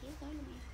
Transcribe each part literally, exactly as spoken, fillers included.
kéo tới luôn em.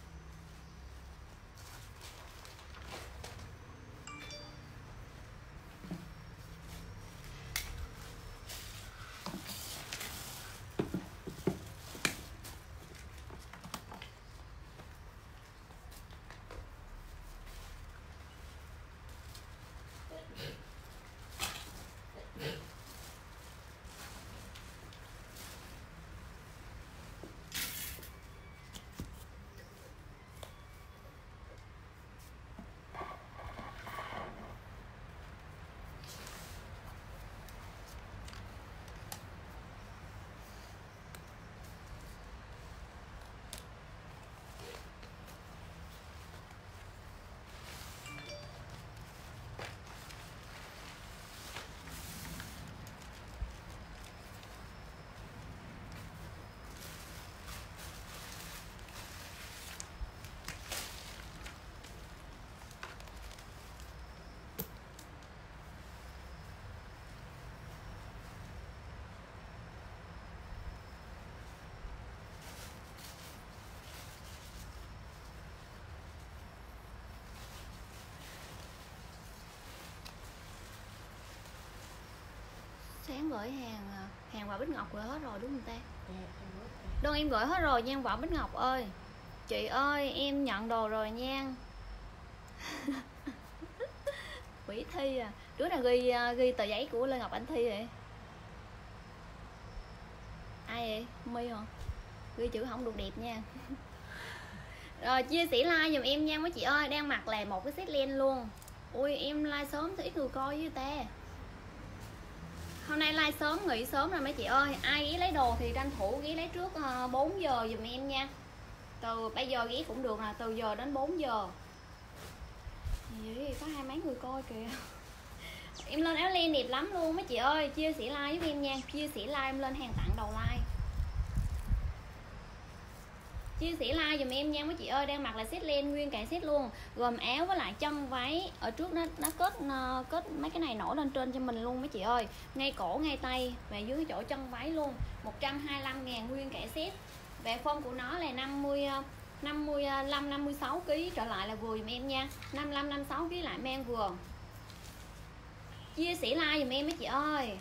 Sáng gửi hàng hàng vào Bích Ngọc rồi hết rồi đúng không ta? Đơn em gửi hết rồi nha Võ Bích Ngọc ơi. Chị ơi em nhận đồ rồi nha. Quỷ Thi à. Đứa nào ghi ghi tờ giấy của Lê Ngọc Anh Thi vậy? Ai vậy? My hả? Ghi chữ không được đẹp nha. Rồi chia sẻ like giùm em nha mấy chị ơi. Đang mặc là một cái set len luôn. Ui em like sớm thì ít người coi với ta. Hôm nay like sớm nghỉ sớm rồi mấy chị ơi. Ai ghé lấy đồ thì tranh thủ ghé lấy trước bốn giờ giùm em nha. Từ bây giờ ghé cũng được nè. Từ giờ đến bốn giờ. Gì có hai mấy người coi kìa. Em lên áo len đẹp lắm luôn mấy chị ơi. Chia sẻ like giúp em nha. Chia sẻ like em lên hàng tặng đầu like. Chia sẻ like dùm em nha mấy chị ơi. Đang mặc là set len nguyên cả set luôn. Gồm áo với lại chân váy. Ở trước nó nó kết nó kết mấy cái này nổi lên trên cho mình luôn mấy chị ơi. Ngay cổ ngay tay và dưới cái chỗ chân váy luôn. Một trăm hai mươi lăm ngàn nguyên cả set. Và form của nó là năm mươi năm mươi lăm năm mươi sáu ký trở lại là vừa dùm em nha. năm mươi lăm năm mươi sáu ký lại mang vừa. Chia sẻ like dùm em mấy chị ơi.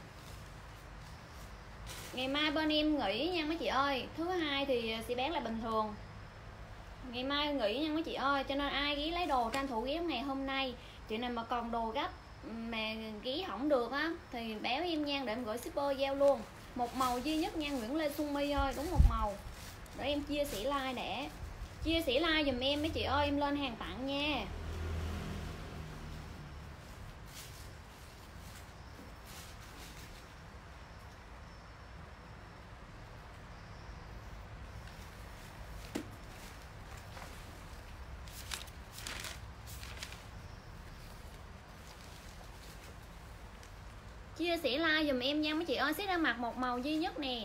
Ngày mai bên em nghỉ nha mấy chị ơi. Thứ hai thì sẽ bán lại bình thường. Ngày mai nghỉ nha mấy chị ơi. Cho nên ai ghé lấy đồ tranh thủ ghé ngày hôm nay. Chị nào mà còn đồ gấp mà ghé không được á thì báo em nha để em gửi shipper giao luôn. Một màu duy nhất nha Nguyễn Lê Xuân My ơi. Đúng một màu. Để em chia sẻ like để. Chia sẻ like dùm em mấy chị ơi. Em lên hàng tặng nha. Chia sẻ like dùm em nha mấy chị ơi. Set đang mặc một màu duy nhất nè.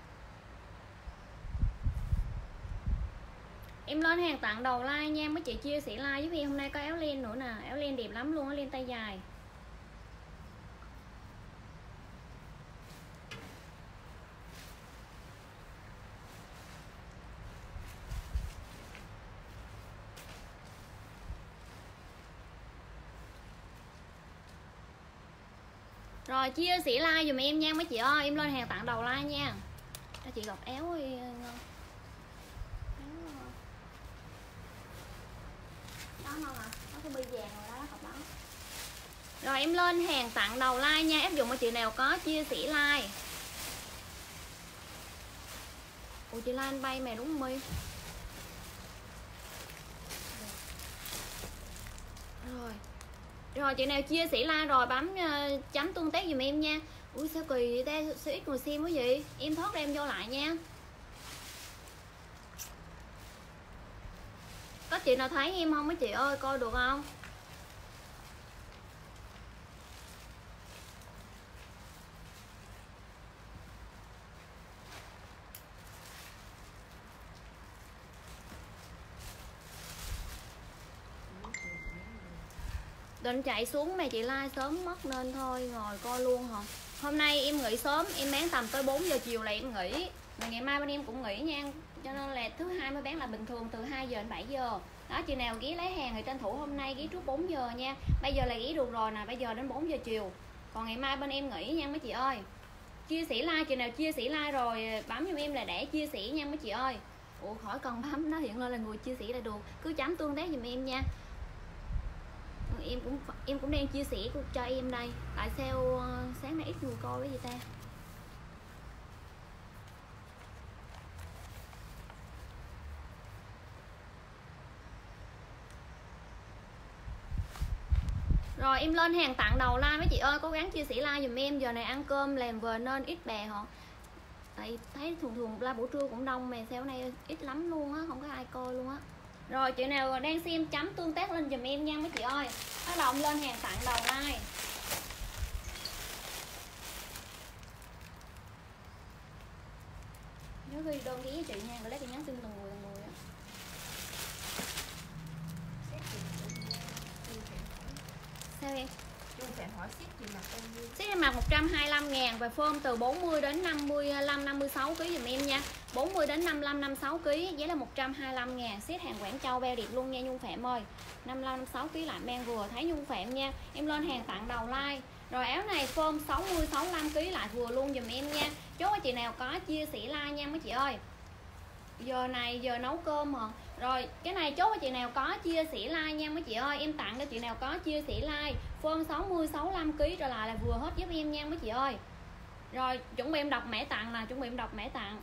Em lên hàng tặng đầu like nha mấy chị. Chia sẻ like giúp em. Hôm nay có áo len nữa nè. Áo len đẹp lắm luôn. Áo len tay dài. Rồi chia sẻ like dùm em nha mấy chị ơi. Em lên hàng tặng đầu like nha. Cho chị gọt áo đi. Đó không ạ? Nó có bi vàng rồi đó, học đó. Rồi em lên hàng tặng đầu like nha. Áp dụng cho chị nào có chia sẻ like. Ủa chị like anh bay mày đúng không My? Rồi. Rồi chị nào chia sẻ like rồi bấm uh, chấm tương tác dùm em nha. Ui sao kỳ vậy ta, sao ít người xem quá vậy? Em thoát ra em vô lại nha. Có chị nào thấy em không mấy chị ơi, coi được không? Định chạy xuống mà chị like sớm mất nên thôi ngồi coi luôn hả? Hôm nay em nghỉ sớm, em bán tầm tới bốn giờ chiều là em nghỉ. Mà ngày mai bên em cũng nghỉ nha. cho nên là thứ hai mới bán là bình thường từ hai giờ đến bảy giờ. Đó, chị nào ghé lấy hàng thì tranh thủ hôm nay ghé trước bốn giờ nha. Bây giờ là ghé được rồi nè, bây giờ đến bốn giờ chiều. Còn ngày mai bên em nghỉ nha mấy chị ơi. Chia sẻ like, chị nào chia sẻ like rồi bấm giùm em là để chia sẻ nha mấy chị ơi. Ủa khỏi cần bấm, nó hiện lên là người chia sẻ là được. Cứ chấm tương tác giùm em nha. Em cũng em cũng đang chia sẻ cho em đây. Tại sao sáng nay ít người coi cái gì ta? Rồi em lên hàng tặng đầu like mấy chị ơi, cố gắng chia sẻ like giùm em. Giờ này ăn cơm làm về nên ít bè họ. Tại thấy thường thường like buổi trưa cũng đông mà sao nay ít lắm luôn á, không có ai coi luôn á. Rồi chị nào đang xem chấm tương tác lên giùm em nha mấy chị ơi. Bắt đầu lên hàng tặng đầu like. Nhớ ghi đơn ký với chị nha, rồi lấy chị nhắn tin từng người từng người á. Sao em? Ship em mặc một trăm hai mươi lăm ngàn và form từ bốn mươi đến năm mươi lăm năm mươi sáu ký giùm em nha. bốn mươi đến năm mươi lăm năm mươi sáu ký, giá là một trăm hai mươi lăm ngàn. Ship hàng Quảng Châu bao đẹp luôn nha Nhung Phạm ơi. năm mươi lăm năm mươi sáu ký lại mang vừa thấy Nhung Phạm nha. Em lên hàng tặng đầu like. Rồi áo này form sáu mươi sáu mươi lăm ký lại vừa luôn giùm em nha. Chốt chị nào có chia sẻ like nha mấy chị ơi. Giờ này giờ nấu cơm hả? Rồi cái này chốt chị nào có chia sẻ like nha mấy chị ơi. Em tặng cho chị nào có chia sẻ like. Form sáu mươi sáu mươi lăm ký trở lại là vừa hết giúp em nha mấy chị ơi. Rồi chuẩn bị em đọc mã tặng nè, chuẩn bị em đọc mã tặng.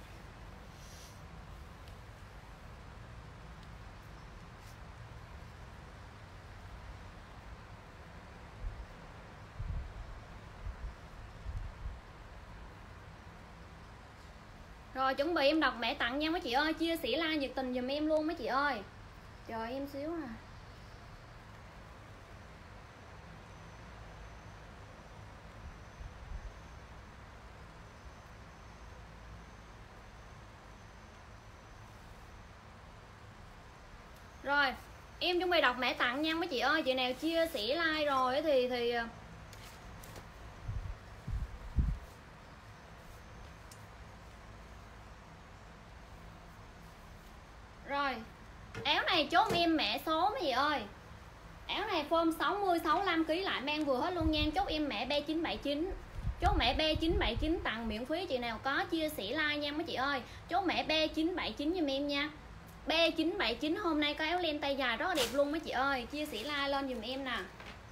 Rồi chuẩn bị em đọc mã tặng nha mấy chị ơi. Chia sẻ like nhiệt tình giùm em luôn mấy chị ơi. Chờ em xíu nè. Rồi em chuẩn bị đọc mã tặng nha mấy chị ơi. Chị nào chia sẻ like rồi thì thì Rồi áo này chốt em mã số mấy chị ơi. Áo này form sáu mươi sáu mươi lăm ký lại mang vừa hết luôn nha. Chốt em mã B chín bảy chín. Chốt mã B chín bảy chín tặng miễn phí chị nào có chia sẻ like nha mấy chị ơi. Chốt mã B chín bảy chín giùm em nha. B chín bảy chín hôm nay có áo len tay dài rất là đẹp luôn mấy chị ơi. Chia sẻ like lên giùm em nè.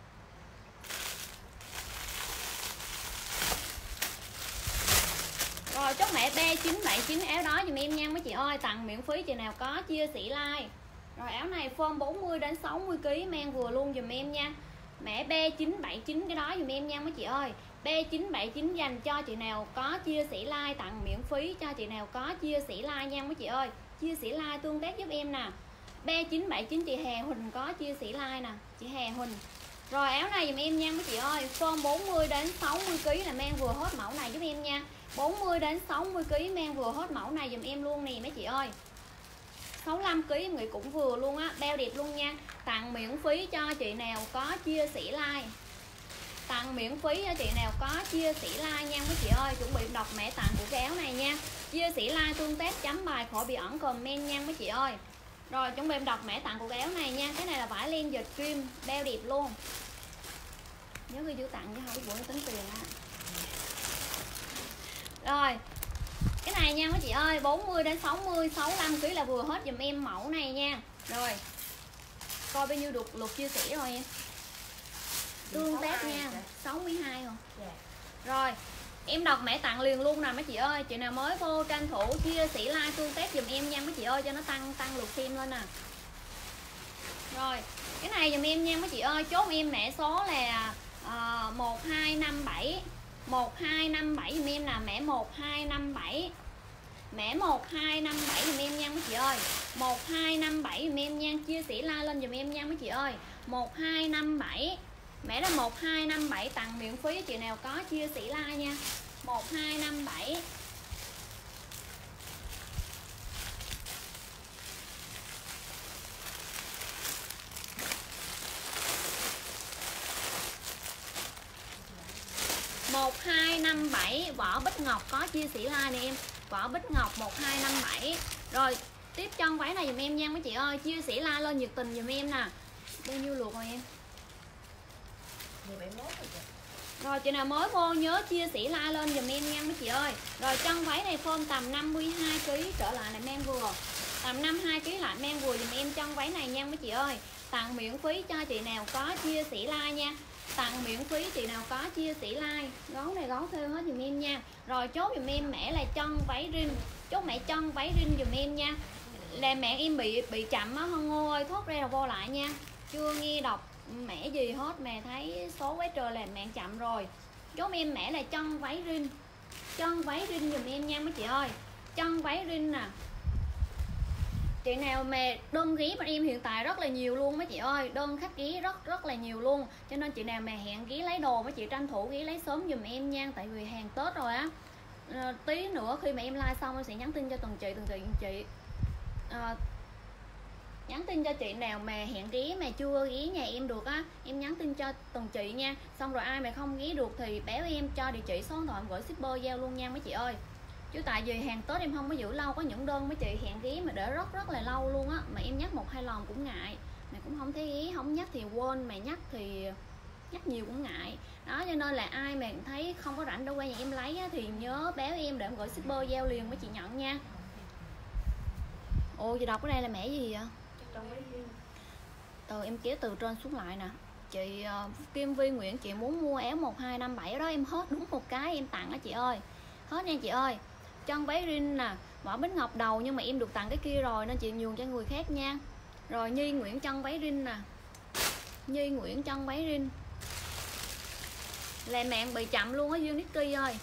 Rồi chốt mã B chín bảy chín áo đó giùm em nha mấy chị ơi. Tặng miễn phí chị nào có chia sẻ like. Rồi áo này form bốn mươi đến sáu mươi ký mang vừa luôn giùm em nha. Mã B chín bảy chín cái đó giùm em nha mấy chị ơi. B chín bảy chín dành cho chị nào có chia sẻ like, tặng miễn phí cho chị nào có chia sẻ like nha mấy chị ơi. Chia sẻ like tương tác giúp em nè. B chín bảy chín chị Hà Huỳnh có chia sẻ like nè, chị Hà Huỳnh. Rồi áo này giùm em nha mấy chị ơi. Form bốn mươi đến sáu mươi ký là mang vừa hết mẫu này giúp em nha. bốn mươi đến sáu mươi ký mang vừa hết mẫu này giùm em luôn nè mấy chị ơi. sáu mươi lăm ký em nghĩ cũng vừa luôn á, bao đẹp luôn nha. Tặng miễn phí cho chị nào có chia sẻ like. Tặng miễn phí cho chị nào có chia sẻ like nha mấy chị ơi. Chuẩn bị đọc mã tặng của cái áo này nha. Chia sẻ like tương tác chấm bài khỏi bị ẩn comment nha mấy chị ơi. Rồi chuẩn bị em đọc mã tặng của cái áo này nha. Cái này là vải len dệt trim, bao đẹp luôn. Nhớ ghi chữ tặng chứ không biết bữa tính tiền á. Rồi cái này nha mấy chị ơi, bốn mươi đến sáu mươi, sáu mươi lăm ký là vừa hết dùm em mẫu này nha. Rồi coi bao nhiêu được lượt chia sẻ rồi em. Tương tác nha, sáu mươi hai rồi. Rồi em đọc mã tặng liền luôn nè mấy chị ơi. Chị nào mới vô tranh thủ chia sẻ like tương tác dùm em nha mấy chị ơi, cho nó tăng tăng lượt xem lên nè. Rồi cái này dùm em nha mấy chị ơi. Chốt em mã số là uh, một hai năm bảy. một hai năm bảy dùm em nè. Mã một hai năm bảy. Mã một hai năm bảy dùm em nha mấy chị ơi. một hai năm bảy dùm em nha. Chia sẻ like lên dùm em nha mấy chị ơi. một hai năm bảy. Mã là một hai năm bảy tặng miễn phí chị nào có chia sẻ like nha. một hai năm bảy. một hai năm bảy Võ Bích Ngọc có chia sẻ like nè em. Võ Bích Ngọc một hai năm bảy. Rồi tiếp chân váy này dùm em nha mấy chị ơi, chia sẻ like lên nhiệt tình dùm em nè. Bao nhiêu lượt rồi em? mười bảy mốt rồi. Rồi chị nào mới vô nhớ chia sẻ like lên dùm em nha mấy chị ơi. Rồi chân váy này form tầm năm mươi hai ki lô gam trở lại là men vừa. Tầm năm mươi hai ki lô gam lại men vừa dùm em chân váy này nha mấy chị ơi. Tặng miễn phí cho chị nào có chia sẻ like nha. Tặng miễn phí chị nào có chia sẻ like. Gấu này gấu theo hết dùm em nha. Rồi chốt dùm em mẹ là chân váy rin. Chốt mẹ chân váy rin dùm em nha. Là mẹ em bị bị chậm á Hân Ngô ơi, thốt ra là vô lại nha. Chưa nghe đọc mẹ gì hết mà thấy số quá trời là mẹ chậm rồi. Chốt em mẹ là chân váy rin. Chân váy rin dùm em nha mấy chị ơi. Chân váy rin nè. Chị nào mà đơn ghé bên em hiện tại rất là nhiều luôn mấy chị ơi. Đơn khách ghé rất rất là nhiều luôn. Cho nên chị nào mà hẹn ghé lấy đồ mấy chị tranh thủ ghé lấy sớm dùm em nha. Tại vì hàng Tết rồi á. à, Tí nữa khi mà em like xong em sẽ nhắn tin cho từng chị từng chị từng chị à, nhắn tin cho chị nào mà hẹn ghé mà chưa ghé nhà em được á, em nhắn tin cho từng chị nha. Xong rồi ai mà không ghé được thì báo em cho địa chỉ số điện thoại gửi shipper giao luôn nha mấy chị ơi. Chứ tại vì hàng Tết em không có giữ lâu, có những đơn mấy chị hẹn ghé mà để rất rất là lâu luôn á, mà em nhắc một hai lần cũng ngại, mà cũng không thấy ghé, không nhắc thì quên, mà nhắc thì nhắc nhiều cũng ngại. Đó cho nên là ai mà thấy không có rảnh đâu qua nhà em lấy á, thì nhớ báo em để em gửi shipper giao liền với chị nhận nha. Ồ chị đọc cái đây là mẹ gì vậy? Từ em kéo từ trên xuống lại nè. Chị uh, Kim Vi Nguyễn, chị muốn mua áo một hai năm bảy đó em hết đúng một cái em tặng á chị ơi. Hết nha chị ơi. Chân váy rin nè, Võ Bích Ngọc đầu nhưng mà em được tặng cái kia rồi nên chị nhường cho người khác nha. Rồi Nhi Nguyễn chân váy rin nè. Nhi Nguyễn chân váy rin. Là mạng bị chậm luôn á Dương Nicky ơi.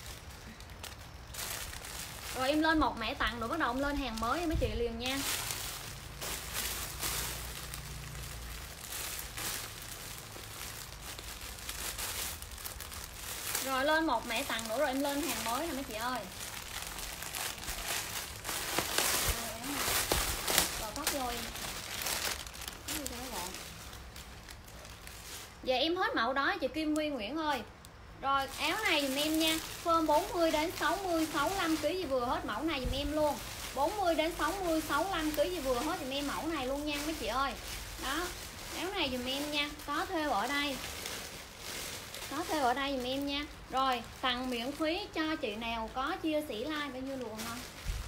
Rồi em lên một mẻ tặng rồi bắt đầu em lên hàng mới mấy chị liền nha. Rồi lên một mẻ tặng nữa rồi em lên hàng mới nè mấy chị ơi. Rồi phát vô em. Giờ em hết mẫu đó chị Kim Huy Nguyễn ơi. Rồi áo này dùm em nha. Form bốn mươi đến sáu mươi, sáu mươi lăm ki lô gam gì vừa hết mẫu này dùm em luôn. bốn mươi đến sáu mươi, sáu mươi lăm ki lô gam gì vừa hết dùm em mẫu này luôn nha mấy chị ơi. Đó. Áo này dùm em nha, có thuê ở đây. Có thuê ở đây dùm em nha. Rồi tặng miễn phí cho chị nào có chia sẻ like bao nhiêu luôn không?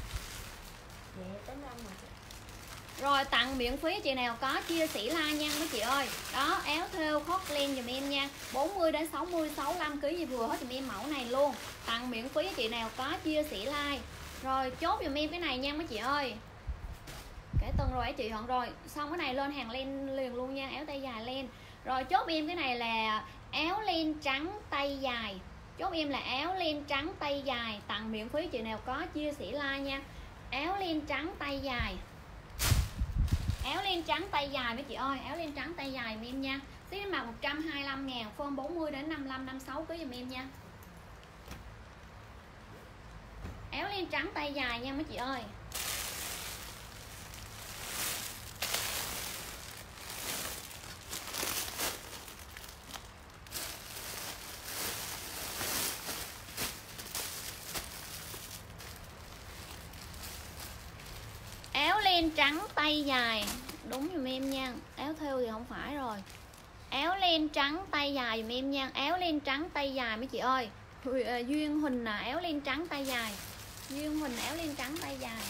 Rồi tặng miễn phí chị nào có chia sẻ like nha mấy chị ơi. Đó áo thêu khót len dùm em nha. bốn mươi đến sáu mươi, sáu mươi lăm ki lô gam gì vừa hết dùm em mẫu này luôn. Tặng miễn phí chị nào có chia sẻ like. Rồi chốt dùm em cái này nha mấy chị ơi. Kể từng rồi ấy chị hận rồi. Xong cái này lên hàng len liền luôn nha, áo tay dài len. Rồi chốt em cái này là áo len trắng tay dài. Chốt em là áo len trắng tay dài. Tặng miễn phí chị nào có chia sẻ like nha. Áo len trắng tay dài. Áo len trắng tay dài mấy chị ơi. Áo len trắng tay dài giùm em nha. Xí mặt một trăm hai mươi lăm ngàn. Form bốn mươi đến năm mươi lăm, năm mươi sáu ký giùm em nha. Áo len trắng tay dài nha mấy chị ơi. Áo len trắng tay dài. Đúng giùm em nha. Áo thêu thì không phải rồi. Áo len trắng tay dài giùm em nha. Áo len trắng tay dài mấy chị ơi. Duyên Huỳnh là áo len trắng tay dài. Duyên Huỳnh áo len trắng tay dài.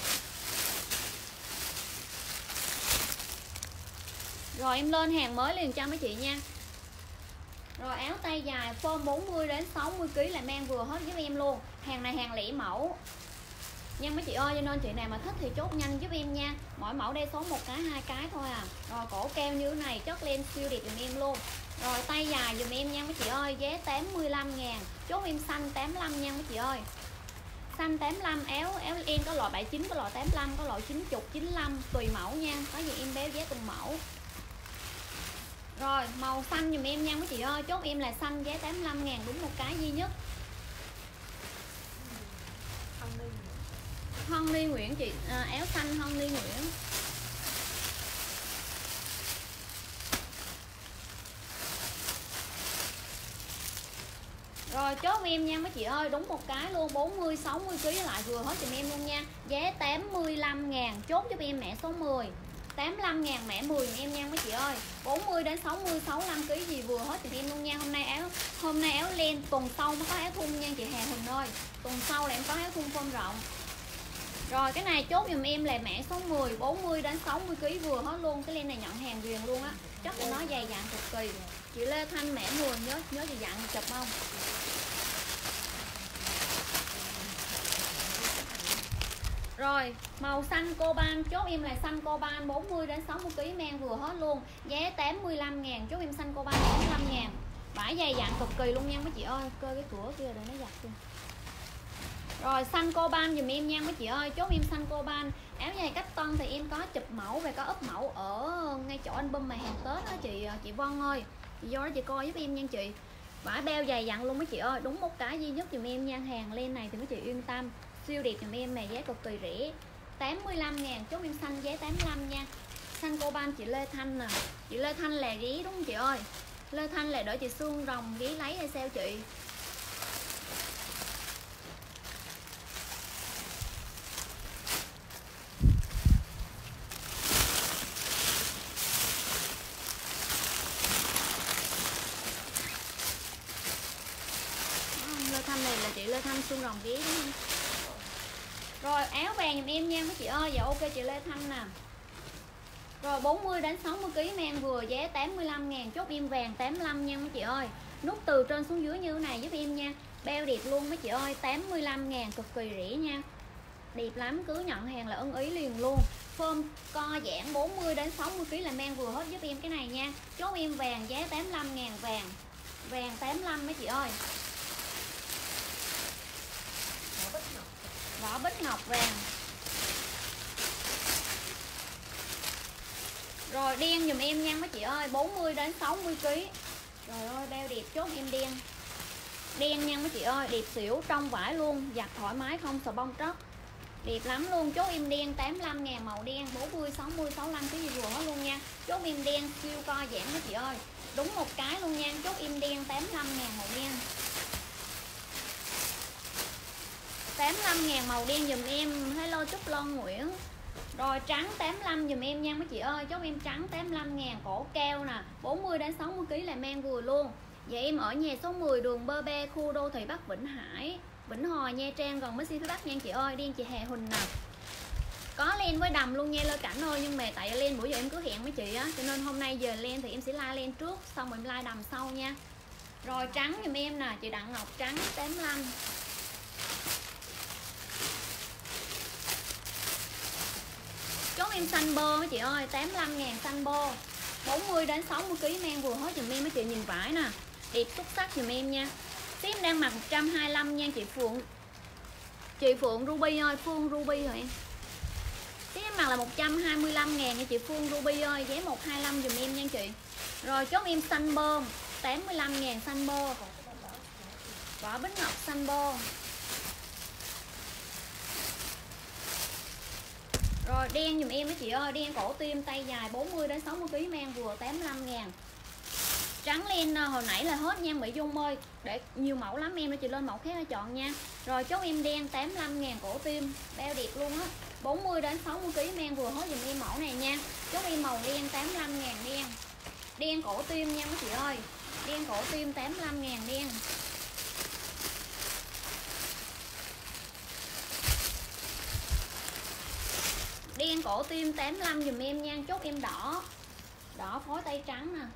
Rồi em lên hàng mới liền cho mấy chị nha. Rồi áo tay dài form bốn mươi đến sáu mươi ki lô gam là mang vừa hết giúp em luôn. Hàng này hàng lẻ mẫu nha mấy chị ơi, cho nên chị nào mà thích thì chốt nhanh giúp em nha. Mỗi mẫu đeo số một cái, hai cái thôi à. Rồi cổ keo như thế này, chất len siêu đẹp giùm em luôn. Rồi tay dài giùm em nha mấy chị ơi, giá tám mươi lăm ngàn. Chốt em xanh tám mươi lăm nha mấy chị ơi. Xanh tám mươi lăm, áo áo len có loại bảy mươi chín, có loại tám mươi lăm, có loại chín mươi, chín mươi lăm tùy mẫu nha. Có gì em béo giá từng mẫu. Rồi màu xanh giùm em nha mấy chị ơi, chốt em là xanh giá tám mươi lăm ngàn đúng một cái duy nhất. Hân Ly Nguyễn chị, à, áo xanh Hân Ly Nguyễn. Rồi chốt em nha mấy chị ơi, đúng một cái luôn, bốn mươi sáu mươi ký lại vừa hết giùm em luôn nha. Giá tám mươi lăm ngàn, chốt giúp em mẹ số mười. tám mươi lăm ngàn mẹ mười giùm em nha mấy chị ơi. bốn mươi đến sáu mươi, sáu mươi lăm ký gì vừa hết giùm em luôn nha. Hôm nay áo hôm nay áo len, tuần sau mới có áo thun nha chị Hà Huỳnh ơi. Tuần sau là em có áo thun form rộng. Rồi cái này chốt giùm em là mã số mười, bốn mươi đến sáu mươi ký vừa hết luôn. Cái len này nhận hàng riêng luôn á. Chắc của nó dày dặn cực kỳ. Chị Lê Thanh mẹ mười nhớ nhớ chị dặn chụp không? Rồi, màu xanh coban chốt em là xanh coban bốn mươi đến sáu mươi ký men vừa hết luôn. Giá tám mươi lăm ngàn, chốt em xanh coban tám mươi lăm ngàn. Vải dày dặn cực kỳ luôn nha mấy chị ơi. Cơ cái cửa kia để nó giặt kia. Rồi xanh coban dùm em nha mấy chị ơi, chốt em xanh coban. Áo dài cách tân thì em có chụp mẫu và có up mẫu ở ngay chỗ album mà hàng Tết đó chị chị Vân ơi. Chị vô đó chị coi giúp em nha chị. Vải beo dày dặn luôn mấy chị ơi, đúng một cái duy nhất dùm em nha. Hàng len này thì mấy chị yên tâm, siêu đẹp dùm em mà giá cực kỳ rẻ. tám mươi lăm ngàn, chốt em xanh giá tám mươi lăm nha. Xanh coban chị Lê Thanh nè. Chị Lê Thanh là ghé đúng không chị ơi? Lê Thanh là đợi chị Xuân Rồng ghé lấy hay sao chị? Lê Thanh này là chị Lê Thanh Xuân Rồng ghé đúng không? Rồi áo vàng giùm em nha mấy chị ơi. Dạ ok chị Lê Thanh nè. Rồi bốn mươi đến sáu mươi ký men vừa, giá tám mươi lăm ngàn, chốt em vàng tám mươi lăm nha mấy chị ơi. Nút từ trên xuống dưới như thế này giúp em nha. Beo đẹp luôn mấy chị ơi, tám mươi lăm ngàn cực kỳ rẻ nha. Đẹp lắm, cứ nhận hàng là ưng ý liền luôn. Form co giãn bốn mươi đến sáu mươi ký là men vừa hết giúp em cái này nha. Chốt em vàng giá tám mươi lăm ngàn, vàng. Vàng tám mươi lăm mấy chị ơi. Vỏ bích ngọc vàng. Rồi đen dùm em nha mấy chị ơi, bốn mươi đến sáu mươi ký. Trời ơi bao đẹp, chốt em đen. Đen nha mấy chị ơi, đẹp xỉu, trong vải luôn, giặt thoải mái không sờ bông tróc. Đẹp lắm luôn, chốt em đen tám mươi lăm ngàn màu đen, bốn mươi, sáu mươi, sáu mươi lăm cái gì vừa hết luôn nha. Chốt em đen siêu co giãn mấy chị ơi. Đúng một cái luôn nha, chốt em đen tám mươi lăm ngàn màu đen. tám mươi lăm ngàn màu đen dùm em. Hello Trúc Lân Nguyễn. Rồi trắng tám mươi lăm dùm em nha mấy chị ơi. Chốt em trắng tám mươi lăm ngàn, cổ keo nè, bốn mươi đến sáu mươi ký là men vừa luôn. Dạ em ở nhà số mười đường Bơ Be, khu đô thị Bắc Vĩnh Hải, Vĩnh Hòa, Nha Trang, gần với phía Bắc nha chị ơi. Điên chị Hà Huỳnh nè. Có len với đầm luôn nha Lê Cảnh ơi. Nhưng mà tại len bữa giờ em cứ hẹn với chị á, cho nên hôm nay giờ len thì em sẽ like len trước, xong rồi em like đầm sau nha. Rồi trắng dùm em nè, chị Đặng Ngọc trắng tám mươi lăm. Chốt em xanh bơ mấy chị ơi, tám mươi lăm ngàn xanh bơ. bốn mươi đến sáu mươi ký men vừa hết dùm em mấy chị, nhìn vải nè. Đẹp xuất sắc dùm em nha. Ship đang mặc một trăm hai mươi lăm nha chị Phượng. Chị Phượng Ruby ơi, Phương Ruby rồi em. Ship em mặc là một trăm hai mươi lăm ngàn nha chị Phương Ruby ơi, giá một trăm hai mươi lăm dùm em nha chị. Rồi chốt em xanh bơ, tám mươi lăm ngàn xanh bơ. Vỏ bích ngọc xanh bơ. Rồi đen dùm em mấy chị ơi, đen cổ tim tay dài bốn mươi đến sáu mươi ký men vừa, tám mươi lăm ngàn. Trắng len hồi nãy là hết nha Mỹ Dung ơi. Để nhiều mẫu lắm em, để chị lên mẫu khác để chọn nha. Rồi chốt em đen tám mươi lăm ngàn cổ tim, bao đẹp luôn á. bốn mươi đến sáu mươi ký men vừa hết dùm em mẫu này nha. Chốt em màu đen tám mươi lăm ngàn đen. Đen cổ tim nha mấy chị ơi. Đen cổ tim tám mươi lăm ngàn đen. Đen cổ tim tám mươi lăm dùm em nha. Chốt em đỏ. Đỏ phối tay trắng nè.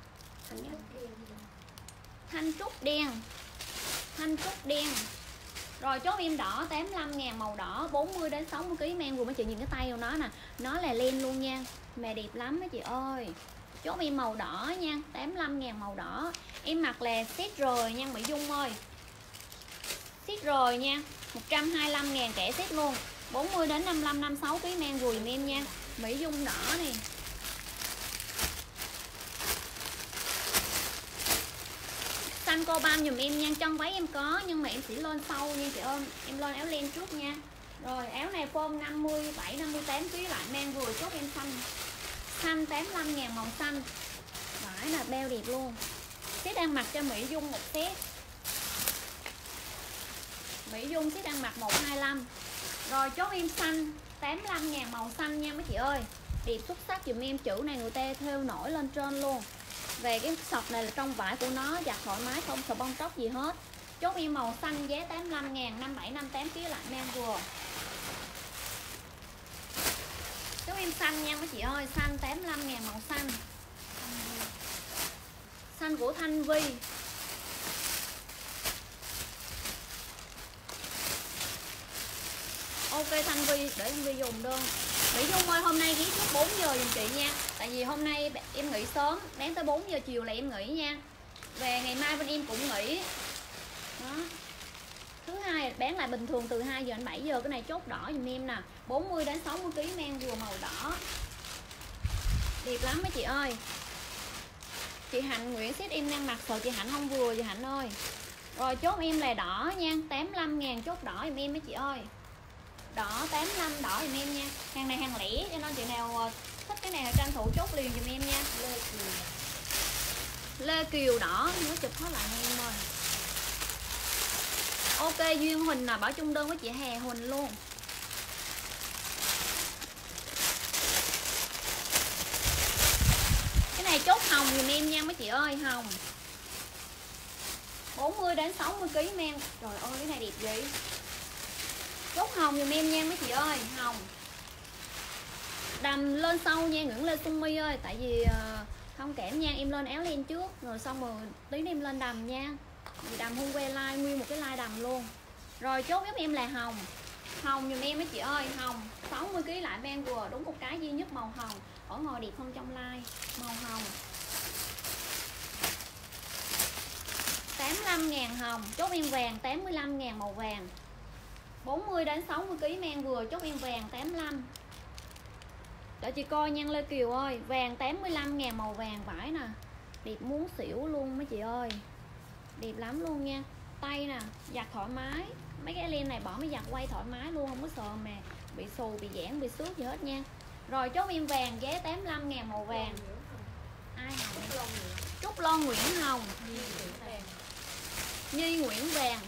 Thanh trúc đen. Thanh trúc đen. Rồi chốt em đỏ tám mươi lăm ngàn màu đỏ, bốn mươi đến sáu mươi ký men vừa mấy chị, nhìn cái tay của nó nè. Nó là len luôn nha. Mà đẹp lắm mấy chị ơi. Chốt em màu đỏ nha, tám mươi lăm ngàn màu đỏ. Em mặc là set rồi nha Mỹ Dung ơi. Set rồi nha, một trăm hai mươi lăm ngàn kẻ set luôn. bốn mươi đến năm mươi lăm, năm mươi sáu ký men vừa dùm em nha. Mỹ Dung đỏ nè. Xanh coban dùm em nha. Chân váy em có nhưng mà em sẽ lên sau nha chị ơi. Em lên áo len trước nha. Rồi áo này form năm mươi bảy, năm mươi tám ký lại men vừa, chốt em xanh. Xanh tám mươi lăm ngàn màu xanh. Vải là beo đẹp luôn. Set đang mặc cho Mỹ Dung một set. Mỹ Dung ship ăn mặc một hai lăm. Rồi chốt em xanh tám mươi lăm ngàn màu xanh nha mấy chị ơi. Điệp xuất sắc dùm em, chữ này người ta thêu nổi lên trên luôn. Về cái sọc này là trong vải của nó, giặt thoải mái không sợ bong tróc gì hết. Chốt em màu xanh giá tám mươi lăm ngàn, năm bảy năm tám ký lại mang vừa. Chốt em xanh nha mấy chị ơi, xanh tám mươi lăm ngàn màu xanh. Xanh của Thanh Vi. Ok Thanh Vi, để em Vi dùng đơn. Mỹ Dung ơi, hôm nay ghé trước bốn giờ dùm chị nha. Tại vì hôm nay em nghỉ sớm, đến tới bốn giờ chiều là em nghỉ nha. Về ngày mai bên em cũng nghỉ. Đó. Thứ hai bán lại bình thường từ hai giờ đến bảy giờ. Cái này chốt đỏ dùm em nè, bốn mươi đến sáu mươi ký mang vừa màu đỏ. Đẹp lắm mấy chị ơi. Chị Hạnh Nguyễn ship em đang mặc, sợ chị Hạnh không vừa chị Hạnh ơi. Rồi chốt em là đỏ nha, tám mươi lăm ngàn chốt đỏ dùm em mấy chị ơi. Đỏ tám mươi lăm đỏ dùm em nha. Hàng này hàng lẻ cho nên chị nào thích cái này là tranh thủ chốt liền dùm em nha. Lê Kiều. Lê Kiều đỏ, nhớ chụp hết lại nha em ơi. Ok Duyên Huỳnh là bảo chung đơn với chị Hà Huỳnh luôn. Cái này chốt hồng dùm em nha mấy chị ơi, hồng bốn mươi đến sáu mươi ký men. Trời ơi cái này đẹp vậy. Chốt hồng dùm em nha mấy chị ơi, hồng. Đầm lên sau nha Nguyễn Lê Xuân My ơi, tại vì uh, không kẽm nha, em lên áo len trước rồi xong rồi tí nữa em lên đầm nha. Vì đầm hôm que like nguyên một cái like đầm luôn. Rồi chốt giúp em là hồng. Hồng dùm em mấy chị ơi, hồng sáu mươi ký lại mang vừa, đúng một cái duy nhất màu hồng. Ở ngoài đẹp không trong like, màu hồng. tám mươi lăm ngàn hồng, chốt em vàng tám mươi lăm ngàn màu vàng. bốn mươi đến sáu mươi ký mang vừa, chốt em vàng tám mươi lăm. Để chị coi nha Lê Kiều ơi, vàng tám mươi lăm ngàn màu vàng vải nè. Đẹp muốn xỉu luôn mấy chị ơi. Đẹp lắm luôn nha. Tay nè, giặt thoải mái. Mấy cái len này bỏ mới giặt quay thoải mái luôn, không có sợ mà bị xù, bị giãn, bị xước gì hết nha. Rồi chốt em vàng giá tám mươi lăm ngàn màu vàng. Ai hồng? Trúc Lon Nguyễn Hồng. Nhi Nguyễn vàng.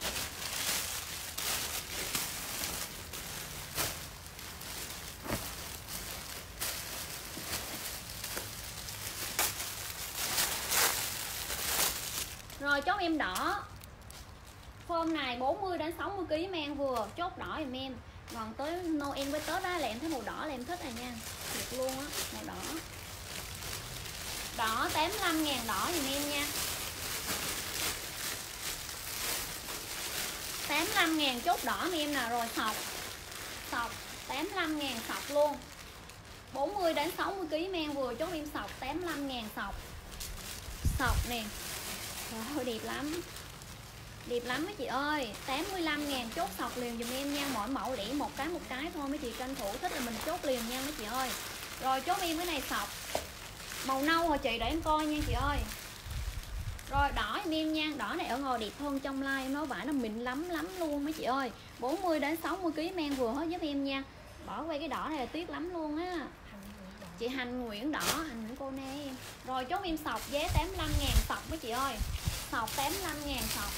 Rồi chốt em đỏ. Form này bốn mươi đến sáu mươi ký mang vừa, chốt đỏ giùm em. Còn tới Noel với Tết á là em thấy màu đỏ là em thích rồi nha. Thiệt luôn á, màu đỏ. Đỏ tám mươi lăm ngàn đỏ giùm em nha. tám mươi lăm ngàn chốt đỏ giùm em nè. Rồi sọc. Sọc tám mươi lăm ngàn sọc luôn. bốn mươi đến sáu mươi ký mang vừa, chốt em sọc tám mươi lăm ngàn sọc. Sọc nè. Trời ơi đẹp lắm. Đẹp lắm mấy chị ơi. tám mươi lăm ngàn chốt sọc liền dùm em nha. Mỗi mẫu lẻ một cái một cái thôi mấy chị, tranh thủ thích là mình chốt liền nha mấy chị ơi. Rồi chốt em cái này sọc màu nâu hả chị, để em coi nha chị ơi. Rồi đỏ giùm em nha. Đỏ này ở ngoài đẹp hơn trong like, em nói vải nó mịn lắm lắm luôn mấy chị ơi. bốn mươi đến sáu mươi ký mang vừa hết giúp em nha. Bỏ quay cái đỏ này là tiếc lắm luôn á. Chị Hành Nguyễn đỏ, Hành Nguyễn cô nè em. Rồi chốt em sọc giá tám mươi lăm ngàn sọc mấy chị ơi. Sọc tám mươi lăm ngàn sọc.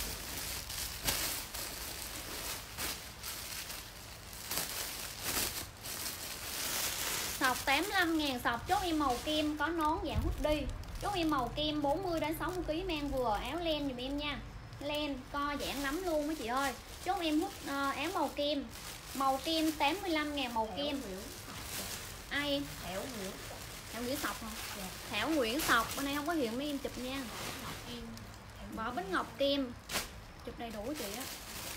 Sọc tám mươi lăm ngàn sọc, chốt em màu kem có nón dạng hoodie. Chốt em màu kem bốn mươi đến sáu mươi ký mang vừa, áo len dùm em nha. Len co giãn lắm luôn mấy chị ơi. Chốt em hút uh, áo màu kem. Màu kem tám mươi lăm ngàn màu kem. Ai em? Thảo Nguyễn. Thảo Nguyễn sọc hả? Dạ. Thảo Nguyễn sọc, bên này không có hiện mấy em chụp nha. Bỏ bánh ngọc kem. Chụp đầy đủ chị á.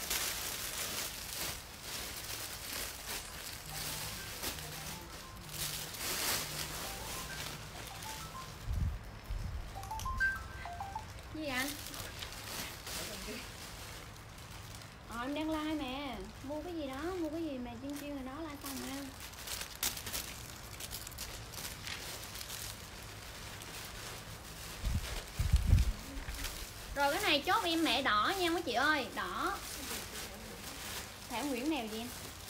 Gì anh? Ờ em đang like nè. Mua cái gì đó, mua cái gì mà chuyên chuyên rồi đó like xong nha. Rồi cái này chốt em mẹ đỏ nha mấy chị ơi. Đỏ. Thảo Nguyễn nào gì em?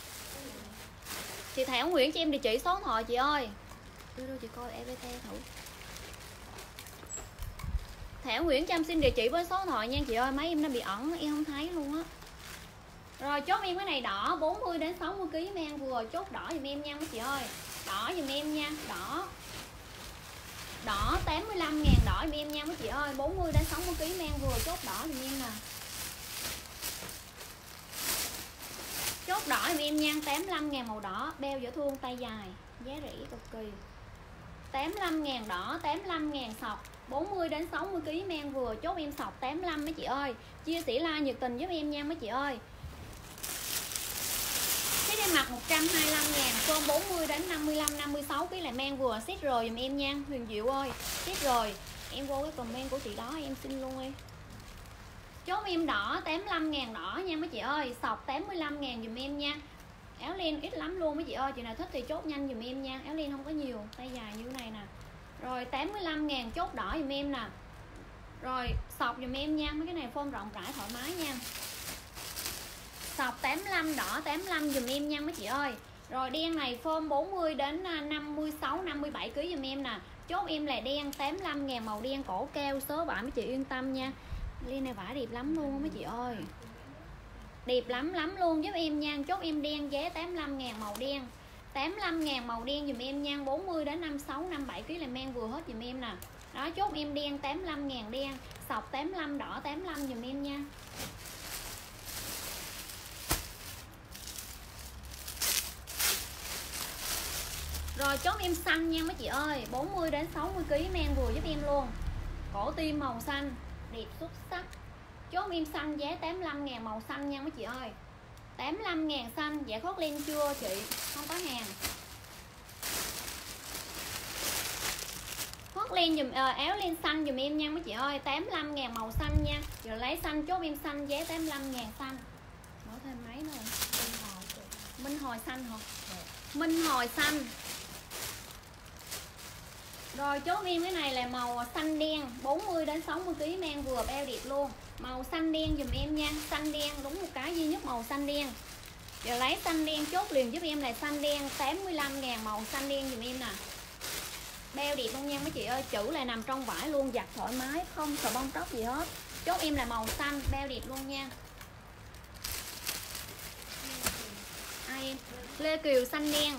Chị Thảo Nguyễn cho em địa chỉ số điện thoại chị ơi. Đưa đưa chị coi e vê tê thử. Thảo Nguyễn cho em xin địa chỉ với số điện thoại nha chị ơi. Mấy em nó bị ẩn em không thấy luôn á. Rồi chốt em cái này đỏ bốn mươi đến sáu mươi ki lô gam men vừa, chốt đỏ giùm em nha mấy chị ơi. Đỏ giùm em nha, đỏ. Đỏ tám mươi lăm ngàn đỏ giùm em nha mấy chị ơi, bốn mươi đến sáu mươi ki lô gam men vừa, chốt đỏ giùm em nè. Chốt đỏ giùm em nha, tám mươi lăm ngàn màu đỏ, beo dễ thương tay dài, giá rẻ cực kỳ. tám mươi lăm ngàn đỏ, tám mươi lăm ngàn sọc, bốn mươi đến sáu mươi ki lô gam men vừa, chốt em sọc tám mươi lăm mấy chị ơi. Chia sẻ like nhiệt tình giúp em nha mấy chị ơi. Cái em mặc một trăm hai mươi lăm ngàn, cơm bốn mươi đến năm mươi lăm, năm mươi sáu ký là men vừa, set rồi dùm em nha. Huyền Diệu ơi, set rồi. Em vô cái comment của chị đó em xin luôn đi. Chốt em đỏ tám mươi lăm ngàn đỏ nha mấy chị ơi, sọc tám mươi lăm ngàn dùm em nha. Áo len ít lắm luôn mấy chị ơi, chị nào thích thì chốt nhanh dùm em nha. Áo len không có nhiều, tay dài như thế này nè. Rồi tám mươi lăm ngàn chốt đỏ dùm em nè. Rồi sọc dùm em nha, mấy cái này form rộng rãi thoải mái nha. Sọc tám mươi lăm đỏ tám mươi lăm dùm em nha mấy chị ơi. Rồi đen này form bốn mươi đến năm mươi sáu, năm mươi bảy ký dùm em nè. Chốt em là đen tám mươi lăm ngàn màu đen cổ keo số bảy mấy chị yên tâm nha. Len này vải đẹp lắm luôn mấy chị ơi. Đẹp lắm lắm luôn giúp em nha. Chốt em đen giá tám mươi lăm ngàn màu đen. tám mươi lăm ngàn màu đen dùm em nha, bốn mươi đến năm mươi sáu, năm mươi bảy ký là men vừa hết dùm em nè. Đó chốt em đen tám mươi lăm ngàn đen, sọc tám mươi lăm đỏ tám mươi lăm dùm em nha. Rồi chốt em xanh nha mấy chị ơi, bốn mươi đến sáu mươi ký men vừa giúp em luôn. Cổ tim màu xanh, đẹp xuất sắc. Chốt em xanh giá tám mươi lăm ngàn màu xanh nha mấy chị ơi. tám mươi lăm ngàn xanh, dạ khót len chưa chị? Không có hàng. Khót len dùm à, áo len xanh dùm em nha mấy chị ơi, tám mươi lăm ngàn màu xanh nha. Giờ lấy xanh chốt em xanh giá tám mươi lăm ngàn xanh. Mở thêm máy nữa. Minh hồi xanh hả? Minh hồi xanh. Rồi chốt em cái này là màu xanh đen, bốn mươi đến sáu mươi ký men vừa, beo đẹp luôn. Màu xanh đen dùm em nha, xanh đen đúng một cái duy nhất màu xanh đen. Giờ lấy xanh đen chốt liền giúp em là xanh đen tám mươi lăm ngàn màu xanh đen dùm em nè. Beo đẹp luôn nha mấy chị ơi, chữ là nằm trong vải luôn, giặt thoải mái, không sợ bong tróc gì hết. Chốt em là màu xanh, beo đẹp luôn nha. Ai em? Lê Kiều xanh đen.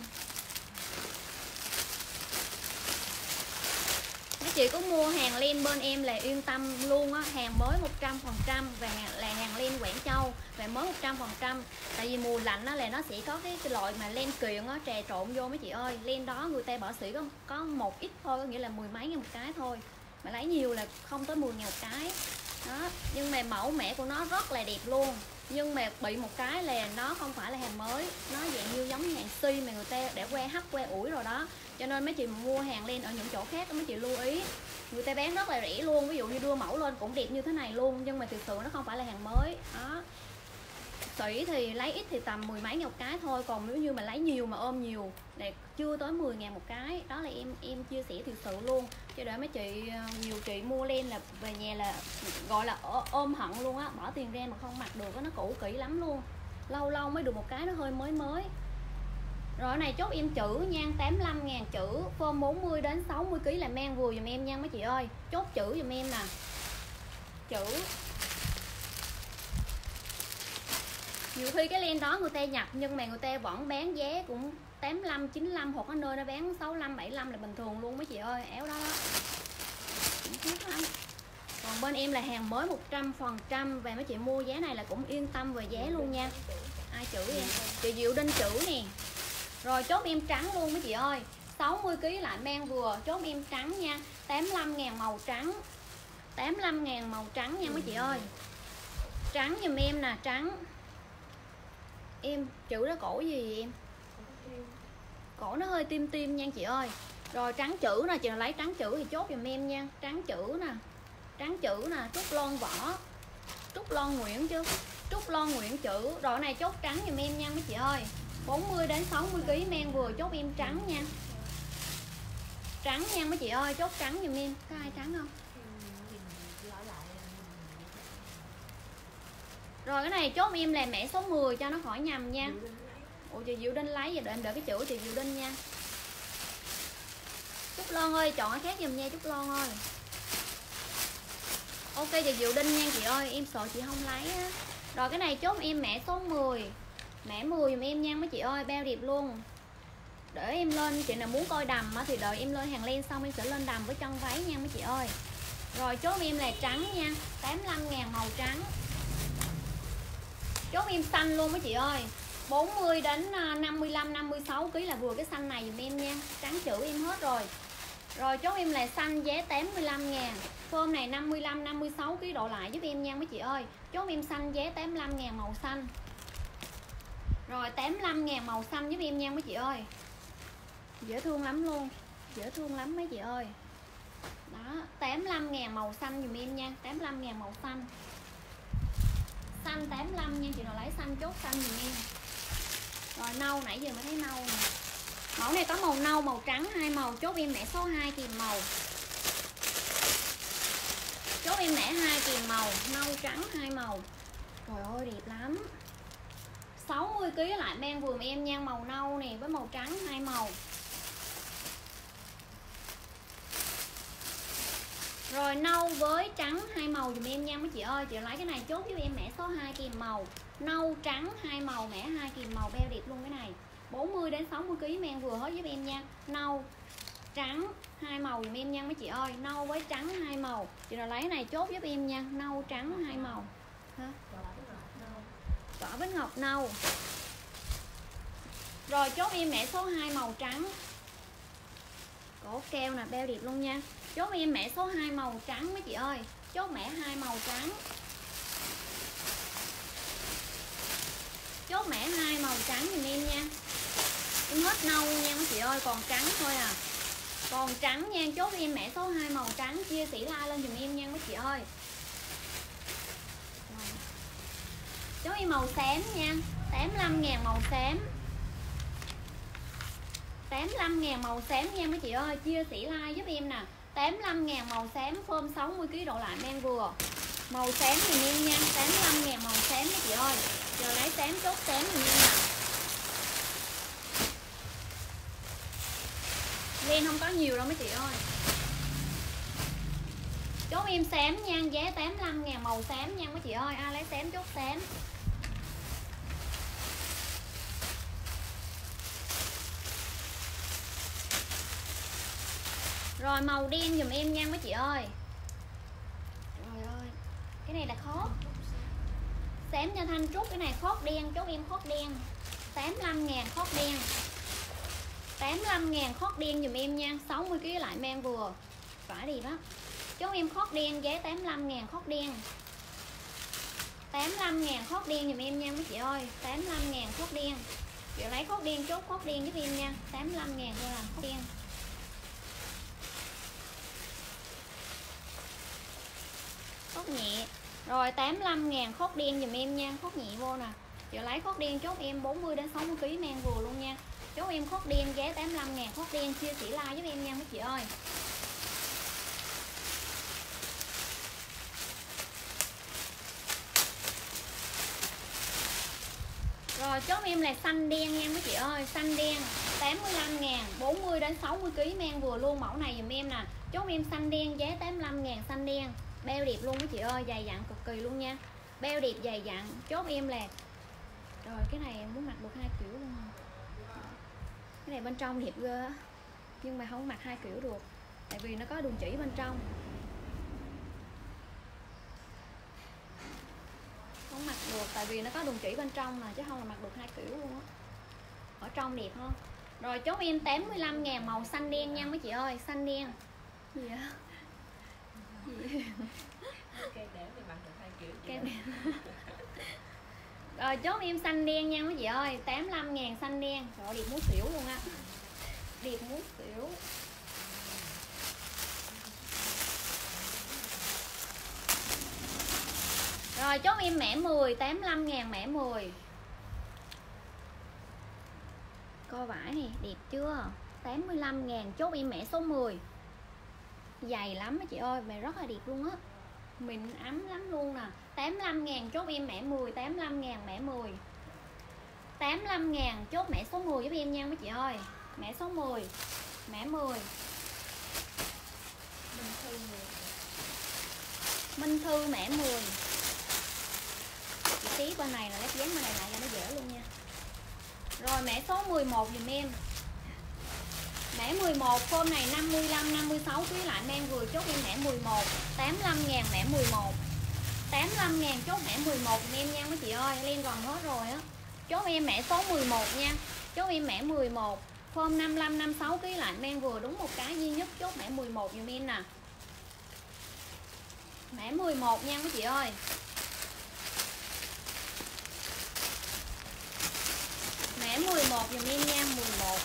Mấy chị có mua hàng len bên em là yên tâm luôn á, hàng mới một trăm phần trăm và là hàng len Quảng Châu và mới một trăm phần trăm. Tại vì mùa lạnh á là nó sẽ có cái, cái loại mà len kiện á trà trộn vô mấy chị ơi. Len đó người ta bỏ xỉ có có một ít thôi, có nghĩa là mười mấy ngàn một cái thôi. Mà lấy nhiều là không tới mười ngàn một cái. Đó, nhưng mà mẫu mẻ của nó rất là đẹp luôn. Nhưng mà bị một cái là nó không phải là hàng mới, nó dạng như giống như hàng si mà người ta đã que hấp que ủi rồi đó. Cho nên mấy chị mua hàng len ở những chỗ khác mấy chị lưu ý, người ta bán rất là rẻ luôn. Ví dụ như đưa mẫu lên cũng đẹp như thế này luôn, nhưng mà thực sự nó không phải là hàng mới đó. Sỉ thì lấy ít thì tầm mười mấy ngàn một cái thôi, còn nếu như mà lấy nhiều mà ôm nhiều là chưa tới mười ngàn một cái. Đó là em em chia sẻ thực sự luôn, cho để mấy chị, nhiều chị mua len là về nhà là gọi là ôm hận luôn á, bỏ tiền ra mà không mặc được, nó cũ kỹ lắm luôn, lâu lâu mới được một cái nó hơi mới mới. Rồi cái này chốt em chữ nha, tám mươi lăm ngàn chữ, form bốn mươi đến sáu mươi ký là men vừa dùm em nha mấy chị ơi. Chốt chữ dùm em nè. Chữ. Nhiều khi cái len đó người ta nhập nhưng mà người ta vẫn bán giá cũng tám mươi lăm, chín mươi lăm, hoặc có nơi nó bán sáu mươi lăm, bảy mươi lăm là bình thường luôn mấy chị ơi. Áo đó đó cũng tiếc lắm. Còn bên em là hàng mới một trăm phần trăm và mấy chị mua giá này là cũng yên tâm về giá luôn nha. Ai chữ em? Chị Diệu Đinh chữ nè. Rồi chốt em trắng luôn mấy chị ơi, sáu mươi ký lại men vừa, chốt em trắng nha, tám mươi lăm ngàn màu trắng, tám mươi lăm ngàn màu trắng nha mấy chị ơi. Trắng giùm em nè, trắng. Em chữ đó cổ gì em? Cổ nó hơi tim tim nha chị ơi. Rồi trắng chữ nè, chị nào lấy trắng chữ thì chốt giùm em nha. Trắng chữ nè, trắng chữ nè, Trúc Lon Võ, Trúc Lon Nguyễn chứ, Trúc Lon Nguyễn chữ. Rồi này chốt trắng giùm em nha mấy chị ơi, bốn mươi đến sáu mươi ký men vừa, chốt em trắng nha. Trắng nha mấy chị ơi, chốt trắng giùm em. Có ai trắng không? Rồi cái này chốt em là mẻ số mười cho nó khỏi nhầm nha. Ủa chị Diệu Đinh lấy, giờ đợi em đợi cái chữ chị Diệu Đinh nha. Trúc Lon ơi, chọn cái khác giùm nha Trúc Lon ơi. Ok chị Diệu Đinh nha chị ơi, em sợ chị không lấy á. Rồi cái này chốt em mẻ số mười. Mẻ mười dùm em nha mấy chị ơi, bao đẹp luôn. Để em lên, chị nào muốn coi đầm thì đợi em lên hàng len xong em sẽ lên đầm với chân váy nha mấy chị ơi. Rồi chốt em là trắng nha, tám mươi lăm ngàn màu trắng. Chốt em xanh luôn mấy chị ơi, bốn mươi đến năm mươi lăm năm mươi sáu ký là vừa cái xanh này dùm em nha. Trắng chữ em hết rồi. Rồi chốt em là xanh giá tám mươi lăm ngàn. Phơm này năm mươi lăm năm mươi sáu ký độ lại giúp em nha mấy chị ơi. Chốt em xanh giá tám mươi lăm ngàn màu xanh. Rồi tám mươi lăm ngàn màu xanh giúp em nha mấy chị ơi. Dễ thương lắm luôn, dễ thương lắm mấy chị ơi. Đó, tám mươi lăm ngàn màu xanh dùm em nha, tám mươi lăm ngàn màu xanh. Xanh tám mươi lăm nha, chị nào lấy xanh chốt xanh dùm em. Rồi nâu, nãy giờ mới thấy nâu nè. Mẫu này có màu nâu, màu trắng, hai màu. Chốt em mẻ số hai kìm màu. Chốt em mẻ hai kìm màu, nâu trắng hai màu. Trời ơi đẹp lắm. sáu mươi ký lại mang vừa em nha, màu nâu nè với màu trắng hai màu. Rồi nâu với trắng hai màu dùm em nha mấy chị ơi. Chị lấy cái này chốt giúp em mẻ số hai kìm màu. Nâu trắng hai màu, mẻ hai kìm màu, bao đẹp luôn cái này. bốn mươi đến sáu mươi ký mang vừa hết giúp em nha. Nâu trắng hai màu dùm em nha mấy chị ơi. Nâu với trắng hai màu. Chị nào lấy cái này chốt giúp em nha. Nâu trắng hai màu. Hả? Đỏ với ngọc nâu. Rồi chốt em mẻ số hai màu trắng. Cổ keo nè, bao đẹp luôn nha. Chốt em mẻ số hai màu trắng mấy chị ơi. Chốt mẻ hai màu trắng. Chốt mẻ hai màu trắng giùm em nha. Em hết nâu nha mấy chị ơi, còn trắng thôi à. Còn trắng nha, chốt em mẻ số hai màu trắng, chia sẻ like lên giùm em nha mấy chị ơi. Chốt em màu xám nha, tám mươi lăm ngàn màu xám. tám mươi lăm ngàn màu xám nha mấy chị ơi, chia sẻ like giúp em nè. tám mươi lăm ngàn màu xám, phơm sáu mươi ký độ lại mang vừa. Màu xám thì em nha, tám mươi lăm ngàn màu xám mấy chị ơi. Giờ lấy xám chốt xám thì em nè. Len không có nhiều đâu mấy chị ơi. Chốt em xám nha, giá tám mươi lăm ngàn màu xám nha mấy chị ơi. Ai lấy xám chốt xám. Rồi màu đen dùm em nha mấy chị ơi. Trời ơi, cái này là khót. Xám cho Thanh Trúc, cái này khót đen, chốt em khót đen. tám mươi lăm ngàn khót đen. tám mươi lăm ngàn khót đen dùm em nha, sáu mươi ký lại mang vừa. Phải đi đó. Chốt em khót đen, giá tám mươi lăm ngàn khót đen. tám mươi lăm ngàn khót đen dùm em nha mấy chị ơi. tám mươi lăm ngàn khót đen. Chị lấy khót đen chốt khót đen giúp em nha. tám mươi lăm ngàn thôi là khót đen. Khót nhẹ. Rồi tám mươi lăm ngàn khót đen dùm em nha, khót nhẹ vô nè. Chị lấy khót đen chốt em bốn mươi đến sáu mươi ký mang vừa luôn nha. Chốt em khót đen giá tám mươi lăm ngàn khót đen, chia sẻ like giúp em nha mấy chị ơi. Rồi chốt em là xanh đen nha mấy chị ơi, xanh đen tám mươi lăm ngàn, bốn mươi đến sáu mươi ký mang vừa luôn, mẫu này dùm em nè. Chốt em xanh đen giá tám mươi lăm ngàn xanh đen. Bao đẹp luôn mấy chị ơi, dày dặn cực kỳ luôn nha. Bao đẹp dày dặn, chốt em là. Rồi cái này em muốn mặc được hai kiểu luôn. Cái này bên trong đẹp ghê á. Nhưng mà không mặc hai kiểu được. Tại vì nó có đường chỉ bên trong. Không mặc được tại vì nó có đường chỉ bên trong mà, chứ không là mặc được hai kiểu luôn á. Ở trong đẹp hơn. Rồi chốt em tám mươi lăm ngàn màu xanh đen nha mấy chị ơi, xanh đen. Gì á? Gì? Cây đẻo thì mặc được hai kiểu. Cây đẻo. Rồi chốt em xanh đen nha mấy chị ơi, tám mươi lăm ngàn xanh đen. Trời ơi, đẹp muốn xỉu luôn á. Đẹp muốn xỉu. Rồi chốt em mẻ mười, tám mươi lăm ngàn mẻ mười. Coi vải nè, đẹp chưa? tám mươi lăm ngàn, chốt em mẻ số mười. Dày lắm mấy chị ơi, mày rất là đẹp luôn á. Mịn ấm lắm luôn nè. Tám mươi lăm ngàn chốt em mẻ mười, tám mươi lăm ngàn mẻ mười. tám mươi lăm ngàn chốt mẻ số mười giúp em nha mấy chị ơi. Mẻ số mười, mẻ mười. Minh Thư Minh Thư mẻ mười. Chị tiếp tiếp bên này là lép dán bên này lại cho nó dễ luôn nha. Rồi mã số mười một dùm em. Mã mười một form này năm mươi lăm năm mươi sáu ký lại mang vừa, chốt em mã mười một, tám mươi lăm ngàn mã mười một. tám mươi lăm ngàn chốt mã mười một dùm em nha mấy chị ơi, lên gần hết rồi á. Chốt em mã số mười một nha. Chốt em mã mười một, form năm mươi lăm năm mươi sáu ký lại mang vừa, đúng một cái duy nhất, chốt mã mười một dùm em nè. Mã mười một nha mấy chị ơi. Mã mười một dùm em nha, mười một.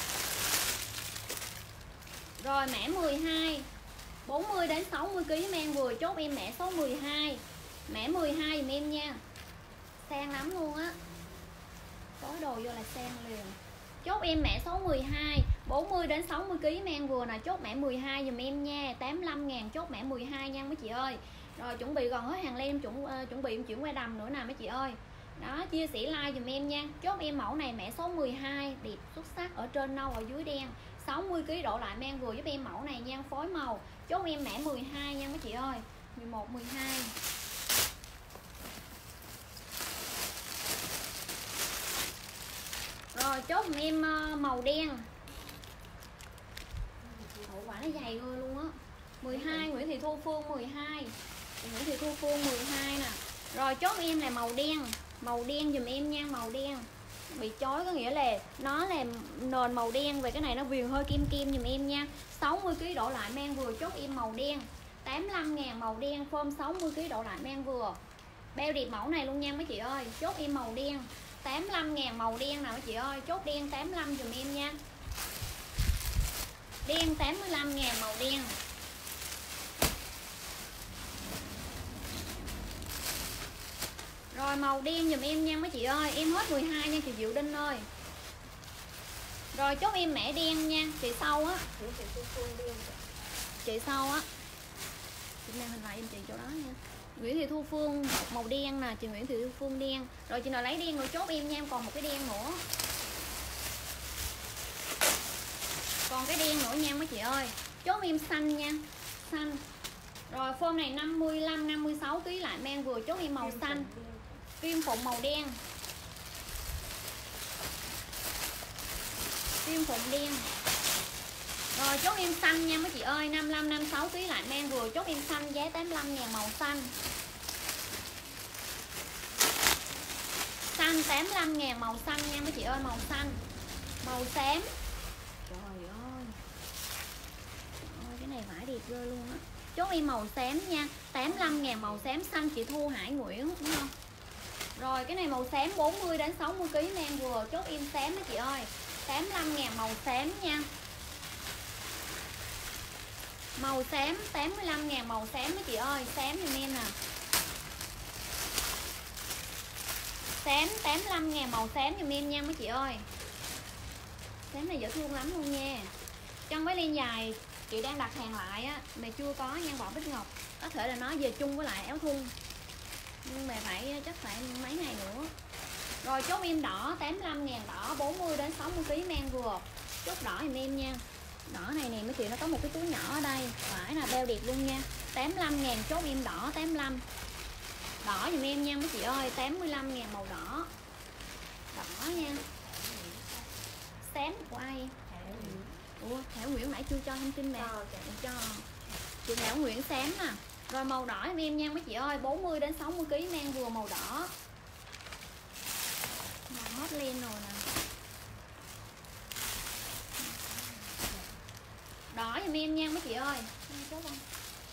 Rồi mã mười hai, bốn mươi đến sáu mươi ký mang vừa, chốt em mã số mười hai. Mã mười hai dùm em nha. Sang lắm luôn á. Tối đồ vô là sang liền. Chốt em mã số mười hai, bốn mươi đến sáu mươi ký mang vừa nè, chốt mã mười hai dùm em nha, tám mươi lăm ngàn chốt mã mười hai nha mấy chị ơi. Rồi chuẩn bị gần hết hàng lên, chuẩn uh, chuẩn bị chuyển qua đầm nữa nè mấy chị ơi. Đó, chia sẻ like dùm em nha. Chốt em mẫu này mã số mười hai, đẹp xuất sắc, ở trên nâu ở dưới đen, sáu mươi ký độ lại mang vừa giúp em mẫu này nha, phối màu. Chốt em mã mười hai nha mấy chị ơi. mười một, mười hai. Rồi chốt em màu đen. Hậu quả nó dày rồi luôn á. mười hai Nguyễn Thị Thu Phương mười hai. Nguyễn Thị Thu Phương mười hai nè. Rồi chốt em là màu đen. Màu đen dùm em nha, màu đen. Bị chói có nghĩa là nó là nền màu đen, và cái này nó viền hơi kim kim dùm em nha. sáu mươi ký độ lại mang vừa, chốt em màu đen. tám mươi lăm ngàn màu đen, form sáu mươi ký độ lại mang vừa. Bao đẹp mẫu này luôn nha mấy chị ơi. Chốt em màu đen. tám mươi lăm ngàn màu đen nào mấy chị ơi. Chốt đen tám mươi lăm dùm em nha. Đen tám mươi lăm ngàn màu đen. Rồi màu đen dùm em nha mấy chị ơi. Em hết mười hai nha chị Diệu Đinh ơi. Rồi chốt em mẻ đen nha. Chị sau á. Chị sau á. Chị đang hình lại em chị chỗ đó nha. Nguyễn Thị Thu Phương màu đen nè, chị Nguyễn Thị Thu Phương đen. Rồi chị nào lấy đen rồi chốt em nha, em còn một cái đen nữa. Còn cái đen nữa nha mấy chị ơi. Chốt em xanh nha. Xanh. Rồi form này năm mươi lăm năm mươi sáu ký lại mang vừa, chốt em màu xanh. Kim phụng màu đen. Kim phụng đen. Rồi chốt em xanh nha mấy chị ơi, năm mươi lăm năm mươi sáu ký lại mang vừa, chốt em xanh giá tám mươi lăm ngàn màu xanh. Xanh tám mươi lăm ngàn màu xanh nha mấy chị ơi, màu xanh. Màu xám. Trời ơi. Trời ơi cái này vải đẹp ghê luôn á. Chốt em màu xám nha, tám mươi lăm ngàn màu xám xanh, chị Thu Hải Nguyễn đúng không? Rồi cái này màu xám bốn mươi đến sáu mươi ký mang vừa, chốt em xám mấy chị ơi. tám mươi lăm ngàn màu xám nha. Màu xám tám mươi lăm ngàn màu xám mấy chị ơi, xám giùm em nè. Xám tám mươi lăm ngàn màu xám giùm em nha mấy chị ơi. Xám này dễ thương lắm luôn nha. Trong váy len dài chị đang đặt hàng lại á mà chưa có nha, bỏ Bích Ngọc. Có thể là nó về chung với lại áo thun, nhưng mà phải chắc phải mấy ngày nữa. Rồi chốt em đỏ tám mươi lăm ngàn đỏ, bốn mươi đến sáu mươi ký mang vừa. Chốt đỏ giùm em nha. Đỏ này nè mấy chị, nó có một cái túi nhỏ ở đây, phải là bao đẹp luôn nha. tám mươi lăm ngàn chốt em đỏ tám mươi lăm. Đỏ giùm em nha mấy chị ơi, tám mươi lăm ngàn màu đỏ. Đỏ nha. Xám của ai? Ủa, Thảo Nguyễn nãy chưa cho thông tin nè. Cho chị Thảo Nguyễn xám nè. Rồi màu đỏ em em nha mấy chị ơi, bốn mươi đến sáu mươi ký mang vừa màu đỏ. Màu hết lên rồi nè. Đỏ giùm em nha mấy chị ơi. Chốt không?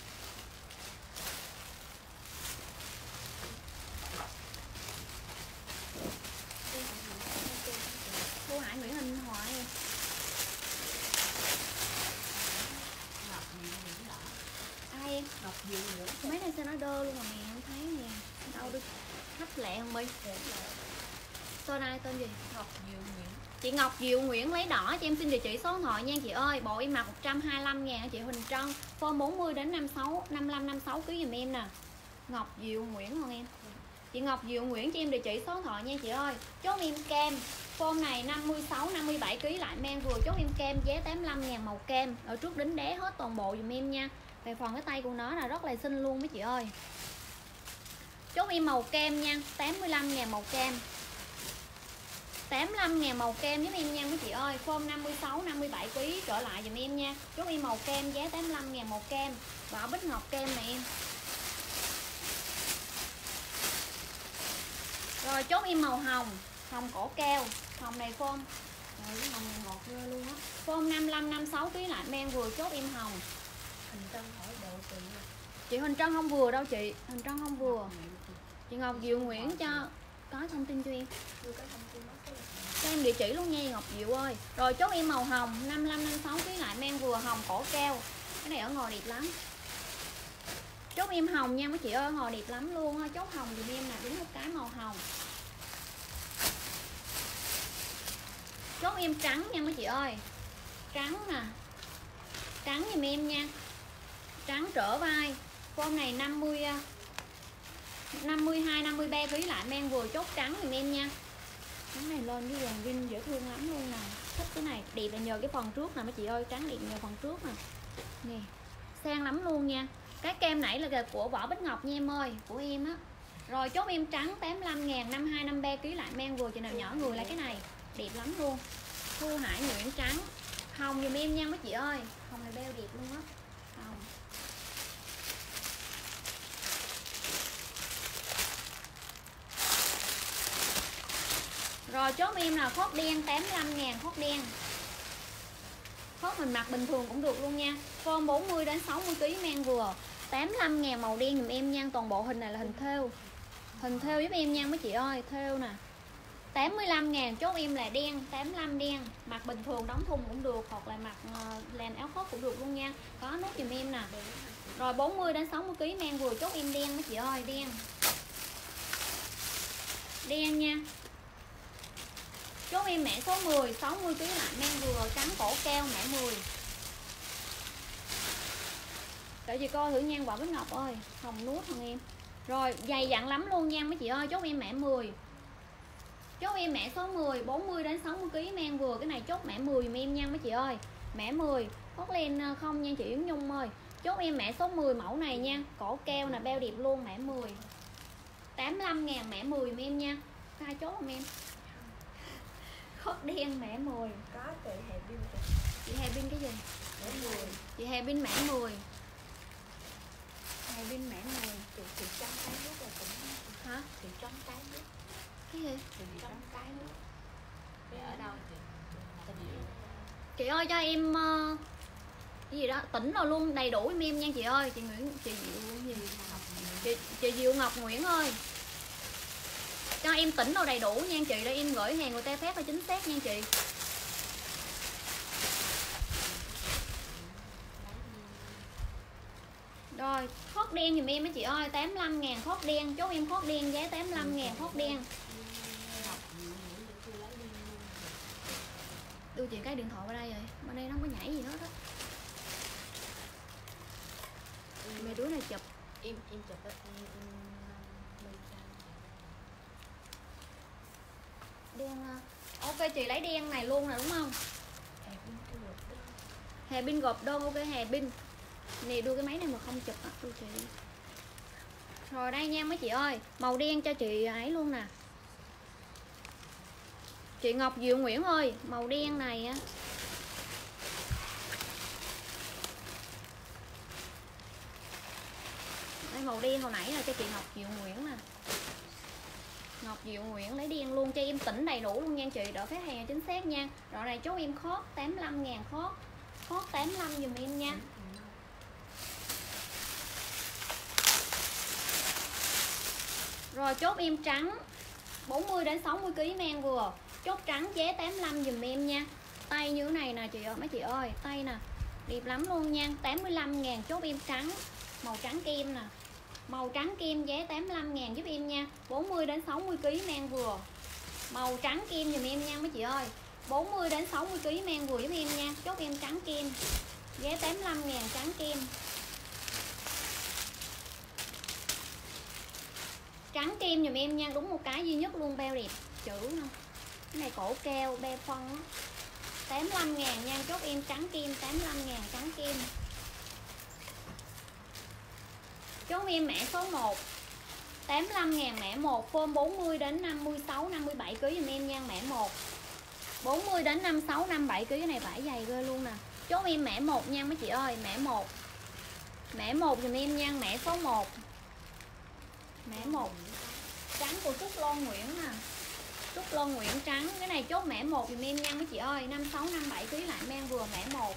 Thu Hải Nguyễn Hình Hoài. Ai em? Ngọc Diệu Nguyễn. Mấy này sao nó đơ luôn mà mẹ không thấy nè. Đâu được khách lẹ không bi? Tên ai tên gì? Ngọc Diệu Nguyễn. Chị Ngọc Diệu Nguyễn lấy đỏ cho em, xin địa chỉ số điện thoại nha chị ơi. Bộ em mặc một trăm hai mươi lăm ngàn chị Huỳnh Trân. Form bốn mươi đến năm mươi sáu, năm mươi lăm năm mươi sáu ký giùm em nè. Ngọc Diệu Nguyễn không em? Chị Ngọc Diệu Nguyễn cho em địa chỉ số điện thoại nha chị ơi. Chốt em cam. Form này năm mươi sáu năm mươi bảy ký lại mang vừa, chốt em cam giá tám mươi lăm ngàn màu cam. Ở trước đính đế hết toàn bộ giùm em nha. Về phần cái tay của nó là rất là xinh luôn mấy chị ơi. chốt em màu kem nha, tám mươi lăm ngàn màu kem, tám mươi lăm ngàn màu kem giúp em nha mấy chị ơi. Form năm mươi sáu, năm mươi bảy ký trở lại dùm em nha. Chốt em màu kem giá tám mươi lăm ngàn màu kem. Vỏ bích ngọc kem này em. Rồi chốt em màu hồng, hồng cổ keo. Hồng này form, rồi cái hồng này ngọt ghê luôn á. Form năm mươi lăm, năm mươi sáu ký lại men vừa chốt em hồng. Hình Trân hỏi độ chị. Chị Huỳnh Trân không vừa đâu chị, Huỳnh Trân không vừa. Chị Ngọc Diệu Nguyễn cho có thông tin cho em. Cho em địa chỉ luôn nha Ngọc Diệu ơi. Rồi chốt em màu hồng năm mươi lăm, năm mươi sáu ký lại men vừa hồng cổ keo. Cái này ở ngồi đẹp lắm. Chốt em hồng nha mấy chị ơi, ngồi đẹp lắm luôn á. Chốt hồng dùm em nè, đúng một cái màu hồng. Chốt em trắng nha mấy chị ơi. Trắng nè. Trắng dùm em nha. Trắng trở vai. Form này năm mươi năm mươi hai, năm mươi ba ký lại men vừa chốt trắng dùm em nha. Cái này lên với dàn vin dễ thương lắm luôn nè. Thích cái này, đẹp là nhờ cái phần trước nè mấy chị ơi, trắng đẹp nhờ phần trước nè. Nè, sang lắm luôn nha. Cái kem nãy là của Vỏ Bích Ngọc nha em ơi, của em á. Rồi chốt em trắng tám mươi lăm ngàn, năm mươi hai, năm mươi ba ký lại men vừa, chị nào nhỏ người lại cái này, đẹp lắm luôn. Thu Hải Nguyễn trắng. Hồng dùm em nha mấy chị ơi. Hồng này beo đẹp luôn á. Hồng. Rồi chốt em là khót đen tám mươi lăm ngàn khót đen. Khót mình mặc bình thường cũng được luôn nha. Form bốn mươi đến sáu mươi ký men vừa. tám mươi lăm ngàn màu đen dùm em nha. Toàn bộ hình này là hình thêu. Hình thêu giúp em nha mấy chị ơi. Thêu nè. tám mươi lăm ngàn chốt em là đen, tám mươi lăm đen. Mặc bình thường đóng thun cũng được, hoặc là mặc làm áo khoác cũng được luôn nha. Có nút dùm em nè. Rồi bốn mươi đến sáu mươi ký men vừa chốt em đen mấy chị ơi, đen. Đen nha. Chốt em mẹ số mười, sáu mươi ký lại men vừa, trắng cổ keo mẹ mười. Để chị coi thử nha Vỏ Bích Ngọc ơi, hồng nuốt thằng em. Rồi dày dặn lắm luôn nha mấy chị ơi, chốt em mẹ mười. Chốt em mẹ số mười, bốn mươi đến sáu mươi ký men vừa, cái này chốt mẹ mười dùm em nha mấy chị ơi. Mẹ mười, hot lên không nha chị Yến Nhung ơi. Chốt em mẹ số mười mẫu này nha, cổ keo nè, beo đẹp luôn mẹ mười. tám mươi lăm ngàn mẹ mười dùm em nha. Hai chốt không em? Khót đen mẹ mười. Có chị Hà Bin. Chị Hà Bin cái gì? Mẹ mười. Chị Hà Bin mẹ mười. Hà Bin mẹ mười. Chị chị trong cái nước là cũng. Hả? Chị trong cái nước. Cái gì? Chị trong cái nước. Cái ở đâu chị? Chị ơi cho em uh, cái gì đó tỉnh rồi luôn đầy đủ em em nha chị ơi. Chị Nguyễn, chị Diệu gì? Chị, chị Diệu Ngọc Nguyễn ơi, cho em tỉnh rồi đầy đủ nha chị, để em gửi hàng người ta phát là chính xác nha chị. Rồi khót đen dùm em mấy chị ơi, tám mươi lăm ngàn khót đen. Chốt em khót đen giá tám mươi lăm ngàn khót đen. Đưa chị cái điện thoại qua đây rồi, bên đây nó không có nhảy gì hết á. Mấy đứa này chụp. Em em chụp em Đen. Ok chị lấy đen này luôn nè đúng không? Hà Bin gộp đơn. Ok Hà Bin. Nè đưa cái máy này mà không chụp á, đưa chị. Rồi đây nha mấy chị ơi, màu đen cho chị ấy luôn nè. Chị Ngọc Diệu Nguyễn ơi, màu đen này á. Đây màu đen hồi nãy là cho chị Ngọc Diệu Nguyễn nè. Ngọc Diệu Nguyễn lấy đen luôn cho em tỉnh đầy đủ luôn nha chị, đỡ phát hàng chính xác nha. Rồi này chốt em khót tám mươi lăm ngàn khót. Khót tám mươi lăm dùm em nha. Rồi chốt em trắng bốn mươi đến sáu mươi ký men vừa. Chốt trắng giá tám mươi lăm dùm em nha. Tay như thế này nè chị ơi, mấy chị ơi, tay nè. Đẹp lắm luôn nha, tám mươi lăm ngàn chốt em trắng. Màu trắng kem nè. Màu trắng kem giá tám mươi lăm ngàn giúp em nha. bốn mươi đến sáu mươi ký men vừa. Màu trắng kem dùm em nha mấy chị ơi. bốn mươi đến sáu mươi ký men vừa giúp em nha. Chốt em trắng kem. Giá tám mươi lăm ngàn trắng kem. Trắng kem dùm em nha, đúng một cái duy nhất luôn, beo đẹp chữ nè. Cái này cổ keo beo phân á. tám mươi lăm ngàn nha, chốt em trắng kem, tám mươi lăm ngàn trắng kem. Chốt em mã số một. tám mươi lăm ngàn mẻ một, form bốn mươi đến năm mươi sáu, năm mươi bảy ký giùm em nha, mẻ một. bốn mươi đến năm mươi sáu, năm mươi bảy ký, cái này vải dày ghê luôn nè. Chốt em mẻ một nha mấy chị ơi, mẻ một. Mẻ một giùm em nha, mẻ số một. Mẻ một. Trắng của Trúc Loan Nguyễn nè. Trúc Loan Nguyễn trắng, cái này chốt mẻ một giùm em nha mấy chị ơi, năm mươi sáu, năm mươi bảy ký lại men vừa mẻ một.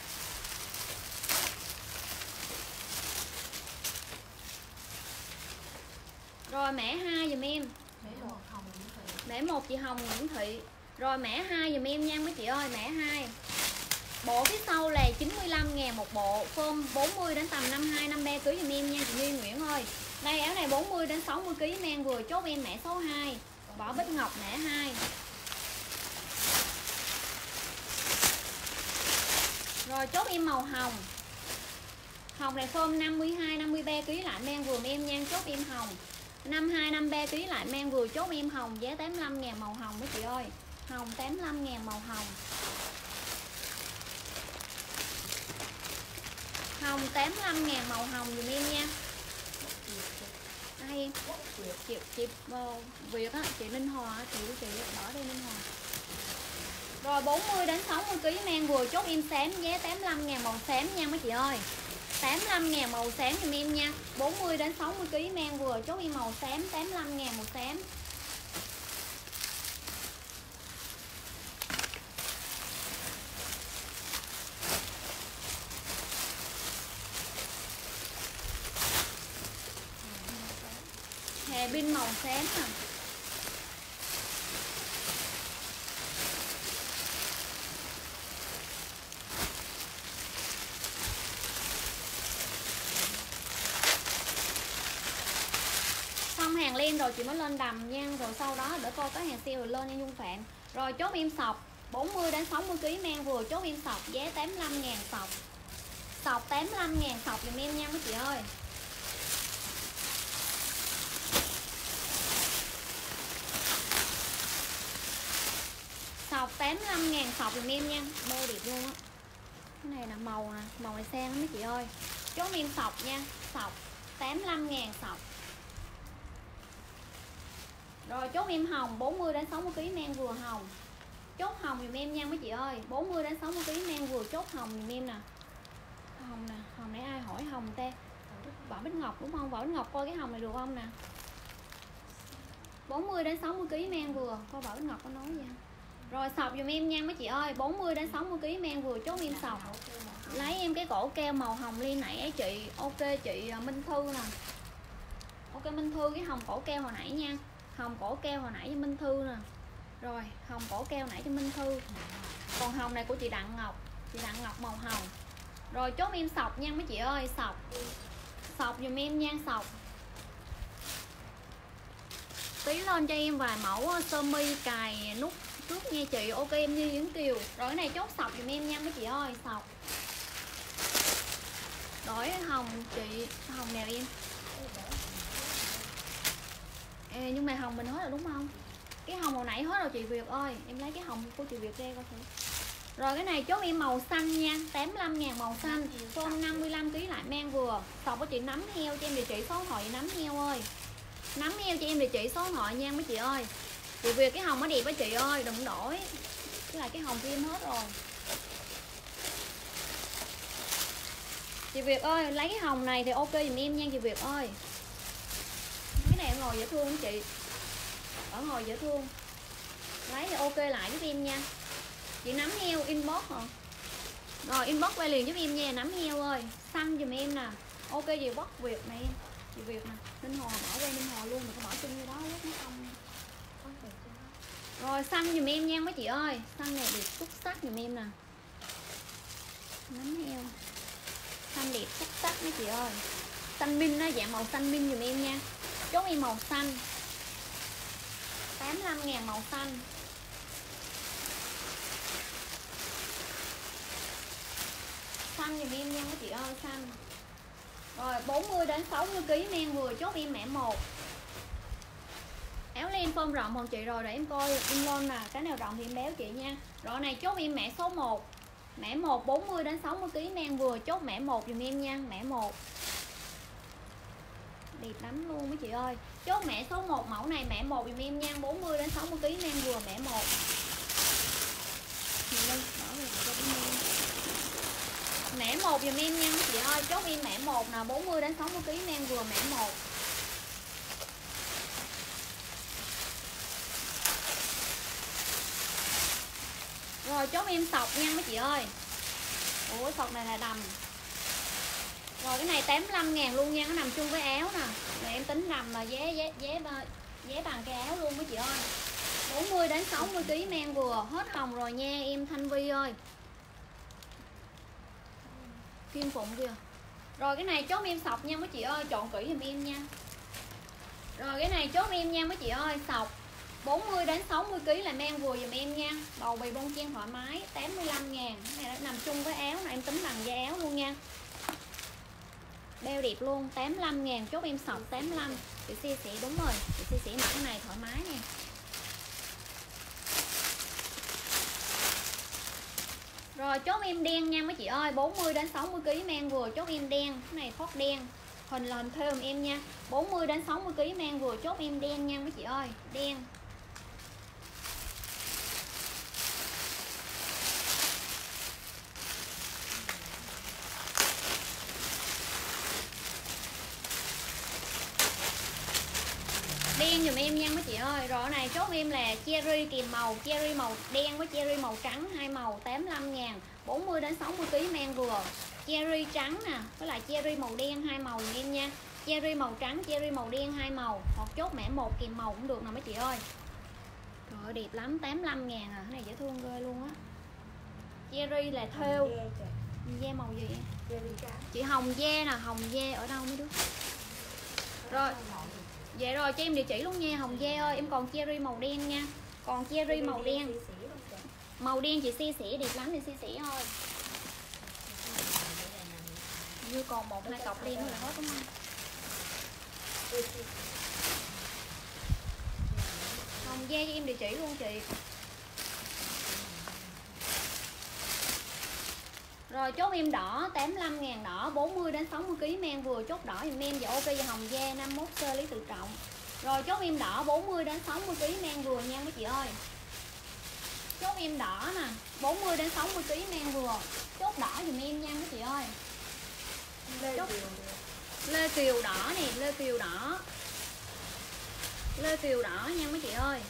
Rồi mẻ hai giùm em. Mẻ một chị Hồng Nguyễn Thị. Rồi mẻ hai giùm em nha mấy chị ơi, mẻ hai. Bộ phía sau là chín mươi lăm ngàn một bộ, form bốn mươi đến tầm năm mươi hai, năm mươi ba ký giùm em nha chị Duy Nguyễn ơi. Đây áo này bốn mươi đến sáu mươi ký men vừa, chốt em mẻ số hai. Vỏ Bích Ngọc mẻ hai. Rồi chốt em màu hồng. Hồng này form năm mươi hai, năm mươi ba ký lại men vừa em nha, chốt em hồng. năm mươi hai, năm mươi ba ký lại men vừa, chốt em hồng, giá tám mươi lăm ngàn màu hồng mấy chị ơi. Hồng tám mươi lăm ngàn màu hồng. Hồng tám mươi lăm ngàn màu hồng dùm em nha. Ai em? Chị, chị uh, Việt á, chị Ninh Hòa, chị của chị bỏ đây Ninh Hòa. Rồi bốn mươi đến sáu mươi ký men vừa, chốt em xám, giá tám mươi lăm ngàn màu xám nha mấy chị ơi. tám mươi lăm ngàn màu xám dùm em nha. bốn mươi đến sáu mươi ký men vừa, chốt em màu xám, tám mươi lăm ngàn màu xám. Hè pin màu xám nè. Xong hàng len rồi chị mới lên đầm nha. Rồi sau đó để coi có hàng sale rồi lên nha Nhung Phạm. Rồi chốt em sọc bốn mươi đến sáu mươi ký men vừa, chốt em sọc, giá tám mươi lăm ngàn sọc. Sọc tám mươi lăm ngàn sọc dùm em nha mấy chị ơi. Sọc tám mươi lăm ngàn sọc dùm em nha. Bơ đẹp luôn á. Cái này là màu nè, màu này sang mấy chị ơi. Chốt em sọc nha, sọc tám mươi lăm ngàn sọc. Rồi chốt em hồng bốn mươi đến sáu mươi ký men vừa hồng. Chốt hồng dùm em nha mấy chị ơi, bốn mươi đến sáu mươi ký men vừa, chốt hồng dùm em nè. Hồng nè, hồng nãy ai hỏi hồng ta? Vỏ Bích Ngọc đúng không? Vỏ Bích Ngọc coi cái hồng này được không nè. bốn mươi đến sáu mươi ký men vừa, coi Vỏ Bích Ngọc có nói gì không? Rồi sọc dùm em nha mấy chị ơi, bốn mươi đến sáu mươi ký men vừa, chốt em sọc. Lấy em cái cổ keo màu hồng liên nãy ấy chị. Ok chị Minh Thư nè. Ok Minh Thư, cái hồng cổ keo hồi nãy nha. Hồng cổ keo hồi nãy cho Minh Thư nè. Rồi hồng cổ keo nãy cho Minh Thư. Còn hồng này của chị Đặng Ngọc. Chị Đặng Ngọc màu hồng. Rồi chốt em sọc nha mấy chị ơi, sọc. Sọc dùm em nha, sọc. Tí lên cho em vài mẫu sơ mi cài nút trước nha chị. Ok em Như Yến Kiều. Rồi cái này chốt sọc dùm em nha mấy chị ơi, sọc. Đổi hồng chị, hồng nào em? À, nhưng mà hồng mình hết rồi đúng không? Cái hồng hồi nãy hết rồi chị Việt ơi. Em lấy cái hồng của chị Việt ra coi thử. Rồi cái này chốt em màu xanh nha, tám mươi lăm ngàn màu xanh. Form năm mươi lăm ký lại men vừa. Sọc của chị nắm heo cho em địa chỉ số điện thoại nắm heo ơi. Nắm heo cho em địa chỉ số điện thoại nha mấy chị ơi. Chị Việt cái hồng nó đẹp á chị ơi, đừng đổi. Cái này cái hồng của em hết rồi. Chị Việt ơi, lấy cái hồng này thì ok dùm em nha chị Việt ơi. Cái này ngồi dễ thương chị. Ở ngồi dễ thương. Lấy thì ok lại giúp em nha. Chị nắm heo inbox hả? Rồi inbox quay liền giúp em nha, nắm heo ơi. Xanh dùm em nè. Ok chị Bắc Việt này em. Chị Việt nè, Ninh Hòa bỏ qua Ninh Hòa luôn, mình có bỏ chung như đó lúc nó không. Rồi xanh dùm em nha mấy chị ơi. Xanh này đẹp xuất sắc dùm em nè. Nắm heo. Xanh đẹp xuất sắc mấy chị ơi. Xanh min nó dạng màu xanh min dùm em nha. Chốt em màu xanh tám mươi lăm ngàn màu xanh. Xanh dùm em nha mấy chị ơi, xanh. Rồi bốn mươi đến sáu mươi ký men vừa, chốt em mẻ một. Áo len form rộng còn chị rồi để em coi in lon nè, cái nào rộng thì em béo chị nha. Rồi này chốt em mẻ số một. Mẻ một bốn mươi đến sáu mươi ký men vừa, chốt mẻ một dùm em nha, mẻ một. Đẹp lắm luôn mấy chị ơi. Chốt mẹ số một mẫu này, mẹ một dùm em nha, bốn mươi đến sáu mươi ký men vừa mẹ một. Mẹ một dùm em nha mấy chị ơi, chốt em mẹ một nè, bốn mươi đến sáu mươi ký men vừa mẹ một. Rồi chốt em sọc nha mấy chị ơi. Ủa sọc này là đầm. Rồi cái này tám mươi lăm ngàn luôn nha, nó nằm chung với áo nè. Rồi em tính đầm là vé vé vé vé bằng cái áo luôn mấy chị ơi. bốn mươi đến sáu mươi ký men vừa, hết hồng rồi nha em Thanh Vi ơi. Kim Phụng kìa. Rồi cái này chốt em sọc nha mấy chị ơi, chọn kỹ giùm em nha. Rồi cái này chốt em nha mấy chị ơi, sọc bốn mươi đến sáu mươi ký là men vừa giùm em nha. Bầu bì bông chen thoải mái, tám mươi lăm ngàn. Cái này nó nằm chung với áo này, em tính bằng da áo luôn nha. Beo đẹp luôn, tám mươi lăm ngàn, chốt em sọc tám mươi lăm. Chị chia sẻ đúng rồi, chị chia sẻ mặc cái này thoải mái nè. Rồi chốt em đen nha mấy chị ơi, bốn mươi đến sáu mươi ký men vừa, chốt em đen. Cái này thoát đen. Hình là hình thêu em nha. bốn mươi đến sáu mươi ký men vừa, chốt em đen nha mấy chị ơi, đen. Đen dùm em nha mấy chị ơi. Rồi này chốt em là cherry kìm màu, cherry màu đen với cherry màu trắng, hai màu tám mươi lăm ngàn, bốn mươi đến sáu mươi ký men vừa. Cherry trắng nè, với lại cherry màu đen hai màu dùm em nha. Cherry màu trắng, cherry màu đen hai màu, hoặc chốt mẻ một kìm màu cũng được nè mấy chị ơi. Trời ơi đẹp lắm, tám mươi lăm ngàn à, cái này dễ thương ghê luôn á. Cherry là thêu. Da màu gì vậy? Chị Hồng da nè, Hồng da ở đâu mấy đứa? Rồi. Vậy rồi cho em địa chỉ luôn nha Hồng da ơi, em còn cherry màu đen nha. Còn cherry màu đen. Màu đen chị chia sẻ đẹp lắm thì chia sẻ thôi. Như còn một hai cọc đen nữa là hết đúng không? Hồng da cho em địa chỉ luôn chị. Rồi chốt em đỏ tám mươi lăm ngàn đỏ, bốn mươi đến sáu mươi ký men vừa, chốt đỏ dùm em. Dạ ok và Hồng da năm mươi mốt sơ Lý Tự Trọng. Rồi chốt em đỏ bốn mươi đến sáu mươi ký men vừa nha mấy chị ơi. Chốt em đỏ nè, bốn mươi đến sáu mươi ký men vừa. Chốt đỏ dùm em nha mấy chị ơi. Chốt Lê Kiều đỏ nè, Lê Kiều đỏ. Lê Kiều đỏ nha mấy chị ơi.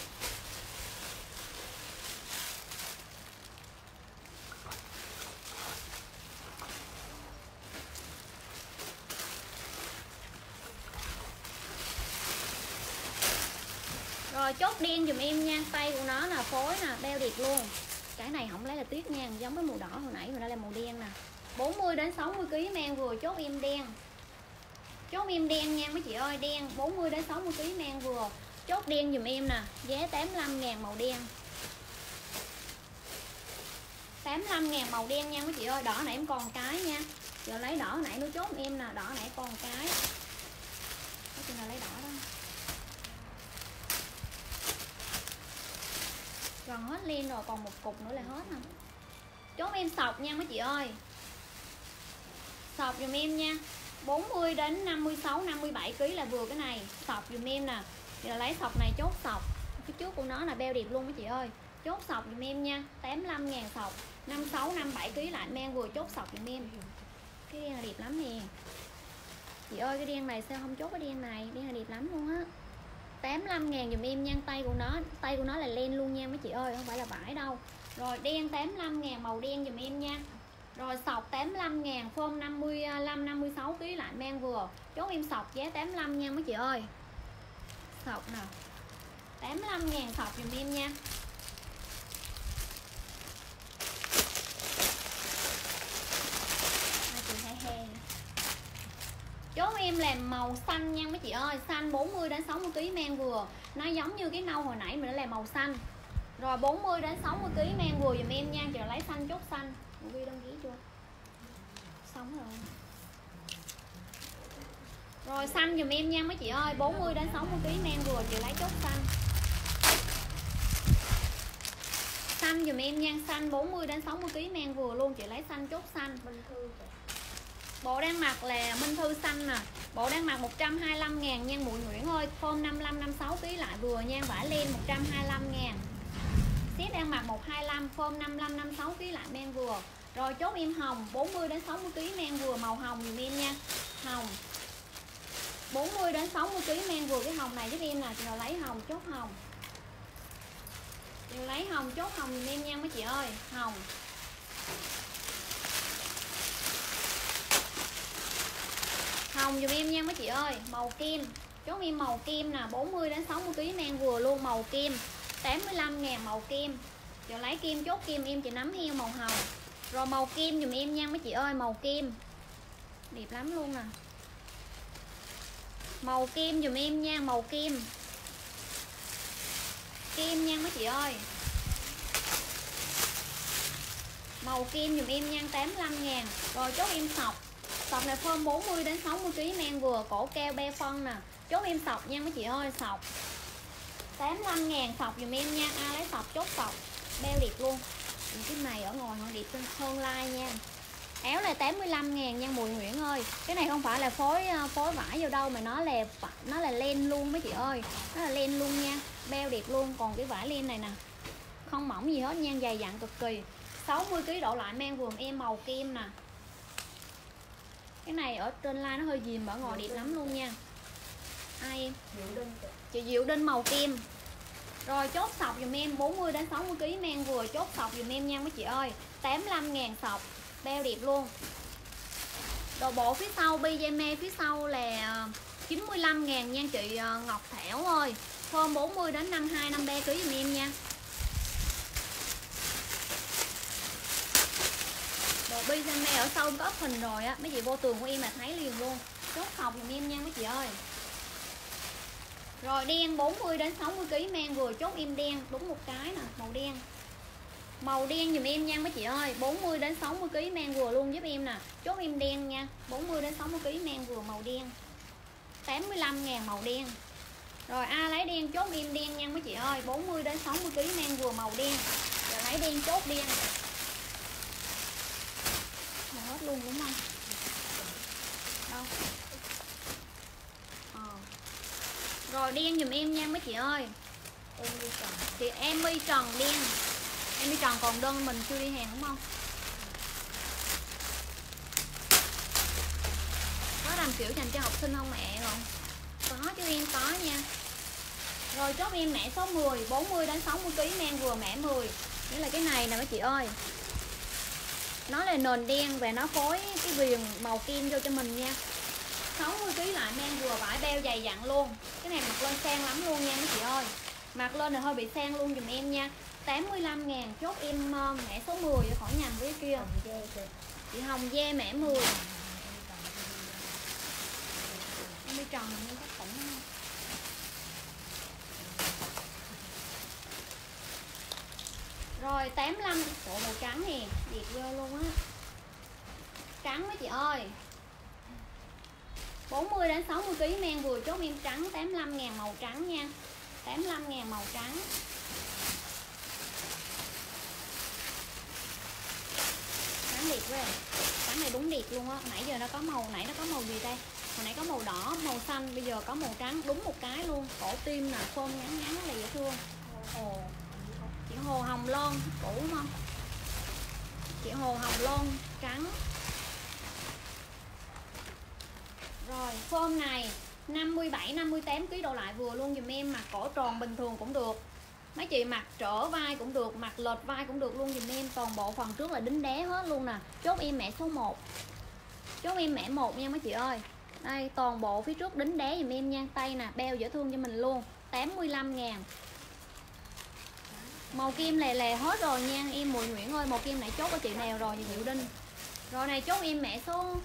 Rồi chốt đen dùm em nha, tay của nó là phối nè, đeo đẹp luôn. Cái này không lấy là tiếc nha, giống với màu đỏ hồi nãy rồi, đây là màu đen nè. bốn mươi đến sáu mươi ký men vừa, chốt em đen. Chốt em đen nha mấy chị ơi, đen bốn mươi đến sáu mươi ký men vừa. Chốt đen dùm em nè, giá tám mươi lăm ngàn màu đen. tám mươi lăm ngàn màu đen nha mấy chị ơi, đỏ nãy em còn cái nha. Giờ lấy đỏ nãy nó chốt em nè, đỏ nãy còn cái. Có chừng nào lấy đỏ đó. Gần hết len rồi, còn một cục nữa là hết nè. Chốt em sọc nha mấy chị ơi. Sọc dùm em nha. bốn mươi đến năm mươi sáu năm mươi bảy ký là vừa cái này. Sọc dùm em nè. Giờ lấy sọc này chốt sọc. Phía trước của nó là beo đẹp luôn mấy chị ơi. Chốt sọc dùm em nha, tám mươi lăm ngàn sọc. năm mươi sáu năm mươi bảy ký lại men vừa, chốt sọc dùm em. Cái đen là đẹp lắm nè. Chị ơi cái đen này sao không chốt cái đen này, đen là đẹp lắm luôn á. tám mươi lăm ngàn dùm em nha, tay của nó, tay của nó là len luôn nha mấy chị ơi, không phải là vải đâu. Rồi đen tám mươi lăm ngàn màu đen dùm em nha. Rồi sọc tám mươi lăm ngàn, phôm năm mươi lăm năm mươi sáu ký lại men vừa. Chốt em sọc giá tám mươi lăm nha mấy chị ơi. Sọc nè. tám mươi lăm ngàn sọc dùm em nha. Chốt em làm màu xanh nha mấy chị ơi, xanh bốn mươi đến sáu mươi ký men vừa. Nó giống như cái nâu hồi nãy mình đã làm màu xanh. Rồi bốn mươi đến sáu mươi ký men vừa dùm em nha, chờ lấy xanh chốt xanh. Ghi đăng ký chưa? Xong rồi. Rồi xanh dùm em nha mấy chị ơi, bốn mươi đến sáu mươi ký men vừa, chờ lấy chốt xanh. Xanh dùm em nha, xanh bốn mươi đến sáu mươi ký men vừa luôn, chị lấy xanh chốt xanh. Bộ đang mặc là Minh Thư xanh nè. Bộ đang mặc một trăm hai mươi lăm ngàn nha Bụi Nguyễn ơi. Form năm mươi lăm năm mươi sáu ký lại vừa nha. Vải len một trăm hai mươi lăm ngàn. Ship đang mặc một trăm hai mươi lăm, form năm mươi lăm năm mươi sáu ký lại men vừa. Rồi chốt em hồng bốn mươi đến sáu mươi ký men vừa màu hồng dùm em nha. Hồng bốn mươi đến sáu mươi ký men vừa cái hồng này giúp em nè. Chị nào lấy hồng chốt hồng. Chị nào lấy hồng chốt hồng dùm em nha mấy chị ơi. Hồng. Hồng dùm em nha mấy chị ơi. Màu kim. Chốt em màu kim nè, bốn mươi đến sáu mươi ký men vừa luôn màu kim. tám mươi lăm ngàn màu kim. Chị lấy kim chốt kim em chị nắm heo màu hồng. Rồi màu kim dùm em nha mấy chị ơi, màu kim. Đẹp lắm luôn nè. Màu kim dùm em nha, màu kim. Kim nha mấy chị ơi. Màu kim dùm em nha, tám mươi lăm ngàn. Rồi chốt em sọc. Sọc này form bốn mươi đến sáu mươi ký men vừa, cổ keo be phân nè. Chốt em sọc nha mấy chị ơi, sọc. tám mươi lăm ngàn sọc dùm em nha. Ai lấy sọc chốt sọc. Beo đẹp luôn. Cái này ở ngoài họ đẹp hơn like nha. Áo là tám mươi lăm ngàn nha Bụi Nguyễn ơi. Cái này không phải là phối phối vải vô đâu mà nó là nó là len luôn mấy chị ơi. Nó là len luôn nha. Beo đẹp luôn. Còn cái vải len này nè không mỏng gì hết nha, dày dặn cực kỳ. sáu mươi ký độ lại men vườn em màu kim nè. Cái này ở trên line nó hơi dìm, ở ngoài đẹp lắm luôn nha. Ai em? Chị Diệu Đinh màu kim. Rồi chốt sọc dùm em bốn mươi đến sáu mươi ký men vừa, chốt sọc dùm em nha mấy chị ơi. tám mươi lăm ngàn sọc. Beo đẹp luôn. Đồ bộ phía sau pyjama phía sau là chín mươi lăm ngàn nha chị Ngọc Thảo ơi. Form bốn mươi đến năm mươi hai năm mươi ba ký dùm em nha. Đồ pyjama ở sau có hình rồi á, mấy chị vô tường của em là thấy liền luôn. Chốt sọc dùm em nha mấy chị ơi. Rồi đen bốn mươi đến sáu mươi ký men vừa, chốt em đen đúng một cái nè, màu đen. Màu đen dùm em nha mấy chị ơi, bốn mươi đến sáu mươi ký men vừa luôn giúp em nè. Chốt em đen nha, bốn mươi đến sáu mươi ký men vừa màu đen. tám mươi lăm ngàn màu đen. Rồi ai lấy đen chốt em đen nha mấy chị ơi, bốn mươi đến sáu mươi ký men vừa màu đen. Rồi lấy đen chốt đen. Là hết luôn đúng không? Đâu? Ờ. Rồi đen dùm em nha mấy chị ơi. Thì em mi tròn đen. Em mi tròn còn đơn mình chưa đi hàng đúng không? Có làm kiểu dành cho học sinh không mẹ rồi? Có chứ em có nha. Rồi chốt em mẹ số mười, bốn mươi đến sáu mươi ký men vừa mẹ mười. Nghĩa là cái này nè mấy chị ơi. Nó là nền đen và nó phối cái viền màu kim vô cho mình nha. sáu mươi ký lại men vừa, vải beo dày dặn luôn. Cái này mặc lên sang lắm luôn nha mấy chị ơi. Mặc lên là hơi bị sang luôn dùm em nha. tám mươi lăm ngàn chốt em mẹ số mười khỏi nhầm với cái kia. Chị Hồng Dê mẹ mười. Em đi tròn như các tỉnh. Rồi tám mươi lăm bộ màu trắng nè, đẹp ghê luôn á. Trắng mấy chị ơi. bốn mươi đến sáu mươi ký men vừa, chốt em trắng tám mươi lăm ngàn màu trắng nha. tám mươi lăm ngàn màu trắng. Trắng đẹp quá. Trắng này đúng đẹp luôn á. Nãy giờ nó có màu, nãy nó có màu gì đây? Hồi nãy có màu đỏ, màu xanh, bây giờ có màu trắng, đúng một cái luôn. Cổ tim nè, phôm ngắn ngắn là dễ thương. Ồ. Chị Hồ Hồng Loan, cũ đúng không? Chị Hồ Hồng Loan trắng. Rồi form này năm mươi bảy năm mươi tám ký độ lại vừa luôn dùm em, mặc cổ tròn bình thường cũng được. Mấy chị mặc trở vai cũng được, mặc lệch vai cũng được luôn dùm em. Toàn bộ phần trước là đính đé hết luôn nè. Chốt em mẹ số một. Chốt em mẹ một nha mấy chị ơi. Đây toàn bộ phía trước đính đé dùm em nha. Tay nè, beo dễ thương cho mình luôn. tám mươi lăm ngàn. Màu kim lè lè hết rồi nha. Em Bụi Nguyễn ơi, màu kim này chốt của chị nào rồi, chị Diệu Đinh. Rồi này chốt em mẹ số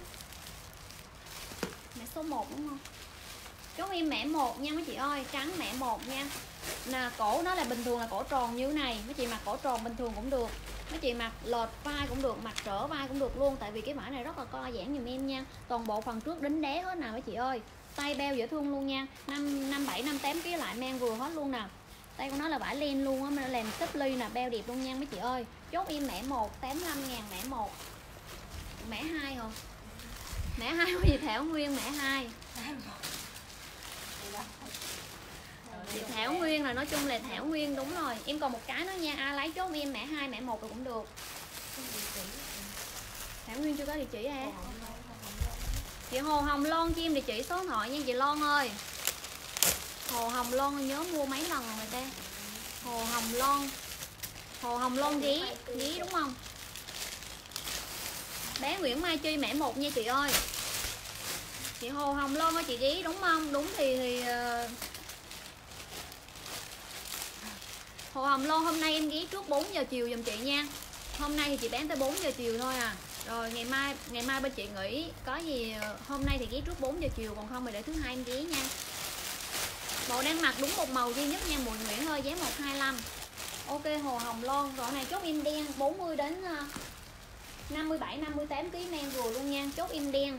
Mẹ số một đúng không? Chốt em mẹ một nha mấy chị ơi. Trắng mẹ một nha. Nè cổ nó là bình thường là cổ tròn như thế này. Mấy chị mặc cổ tròn bình thường cũng được. Mấy chị mặc lệch vai cũng được, mặc trở vai cũng được luôn. Tại vì cái vải này rất là co giãn dùm em nha. Toàn bộ phần trước đính đé hết nè mấy chị ơi. Tay beo dễ thương luôn nha. Năm bảy năm tám ký lại men vừa hết luôn nè. Tay của nó là vải len luôn á, mình làm xếp ly nè, beo đẹp luôn nha mấy chị ơi. Chốt em mẹ một, tám mươi lăm ngàn mẹ một. Mẹ hai hả? Mẻ hai của chị Thảo Nguyên, mẻ hai. Chị Thảo Nguyên là nói chung là Thảo Nguyên đúng rồi. Em còn một cái nữa nha, ai lấy chốt em mẻ hai, mẻ một rồi cũng được. Thảo Nguyên chưa có địa chỉ à? Chị Hồ Hồng Loan cho em địa chỉ số điện thoại nha chị Loan ơi. Hồ Hồng Loan nhớ mua mấy lần rồi ta. Hồ Hồng Loan. Hồ Hồng Loan ghí, ghí đúng không? Bé Nguyễn Mai Chi mẻ một nha chị ơi. Chị Hồ Hồng Loan ơi, chị ghí đúng không? Đúng thì thì uh... Hồ Hồng Loan hôm nay em ghí trước bốn giờ chiều giùm chị nha. Hôm nay thì chị bán tới bốn giờ chiều thôi à. Rồi ngày mai ngày mai bên chị nghỉ, có gì hôm nay thì ghé trước bốn giờ chiều, còn không thì để thứ hai em ghé nha. Bộ đang mặc đúng một màu duy nhất nha Mùi Nguyễn ơi, giá một hai lăm. Ok Hồ Hồng Loan, rồi này chốt im đen bốn mươi đến năm mươi bảy năm mươi tám ký men vừa luôn nha, chốt im đen.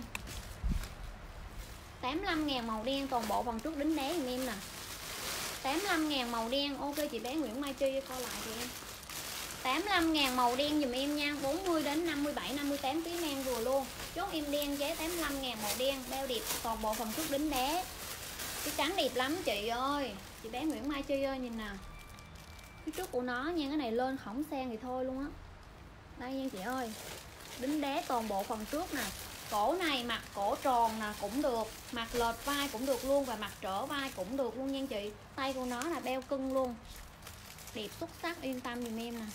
tám mươi lăm ngàn màu đen, toàn bộ phần trước đính đá giùm em nè. tám mươi lăm ngàn màu đen, ok chị bé Nguyễn Mai Chi coi lại chị em. tám mươi lăm ngàn màu đen dùm em nha, bốn mươi đến năm mươi bảy năm mươi tám ký men vừa luôn. Chốt em đen giá tám mươi lăm ngàn màu đen, bao đẹp toàn bộ phần trước đính đá. Cái trắng đẹp lắm chị ơi. Chị bé Nguyễn Mai Chi ơi nhìn nè. Phía trước của nó nha, cái này lên khổng sang thì thôi luôn á. Đây nha chị ơi. Đính đá toàn bộ phần trước nè. Cổ này mặt cổ tròn nè cũng được, mặt lệch vai cũng được luôn, và mặt trở vai cũng được luôn nha chị. Tay của nó là beo cưng luôn. Đẹp xuất sắc, yên tâm dùm em nè.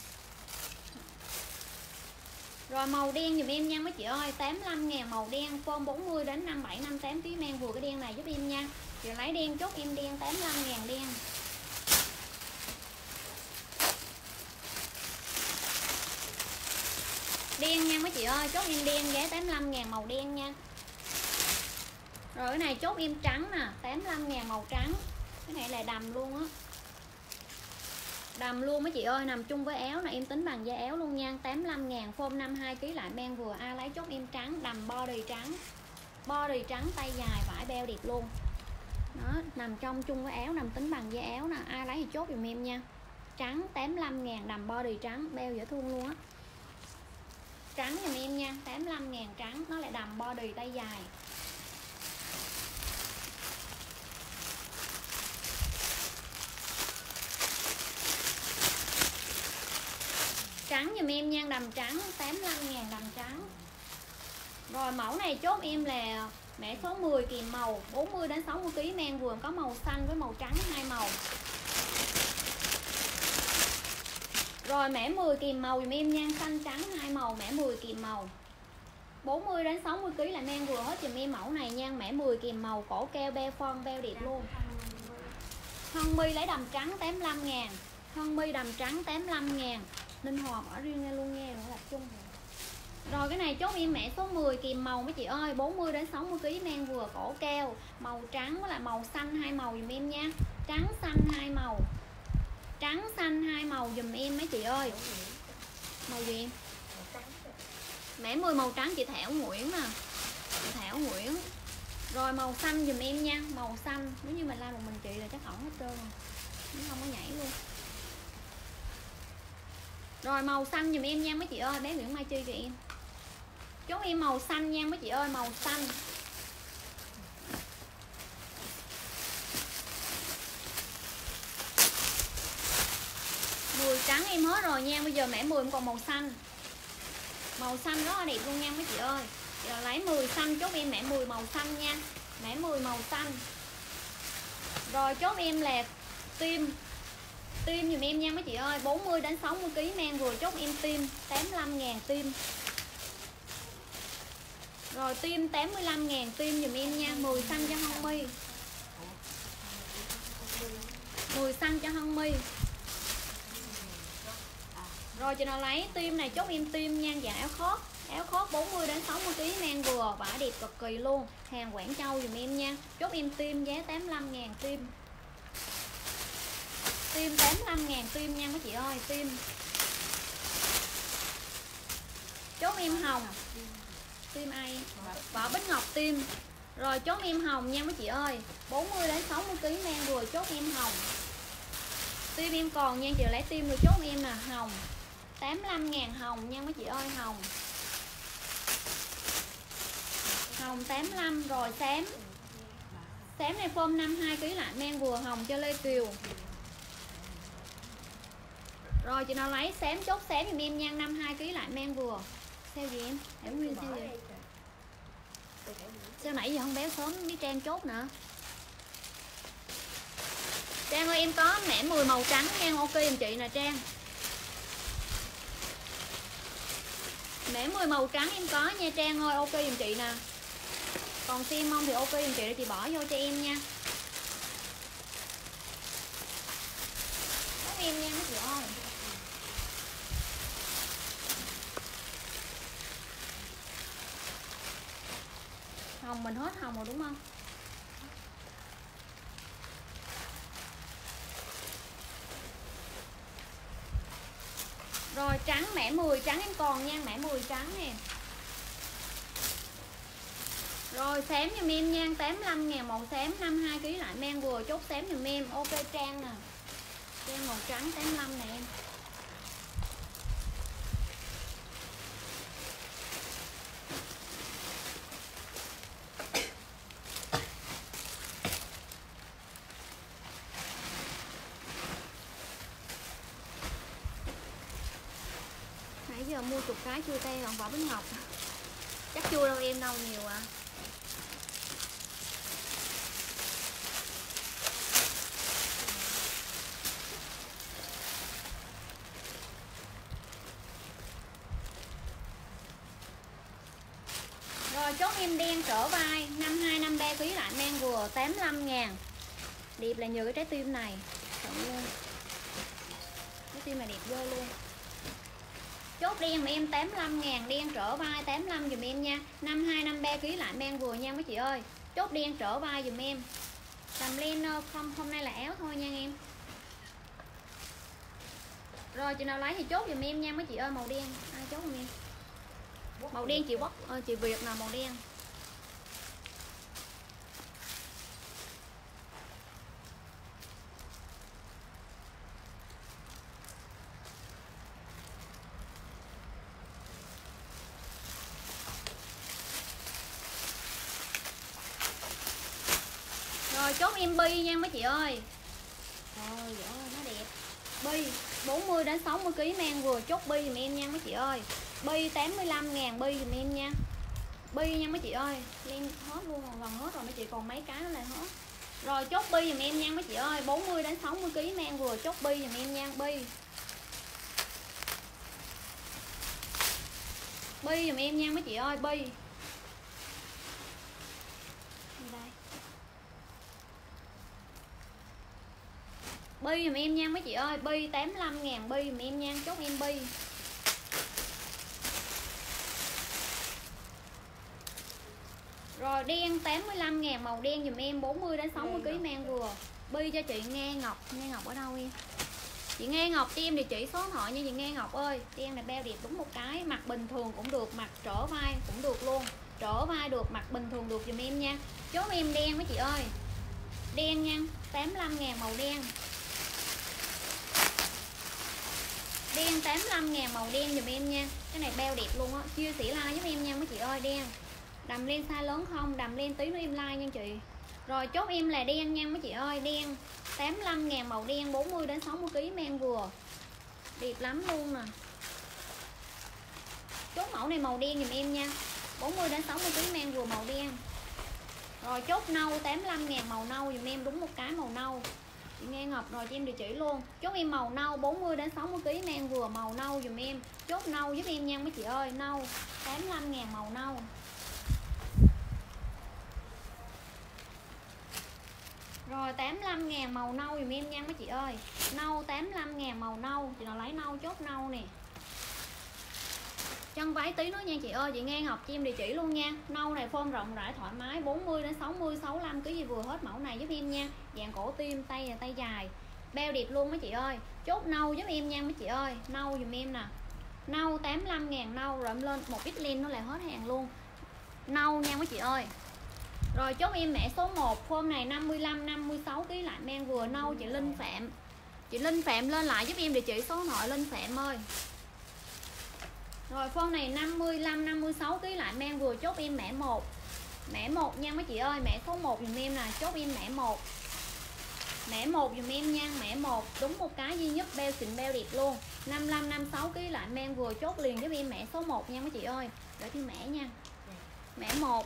Rồi màu đen dùm em nha mấy chị ơi, tám mươi lăm ngàn màu đen, form bốn mươi đến năm mươi bảy năm mươi tám ký men vừa cái đen này giúp em nha. Chị lấy đen chốt em đen tám mươi lăm ngàn đen. Đen nha mấy chị ơi, chốt em đen giá tám mươi lăm ngàn màu đen nha. Rồi cái này chốt em trắng nè, tám mươi lăm ngàn màu trắng. Cái này là đầm luôn á. Đầm luôn mấy chị ơi, nằm chung với áo nè, em tính bằng da áo luôn nha. Tám mươi lăm ngàn, form năm mươi hai ký lại men vừa, ai lấy chốt em trắng, đầm body trắng. Body trắng, tay dài, vải beo đẹp luôn. Đó, nằm trong chung với áo, nằm tính bằng da áo nè, ai lấy thì chốt dùm em nha. Trắng tám mươi lăm ngàn, đầm body trắng, beo dễ thương luôn á. Trắng dùm em nha, tám mươi lăm ngàn trắng, nó lại đầm body tay dài. Trắng dùm em nha, đầm trắng, tám mươi lăm ngàn đầm trắng. Rồi mẫu này chốt em là mẻ số mười kìm màu, bốn mươi đến sáu mươi ký men vừa, có màu xanh với màu trắng hai màu. Rồi mẻ mười kìm màu dùm em nha, xanh trắng hai màu, mẻ mười kìm màu. bốn mươi đến sáu mươi ký là men vừa hết dùm em mẫu này nha, mẻ mười kìm màu, cổ keo beo phong beo đẹp luôn. Hân mi lấy đầm trắng tám mươi lăm ngàn. Hân mi đầm trắng tám mươi lăm ngàn. Ninh Hòa bỏ riêng ra luôn nha, nó là chung rồi. Rồi cái này chốt em mẻ số mười kìm màu mấy chị ơi, bốn mươi đến sáu mươi ký men vừa, cổ keo, màu trắng với là màu xanh hai màu dùm em nha. Trắng xanh hai màu. Trắng xanh hai màu dùm em mấy chị ơi. Màu gì em? Mẻ mười màu trắng chị Thảo Nguyễn nè. Chị Thảo Nguyễn. Rồi màu xanh dùm em nha, màu xanh. Nếu như mình làm một mình chị là chắc ổng hết trơn rồi. Nó không có nhảy luôn. Rồi màu xanh dùm em nha mấy chị ơi, bé Nguyễn Mai Chi cho em. Chốt em màu xanh nha mấy chị ơi, màu xanh. mười trắng em hết rồi nha, bây giờ mẻ mười em còn màu xanh. Màu xanh rất là đẹp luôn nha mấy chị ơi. Giờ lấy mười xanh, chốt em mẻ mười màu xanh nha. Mẻ mười màu xanh. Rồi chốt em là tim. Tim dùm em nha mấy chị ơi, bốn mươi đến sáu mươi ký men vừa, chốt em tim tám mươi lăm ngàn tim. Rồi tim tám mươi lăm ngàn tim dùm em nha, mười xanh cho Hân mi. mười xanh cho Hân mi. Rồi chị nào lấy tim này chốt em tim nha, dạng áo khoác. Áo khoác bốn mươi đến sáu mươi ký men vừa, vải đẹp cực kỳ luôn. Hàng Quảng Châu dùm em nha. Chốt em tim giá tám mươi lăm ngàn tim. Tim tám mươi lăm ngàn tim nha mấy chị ơi, tim. Chốt em hồng. Tim ai? Vỏ Bích Ngọc tim. Rồi chốt em hồng nha mấy chị ơi, bốn mươi đến sáu mươi ký men vừa, chốt em hồng. Tim em còn nha, chị lấy tim rồi chốt em là hồng. tám mươi lăm ngàn hồng nha mấy chị ơi, hồng. Hồng tám lăm. Rồi xém. Xém này form năm mươi hai ki lô gam lại men vừa hồng cho Lê Kiều. Rồi chị nào lấy xém chốt xém thì em nha, năm mươi hai ki lô gam lại men vừa. Sao gì em? Em nguyên sao vậy? Sao nãy giờ không béo sớm với Trang chốt nữa. Trang ơi em có mẻ mười màu trắng nha, ok giùm chị nè Trang. Mẻ mười màu trắng em có nha Trang ơi, ok giùm chị nè. Còn xiêm mông thì ok giùm chị để chị bỏ vô cho em nha. Có em nha mấy chị ơi. Hồng mình hết hồng rồi đúng không? Rồi trắng mẻ mười trắng em còn nha, mẻ mười trắng nè. Rồi xém giùm em nha, tám mươi lăm ngàn màu xém năm mươi hai ki lô gam lại men vừa, chốt xém giùm em. Ok Trang nè. Trang màu trắng tám mươi lăm nè em. Nãy giờ mua chục cái chưa teo còn vỏ bánh ngọc. Chắc chưa đâu em đâu nhiều à. Rồi chốt em đen trở vai năm mươi hai năm mươi ba ki lô gam lại men vừa tám mươi lăm ngàn. Đẹp là nhờ cái trái tim này. Trời ơi. Trái tim này đẹp vô luôn. Chốt đen mà em tám mươi lăm ngàn, đen trở vai tám mươi lăm dùm em nha. năm mươi hai năm mươi ba ki lô gam lại men vừa nha mấy chị ơi. Chốt đen trở vai dùm em. Đầm len không, hôm nay là áo thôi nha em. Rồi chị nào lấy thì chốt dùm em nha mấy chị ơi, màu đen. Ai chốt dùm em? Màu đen chị Quốc, ờ, chị Việt là màu đen. Rồi chốt em bi nha mấy chị ơi. Trời ơi nó đẹp. Bi bốn mươi đến sáu mươi ki lô gam men vừa, chốt bi dùm em nha mấy chị ơi. Bi tám mươi lăm ngàn bi dùm em nha. Bi nha mấy chị ơi. Lên hết luôn rồi, gần hết rồi mấy chị, còn mấy cái nữa là hết. Rồi chốt bi dùm em nha mấy chị ơi, bốn mươi đến sáu mươi ki lô gam men vừa, chốt bi dùm em nha. Bi Bi dùm em nha mấy chị ơi, bi. Bi dùm em nha mấy chị ơi, bi tám mươi lăm ngàn bi dùm em nha, chốt em bi. Rồi đen tám mươi lăm ngàn màu đen dùm em, bốn mươi đến sáu mươi ki lô gam men vừa. Bi cho chị Nghe Ngọc. Nghe Ngọc ở đâu em? Chị Nghe Ngọc cho em địa chỉ số điện thoại nha chị Nghe Ngọc ơi. Đen này bao đẹp đúng một cái, mặc bình thường cũng được, mặc trở vai cũng được luôn. Trở vai được, mặc bình thường được dùm em nha. Chốt em đen mấy chị ơi. Đen nha, tám mươi lăm ngàn màu đen. Đen tám mươi lăm ngàn màu đen dùm em nha. Cái này bao đẹp luôn á, chia sẻ like giúp em nha mấy chị ơi. Đen đầm lên size lớn không, đầm lên tí nữa em like nha chị. Rồi chốt em là đen nha mấy chị ơi, đen tám mươi lăm ngàn màu đen, bốn mươi đến sáu mươi ki lô gam men vừa. Đẹp lắm luôn nè. Chốt mẫu này màu đen dùm em nha, bốn mươi đến sáu mươi ki lô gam men vừa màu đen. Rồi chốt nâu tám mươi lăm ngàn màu nâu dùm em, đúng một cái màu nâu. Chị Nghe Ngọc rồi cho em địa chỉ luôn. Chốt em màu nâu bốn mươi đến sáu mươi ki lô gam men vừa màu nâu dùm em. Chốt nâu giúp em nha mấy chị ơi, nâu tám mươi lăm ngàn màu nâu. Rồi tám mươi lăm ngàn màu nâu dùm em nha mấy chị ơi. Nâu tám mươi lăm ngàn màu nâu. Chị nào lấy nâu chốt nâu nè. Chân váy tí nữa nha chị ơi. Chị Nghe Ngọc cho em địa chỉ luôn nha. Nâu này form rộng rãi thoải mái, bốn mươi đến sáu mươi, sáu mươi lăm cái gì vừa hết mẫu này giúp em nha. Dạng cổ tim, tay là tay dài. Bao đẹp luôn mấy chị ơi. Chốt nâu giúp em nha mấy chị ơi. Nâu dùm em nè. Nâu tám mươi lăm ngàn nâu, rồi em lên một ít len nó lại hết hàng luôn. Nâu nha mấy chị ơi. Rồi chốt em mẹ số một, form này năm mươi lăm, năm mươi sáu ký lại men vừa nâu chị Linh Phạm. Chị Linh Phạm lên lại giúp em địa chỉ số điện thoại Linh Phạm ơi. Rồi form này năm mươi lăm, năm mươi sáu ký lại men vừa, chốt em mẹ một. Mẻ một nha mấy chị ơi, mẻ số một dùm em nè, chốt em mẻ một. Mẻ một dùm em nha, mẻ một đúng một cái duy nhất, beo xịn beo đẹp luôn. năm mươi lăm năm mươi sáu ký lại men vừa, chốt liền giúp em mẻ số một nha mấy chị ơi. Để thêm mẻ nha. Mẻ một.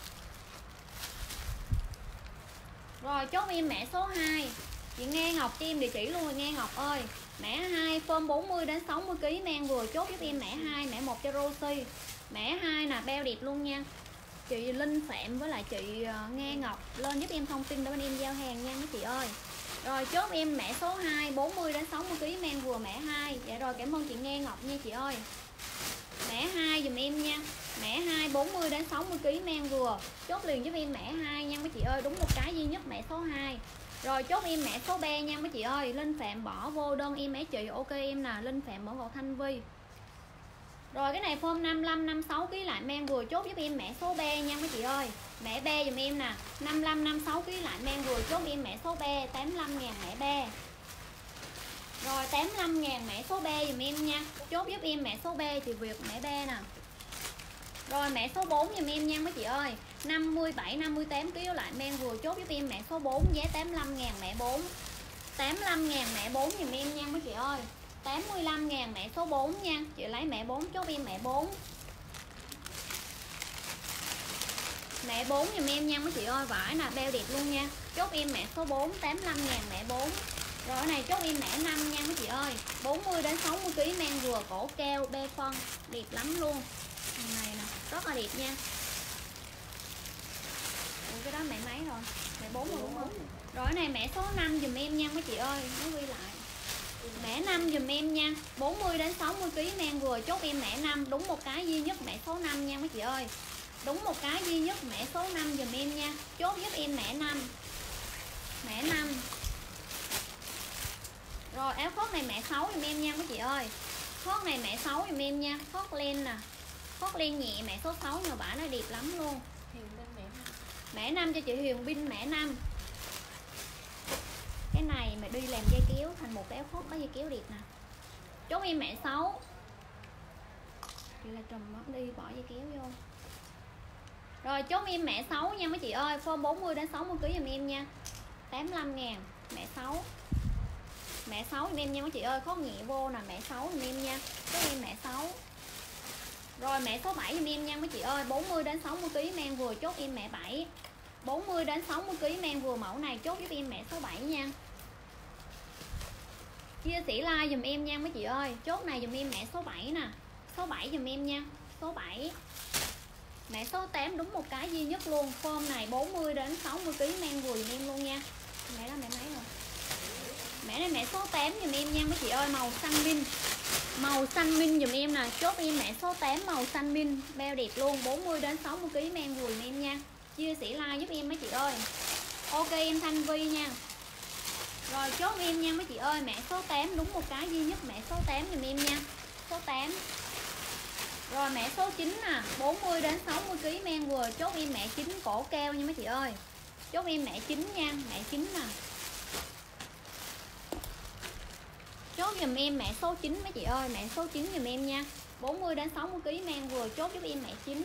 Rồi chốt em mẻ số hai. Chị Nghe Ngọc cho em địa chỉ luôn rồi Nghe Ngọc ơi. Mẻ hai form bốn mươi đến sáu mươi ký men vừa, chốt giúp em mẻ hai, mẻ một cho Rosie. Mẻ hai nè, beo đẹp luôn nha. Chị Linh Phạm với lại chị Nghe Ngọc lên giúp em thông tin để bên em giao hàng nha mấy chị ơi. Rồi chốt em mẻ số hai, bốn mươi đến sáu mươi ký men vừa, mẻ hai. Dạ rồi, cảm ơn chị Nghe Ngọc nha chị ơi. Mẻ hai dùm em nha. Mẻ hai bốn mươi đến sáu mươi ký men vừa, chốt liền giúp em mẻ hai nha mấy chị ơi, đúng một cái duy nhất mẻ số hai. Rồi chốt em mẻ số ba nha mấy chị ơi. Linh Phạm bỏ vô đơn em mẻ chị, ok em nè, Linh Phạm bỏ vào Thanh Vi. Rồi cái này form năm mươi lăm năm mươi sáu ký lại men vừa, chốt giúp em mẻ số ba nha mấy chị ơi. Mẻ ba dùm em nè, năm mươi lăm năm mươi sáu ký lại men vừa, chốt em mẻ số ba, tám mươi lăm ngàn mẻ ba. Rồi tám mươi lăm ngàn mẻ số ba dùm em nha, chốt giúp em mẻ số ba, chị Việt mẻ ba nè. Rồi mẻ số bốn dùm em nha mấy chị ơi, năm mươi bảy năm mươi tám ký lại men vừa, chốt giúp em mẻ số bốn, giá tám mươi lăm ngàn mẻ bốn. tám mươi lăm ngàn mẻ bốn dùm em nha mấy chị ơi. tám mươi lăm ngàn mẻ số bốn nha. Chị lấy mẻ bốn, chốt em mẻ bốn. Mẻ bốn dùm em nha mấy chị ơi, vải nè, beo đẹp luôn nha. Chốt em mẻ số bốn, tám mươi lăm ngàn mẻ bốn. Rồi cái này chốt em mẻ năm nha mấy chị ơi, bốn mươi đến sáu mươi ký men vừa, cổ keo bê phân, đẹp lắm luôn. Thằng này nè, rất là đẹp nha. Ủa cái đó mẹ mấy rồi? Mẹ bốn rồi đúng không? Rồi cái này mẹ số năm dùm em nha mấy chị ơi, nó ghi lại. Mẹ năm dùm em nha, bốn mươi đến sáu mươi ký men vừa, chốt em mẹ năm, đúng một cái duy nhất mẹ số năm nha mấy chị ơi. Đúng một cái duy nhất mẹ số năm dùm em nha, chốt giúp em mẹ năm. Mẹ năm. Rồi áo khoác này mẹ sáu dùm em nha mấy chị ơi. Khoác này mẹ sáu dùm em nha, khoác len nè. Khoác len nhẹ mẹ số sáu nhưng bả nó đẹp lắm luôn. Hiền bên mẹ năm. Mẹ năm cho chị Huyền Binh mẹ năm. Cái này mà đi làm dây kéo thành một cái áo khoác có dây kéo đẹp nè. Chốt em mẹ sáu. Chị là trùm đi bỏ dây kéo vô. Rồi chốt em mẹ sáu nha mấy chị ơi, form bốn mươi đến sáu mươi ký giùm em nha. tám mươi lăm ngàn mẹ sáu. Mẹ sáu giùm em nha mấy chị ơi, có nhẹ vô nè, mẹ sáu giùm em nha. Chốt em mẹ sáu. Rồi mẹ số bảy giùm em nha mấy chị ơi, bốn mươi đến sáu mươi ký men vừa, chốt em mẹ bảy. bốn mươi đến sáu mươi ký men vừa mẫu này, chốt giúp em mẹ số bảy nha. Chia sẻ like dùm em nha mấy chị ơi, chốt này dùm em mẹ số bảy nè. Số bảy dùm em nha, số bảy. Mẹ số tám đúng một cái duy nhất luôn, form này bốn mươi đến sáu mươi ký men vừa dùm em luôn nha. Mẹ đó mẹ mấy rồi? Mẹ này mẹ số tám dùm em nha mấy chị ơi, màu xanh minh. Màu xanh minh dùm em nè, chốt em mẹ số tám màu xanh minh, beo đẹp luôn, bốn mươi đến sáu mươi ký men vừa dùm em nha. Chia sẻ like giúp em mấy chị ơi. Ok em Thanh Vi nha. Rồi chốt em nha mấy chị ơi, mẹ số tám đúng một cái duy nhất mẹ số tám dùm em nha. Số tám. Rồi mẹ số chín nè, bốn mươi đến sáu mươi ký men vừa, chốt em mẹ chín cổ keo nha mấy chị ơi. Chốt em mẹ chín nha, mẹ chín nè. Chốt giùm em mẹ số chín mấy chị ơi, mẹ số chín giùm em nha. bốn mươi đến sáu mươi ký men vừa, chốt giúp em mẹ chín.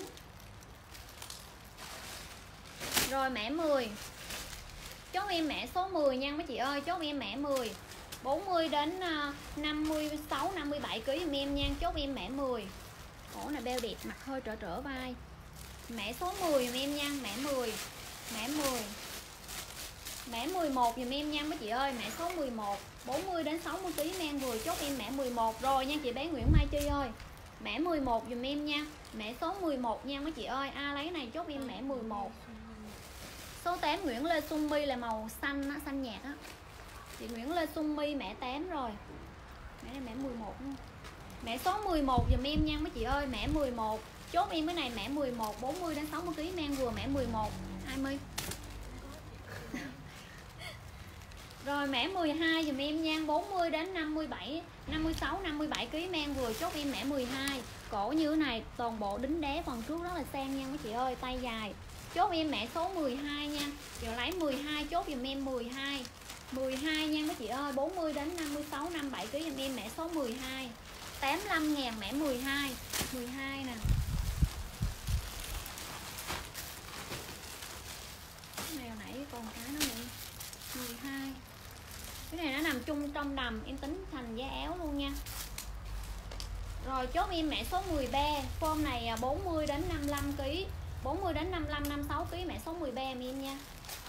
Rồi mẹ mười. Chốt em mẹ số mười nha mấy chị ơi, chốt em mẹ mười. bốn mươi đến năm mươi sáu năm mươi bảy ký giùm em nha, chốt em mẹ mười. Cổ này beo đẹp, mặt hơi trở trở vai. Mẹ số mười giùm em nha, mẹ mười. Mẹ mười. Mẹ mười một dùm em nha mấy chị ơi, mẹ số mười một, bốn mươi đến sáu mươi ký men vừa, chốt em mẹ mười một rồi nha chị bé Nguyễn Mai Chi ơi. Mẹ mười một dùm em nha, mẹ số mười một nha mấy chị ơi, ai lấy này chốt em mẹ mười một. Số tám Nguyễn Lê Xuân My là màu xanh á, xanh nhạt á. Chị Nguyễn Lê Xuân My mẹ tám rồi. Mẹ này mẹ mười một luôn. Mẹ số mười một dùm em nha mấy chị ơi, mẹ mười một. Chốt em cái này mẹ mười một, bốn mươi đến sáu mươi ký men vừa, mẹ mười một. hai mươi. Rồi mẹ mười hai dùm em nha, bốn mươi đến năm mươi bảy, năm mươi sáu, năm mươi bảy ký men vừa, chốt em mẹ mười hai. Cổ như thế này, toàn bộ đính đế phần trước rất là sang nha mấy chị ơi, tay dài. Chốt em mẹ số mười hai nha. Giờ lấy mười hai, chốt dùm em mười hai. mười hai nha mấy chị ơi, bốn mươi đến năm mươi sáu, năm mươi bảy ký dùm em mẹ số mười hai. tám mươi lăm ngàn mẹ mười hai. mười hai nè. hai. Cái này nó nằm chung trong đầm, em tính thành giá áo luôn nha. Rồi chốt em mã số mười ba, form này bốn mươi đến năm mươi lăm ki lô gam, bốn mươi đến năm mươi lăm, năm mươi sáu ki lô gam, mã số mười ba em em nha.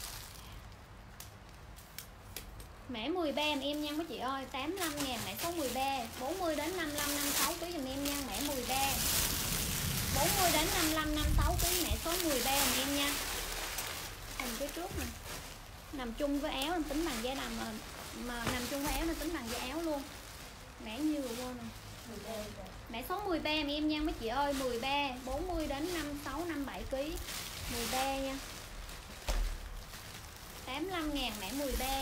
Mã mười ba em em nha mấy chị ơi, tám mươi lăm ngàn mã số mười ba, bốn mươi đến năm mươi lăm, năm mươi sáu ki lô gam giùm em nha, mã mười ba. bốn mươi đến năm mươi lăm, năm mươi sáu ki lô gam mã số mười ba em em nha. Hình phía trước nè. Nằm chung với áo em tính bằng giá đầm mà, mà nằm chung với áo nó tính bằng giá áo luôn. Mã như luôn nè. Mã số mười ba em em nha mấy chị ơi, mười ba, bốn mươi đến năm mươi sáu, năm mươi bảy ki lô gam, mười ba nha. tám mươi lăm ngàn mã mười ba.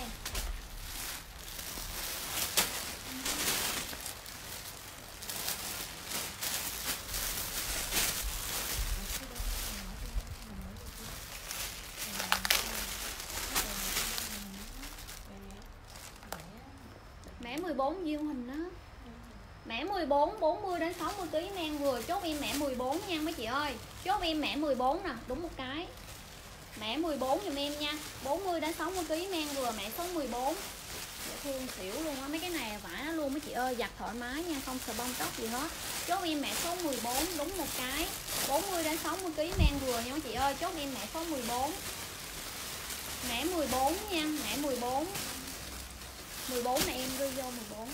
Mã mười bốn Diêu Hình đó. Mã mười bốn, bốn mươi đến sáu mươi ki lô gam men vừa, chốt em mã mười bốn nha mấy chị ơi. Chốt em mã mười bốn nè, đúng một cái. Mã mười bốn giùm em nha, bốn mươi đến sáu mươi ki lô gam men vừa, mã số mười bốn. Dễ thương xỉu luôn á, mấy cái này vải nó luôn mấy chị ơi, giặt thoải mái nha, không sờ bông tóc gì hết. Chốt em mã số mười bốn, đúng một cái. bốn mươi đến sáu mươi ki lô gam men vừa nha mấy chị ơi, chốt em mã số mười bốn. Mã mười bốn nha, mã mười bốn. mười bốn này em ghi vô mười bốn.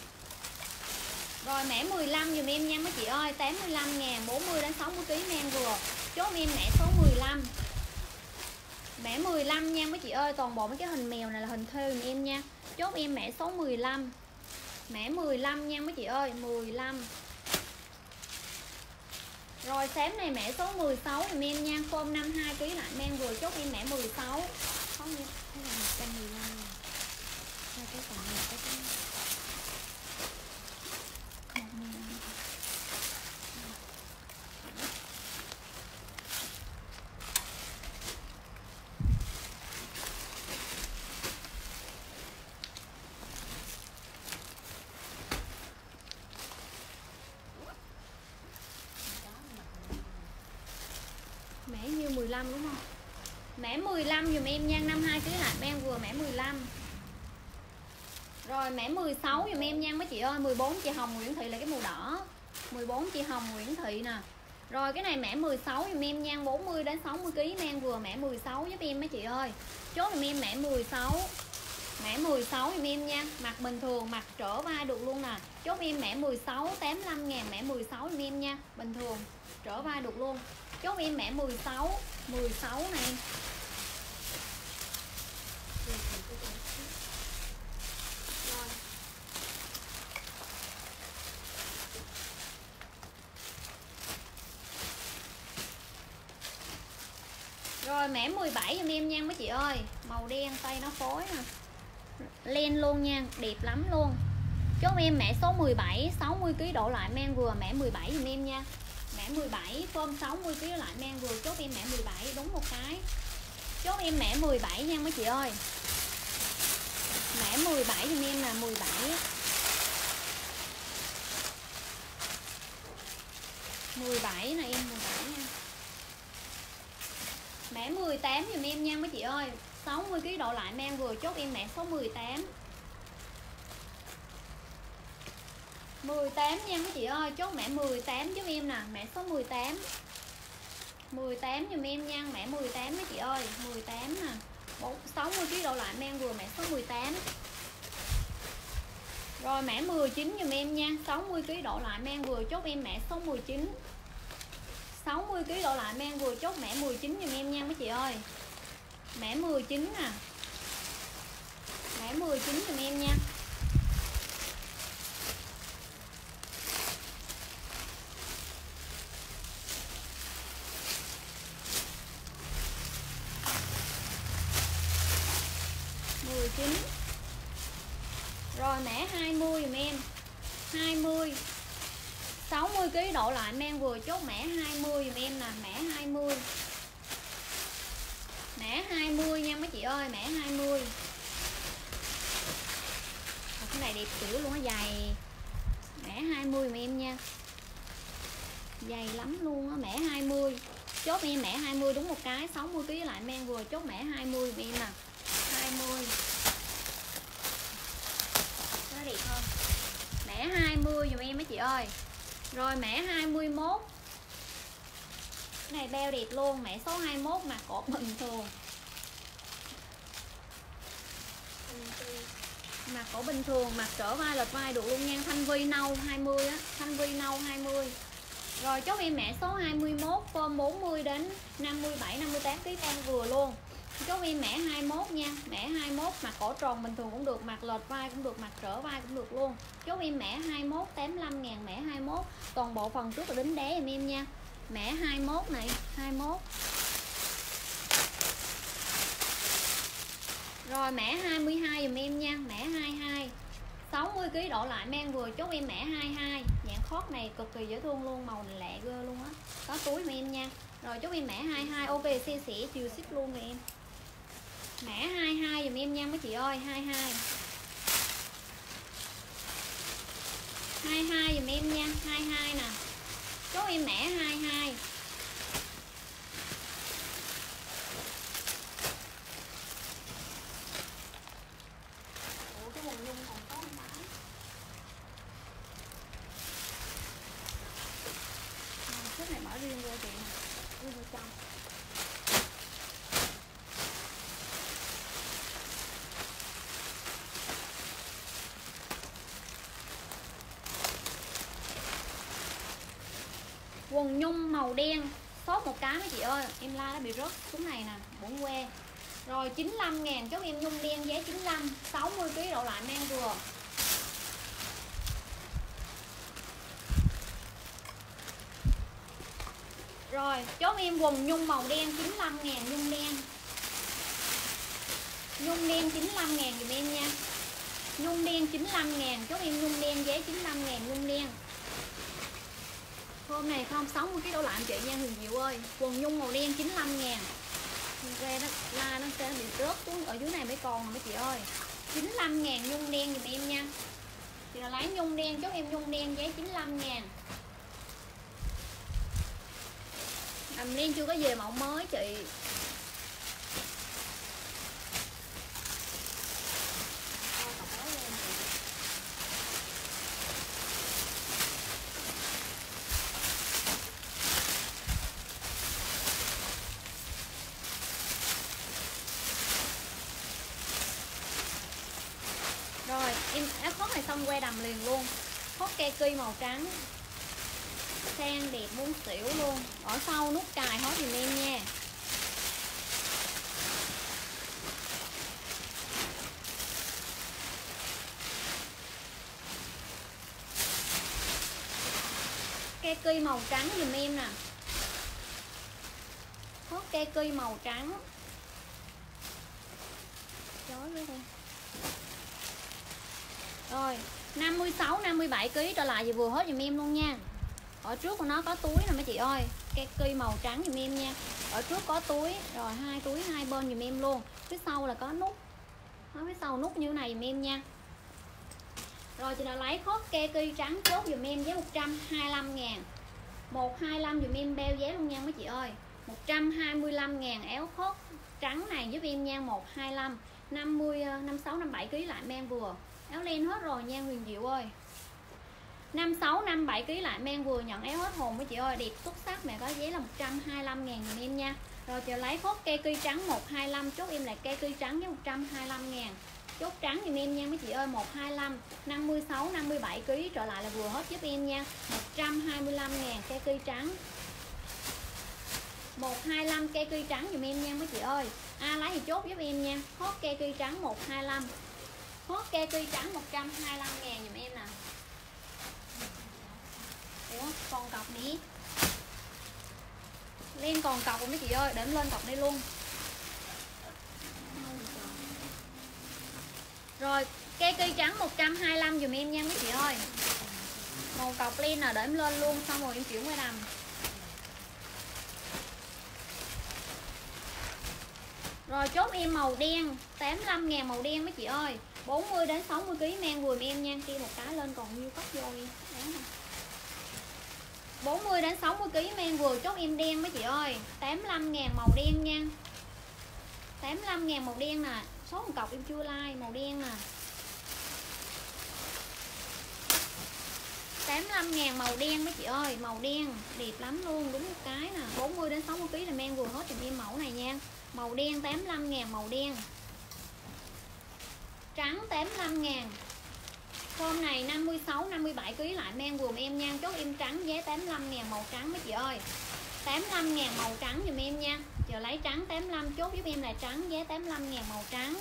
Rồi mã mười lăm dùm em nha mấy chị ơi, tám mươi lăm ngàn, bốn mươi đến sáu mươi ki lô gam men vừa. Chốt em mã số mười lăm. Mã mười lăm nha mấy chị ơi, toàn bộ mấy cái hình mèo này là hình thêu dùm em nha. Chốt em mã số mười lăm. Mã mười lăm nha mấy chị ơi, mười lăm. Rồi xém này mã số mười sáu dùm em nha, form năm mươi hai ki lô gam lại men vừa, chốt em mã mười sáu. Có như thế là một trăm mười lăm. Hai cái còn một cái cái mã như mười lăm đúng không? Mã mười lăm dùm em nha, năm mươi hai ki lô gam lại men vừa, mã mười lăm. Rồi mã mười sáu dùm em nha mấy chị ơi, mười bốn chị Hồng Nguyễn Thị là cái màu đỏ. mười bốn chị Hồng Nguyễn Thị nè. Rồi cái này mã mười sáu dùm em nha, bốn mươi đến sáu mươi ki lô gam men vừa, mã mười sáu giúp em mấy chị ơi. Chốt dùm em mã mười sáu. Mã mười sáu dùm em nha, mặc bình thường, mặc trở vai được luôn nè. Chốt em mã mười sáu, tám mươi lăm ngàn mã mười sáu dùm em nha, bình thường, trở vai được luôn. Chốt em mã mười sáu, mười sáu này. Rồi mã mười bảy giùm em nha mấy chị ơi, màu đen tay nó phối nè, len luôn nha, đẹp lắm luôn. Chốt em mã số mười bảy, sáu mươi ki lô gam độ lại men vừa, mã mười bảy giùm em nha. Mã mười bảy form sáu mươi ki lô gam lại men vừa, chốt em mã mười bảy, đúng một cái. Chốt em mã mười bảy nha mấy chị ơi. Mã mười bảy giùm em là mười bảy. mười bảy nè em, mười bảy nha. Mã mười tám giùm em nha mấy chị ơi, sáu mươi ki lô gam độ lại men vừa, chốt em mã số mười tám. mười tám nha mấy chị ơi, chốt mã mười tám giúp em nè, mã số mười tám. mười tám giùm em nha, mã mười tám mấy chị ơi, mười tám nè. sáu mươi ki lô gam độ lại men vừa, mã số mười tám. Rồi mã mười chín giùm em nha, sáu mươi ki lô gam độ lại men vừa, chốt em mã số mười chín. sáu mươi ki lô gam độ lại men vừa, chốt mã mười chín giùm em nha mấy chị ơi. Mã mười chín nè. Mã mười chín giùm em nha. mười chín. Rồi mã hai mươi giùm em. hai mươi. sáu mươi ki lô gam độ lại men vừa, chốt mã hai mươi giùm em nè, mã hai mươi. Mã hai mươi nha mấy chị ơi, mã hai mươi. Cái này đẹp kiểu luôn á, dày. Mã hai mươi giùm em nha. Dày lắm luôn á, mã hai mươi. Chốt em mã hai mươi đúng một cái, sáu mươi ki lô gam lại men vừa, chốt mã hai mươi giùm em nè. hai mươi. Mẻ hai mươi dùm em mấy chị ơi. Rồi mẻ hai mươi mốt. Cái này beo đẹp luôn, mẻ số hai mươi mốt mặc cột bình thường. Mặc cổ bình thường, mặc trở vai lệch vai được luôn nha. Thanh vi nâu hai mươi á, thanh vi nâu hai mươi. Rồi chốt em mẻ số hai mươi mốt, form bốn mươi đến năm mươi bảy năm mươi tám ký đang vừa luôn. Chốt em mẻ hai mươi mốt nha, mẻ hai mươi mốt mặc cổ tròn bình thường cũng được, mặc lệch vai cũng được, mặc trở vai cũng được luôn. Chốt em mẻ hai mươi mốt tám mươi lăm ngàn, mẻ hai mươi mốt. Toàn bộ phần trước là đính đế em em nha. Mẻ hai mươi mốt này, hai mươi mốt. Rồi mẻ hai mươi hai dùm em nha, mẻ hai mươi hai. sáu mươi ký độ lại mang vừa, chốt em mẻ hai mươi hai. Dạng khót này cực kỳ dễ thương luôn, màu này lẹ ghê luôn á. Có túi mà em nha. Rồi chốt em mẻ hai mươi hai, ok xe sẻ chiều ship luôn rồi em. Mẻ hai mươi hai dùm em nha mấy chị ơi, hai mươi hai. hai mươi hai dùm em nha, hai mươi hai nè. Chốt em mẻ hai mươi hai. Ủa cái quần nhung còn có không phải? Cái này bỏ riêng vô chị, riêng vô trong. Quần nhung màu đen, sốt một cái mấy chị ơi, em la nó bị rớt xuống này nè, bổn que. Rồi chín mươi lăm ngàn, chốt em nhung đen giá chín mươi lăm, sáu mươi ký độ lại mang vừa. Rồi chốt em quần nhung màu đen chín mươi lăm ngàn, nhung đen. Nhung đen chín mươi lăm ngàn dùm em nha. Nhung đen chín mươi lăm ngàn, chốt em nhung đen giá chín mươi lăm ngàn, nhung đen. Hôm này không sáu mươi ký đổ lại chị nha Huyền Diệu ơi. Quần nhung màu đen chín mươi lăm ngàn. Ra nó la nó sẽ bị rớt xuống ở dưới này mới còn mấy chị ơi. chín mươi lăm ngàn nhung đen dùm em nha. Chị nào lấy nhung đen, chốt em nhung đen giá chín mươi lăm ngàn. Đầm đen chưa có về mẫu mới chị. Rồi em áo khoác này xong que đầm liền luôn. Khoác kaki màu trắng, sang đẹp muốn xỉu luôn. Ở sau nút cài hết dùm em nha. Kaki màu trắng dùm em nè. Khoác kaki màu trắng. Chói với đây. Rồi năm mươi sáu năm mươi bảy ký trở lại thì vừa hết dùm em luôn nha. Ở trước của nó có túi nè mấy chị ơi, kaki màu trắng dùm em nha. Ở trước có túi, rồi hai túi hai bên dùm em luôn. Phía sau là có nút, ở phía sau nút như này dùm em nha. Rồi chị nào lấy khót kaki trắng chốt dùm em giá một trăm hai mươi lăm ngàn. một trăm hai mươi lăm dùm em beo giá luôn nha mấy chị ơi. một trăm hai mươi lăm ngàn áo khót trắng này giúp em nha, một trăm hai mươi lăm. năm mươi, năm mươi sáu, năm mươi bảy ký lại mang vừa. Áo len hết rồi nha Huyền Diệu ơi. năm mươi sáu, năm mươi bảy ký lại mang vừa, nhận áo hết hồn mấy chị ơi, đẹp xuất sắc mẹ, có giá là một trăm hai mươi lăm ngàn dùm em nha. Rồi chờ lấy khót kaki trắng một trăm hai mươi lăm, chốt em lại kaki trắng với một trăm hai mươi lăm ngàn. Chốt trắng dùm em nha mấy chị ơi, một trăm hai mươi lăm. năm mươi sáu, năm mươi bảy ký trở lại là vừa hết giúp em nha, một trăm hai mươi lăm ngàn kaki trắng. một trăm hai mươi lăm kaki trắng dùm em nha mấy chị ơi. Ai lấy thì chốt giúp em nha. Khót kaki trắng một trăm hai mươi lăm. Khót kaki trắng một trăm hai mươi lăm ngàn dùm em nè. Ủa còn cọc nè. Len còn cọc rồi mấy chị ơi, để em lên cọc đây luôn. Rồi kaki trắng một trăm hai mươi lăm dùm em nha mấy chị ơi. Màu cọc len là để em lên luôn, xong rồi em chuyển qua đầm. Rồi chốt em màu đen tám mươi lăm ngàn, màu đen mấy chị ơi. bốn mươi đến sáu mươi ký mang vừa em nha. Kia một cái lên còn nhiêu cắt vô đi. bốn mươi đến sáu mươi ký mang vừa, chốt em đen mấy chị ơi. tám mươi lăm ngàn màu đen nha. tám mươi lăm ngàn màu đen nè. Số một cọc em chưa like, màu đen nè. lăm ngàn màu đen mấy chị ơi, màu đen đẹp lắm luôn, đúng một cái nè, bốn mươi đến sáu mươi ký là men vừa hết dùm em mẫu này nha. Màu đen tám mươi lăm ngàn, màu đen. Trắng tám mươi lăm ngàn. Form này năm mươi sáu năm mươi bảy ký lại men vừa em nha, chốt em trắng giá tám mươi lăm ngàn, màu trắng mấy chị ơi. tám mươi lăm ngàn màu trắng dùm em nha. Chờ lấy trắng tám mươi lăm, chốt giúp em là trắng giá tám mươi lăm ngàn, màu trắng.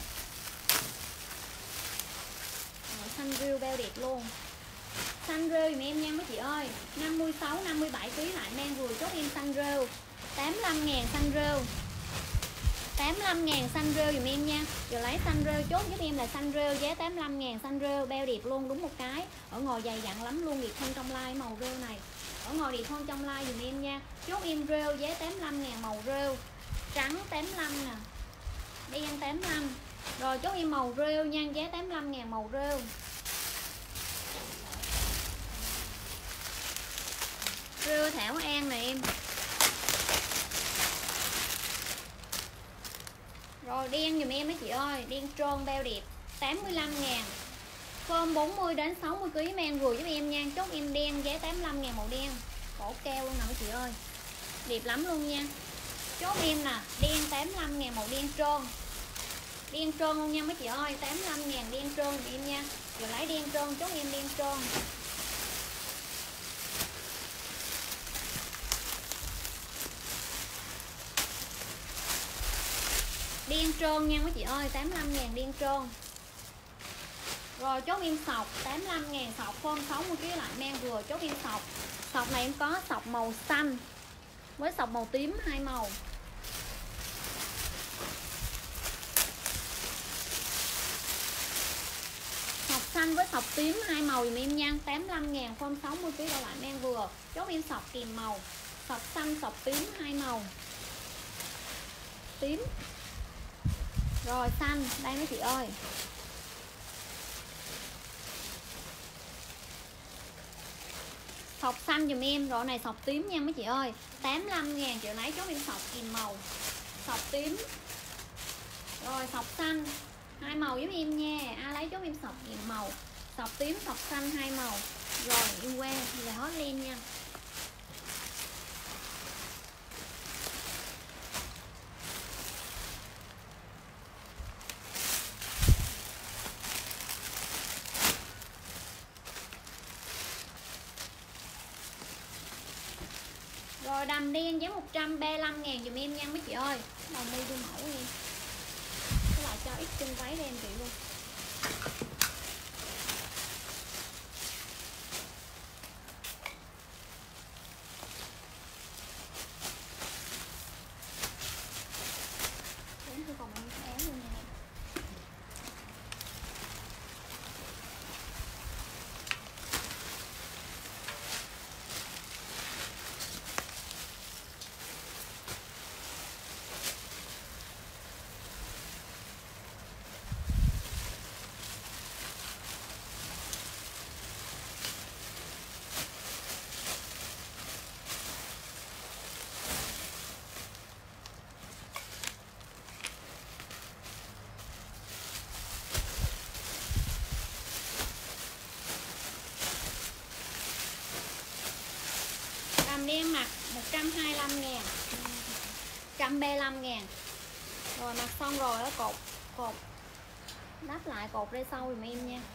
Xanh rêu beo đẹp luôn. Xanh rêu dùm em nha mấy chị ơi. năm mươi sáu năm mươi bảy ký lại men vừa, chốt em xanh rêu tám mươi lăm ngàn, xanh rêu tám mươi lăm ngàn, xanh rêu dùm em nha. Giờ lấy xanh rêu chốt giúp em là xanh rêu giá tám mươi lăm ngàn, xanh rêu beo đẹp luôn, đúng một cái. Ở ngoài dày dặn lắm luôn, đẹp hơn trong like màu rêu này. Ở ngoài đẹp hơn trong like dùm em nha. Chốt em rêu giá tám mươi lăm ngàn, màu rêu. Trắng tám mươi lăm nè, đen tám mươi lăm. Rồi chốt em màu rêu nha, giá tám mươi lăm ngàn, màu rêu. Rêu Thảo An nè em. Rồi đen dùm em mấy chị ơi, đen trơn beo đẹp tám mươi lăm ngàn. Form bốn mươi đến sáu mươi ký men vừa giúp em nha. Chốt em đen giá tám mươi lăm ngàn, màu đen. Cổ keo luôn nè mấy chị ơi. Đẹp lắm luôn nha. Chốt em nè, đen tám mươi lăm ngàn, màu đen trơn. Đen trơn luôn nha mấy chị ơi, tám mươi lăm ngàn đen trơn giúp em nha. Giờ lấy đen trơn, chốt em đen trơn. Đen trơn nha mấy chị ơi, tám mươi lăm ngàn đen trơn. Rồi chốt em sọc tám mươi lăm ngàn, sọc form sáu mươi ký lại men vừa, chốt em sọc. Sọc này em có sọc màu xanh với sọc màu tím, hai màu. Sọc xanh với sọc tím hai màu dùm em nha, tám mươi lăm ngàn, form sáu mươi ký lại men vừa, chốt em sọc kèm màu. Sọc xanh, sọc tím hai màu. Tím. Rồi xanh, đây mấy chị ơi. Sọc xanh dùm em, rồi này sọc tím nha mấy chị ơi. tám mươi lăm ngàn, chịu lấy chốt em sọc kìm màu. Sọc tím. Rồi sọc xanh, hai màu giúp em nha. Ai lấy chốt em sọc kìm màu. Sọc tím, sọc xanh hai màu. Rồi em qua là hot lên nha. Rồi đầm đen giá một trăm ba mươi lăm ngàn dùm em nha mấy chị ơi. Đầu mi đu mẫu đi. Cái lại cho ít chân váy đen chị luôn. Đến tôi còn em áo luôn nè. Đen mặt một trăm hai mươi lăm ngàn, một trăm ba mươi lăm ngàn. Rồi mặc xong rồi đó, cột cột đắp lại cột đây sau dùm em nha.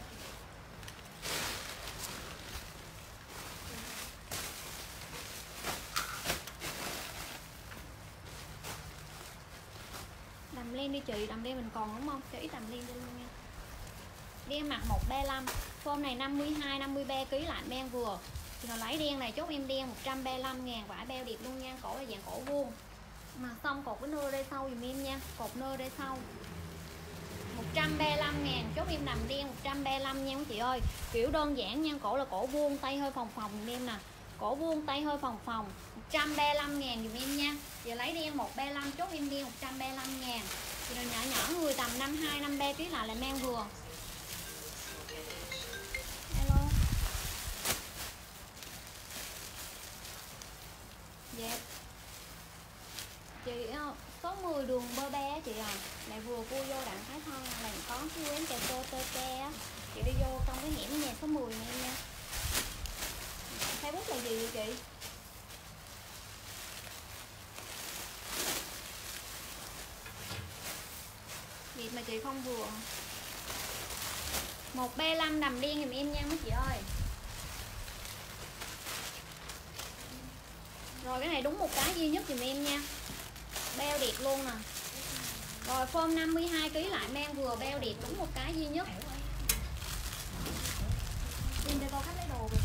Đầm len đi chị, đầm len mình còn đúng không? Cho ít đầm len cho luôn nha. Đen mặt một trăm ba mươi lăm, form này năm mươi hai năm mươi ba ký lại men vừa. Thì nó lấy đen này chốt em đen một trăm ba mươi lăm ngàn, vải beo đẹp luôn nha, cổ là dạng cổ vuông. Mà xong cột cái nơ đây sau dùm em nha, cột nơ đây sau. một trăm ba mươi lăm ngàn, chốt em đầm đen một trăm ba mươi lăm nha mấy chị ơi. Kiểu đơn giản nha, cổ là cổ vuông, tay hơi phồng phồng dùm em nè. Cổ vuông, tay hơi phồng phồng, một trăm ba mươi lăm ngàn dùm em nha. Giờ lấy đen một trăm ba mươi lăm, chốt em đen một trăm ba mươi lăm ngàn. Thì nó nhỏ nhỏ người tầm năm mươi hai năm mươi ba ký lại là men vừa. Hello. Dạ. Chị số mười đường bơ be chị à, lại vừa cua vô đặng Thái Thân là có cái quán cà phê tê tê á, chị đi vô trong cái hẻm nhà số mười này nha. Facebook là gì vậy chị? Việc mà chị không vừa. Một B năm đầm đen giùm em nha mấy chị ơi. Rồi cái này đúng một cái duy nhất giùm em nha. Beo đẹp luôn nè. Rồi form năm mươi hai ký lại mang vừa beo đẹp đúng một cái duy nhất. Em để coi khách lấy đồ kìa.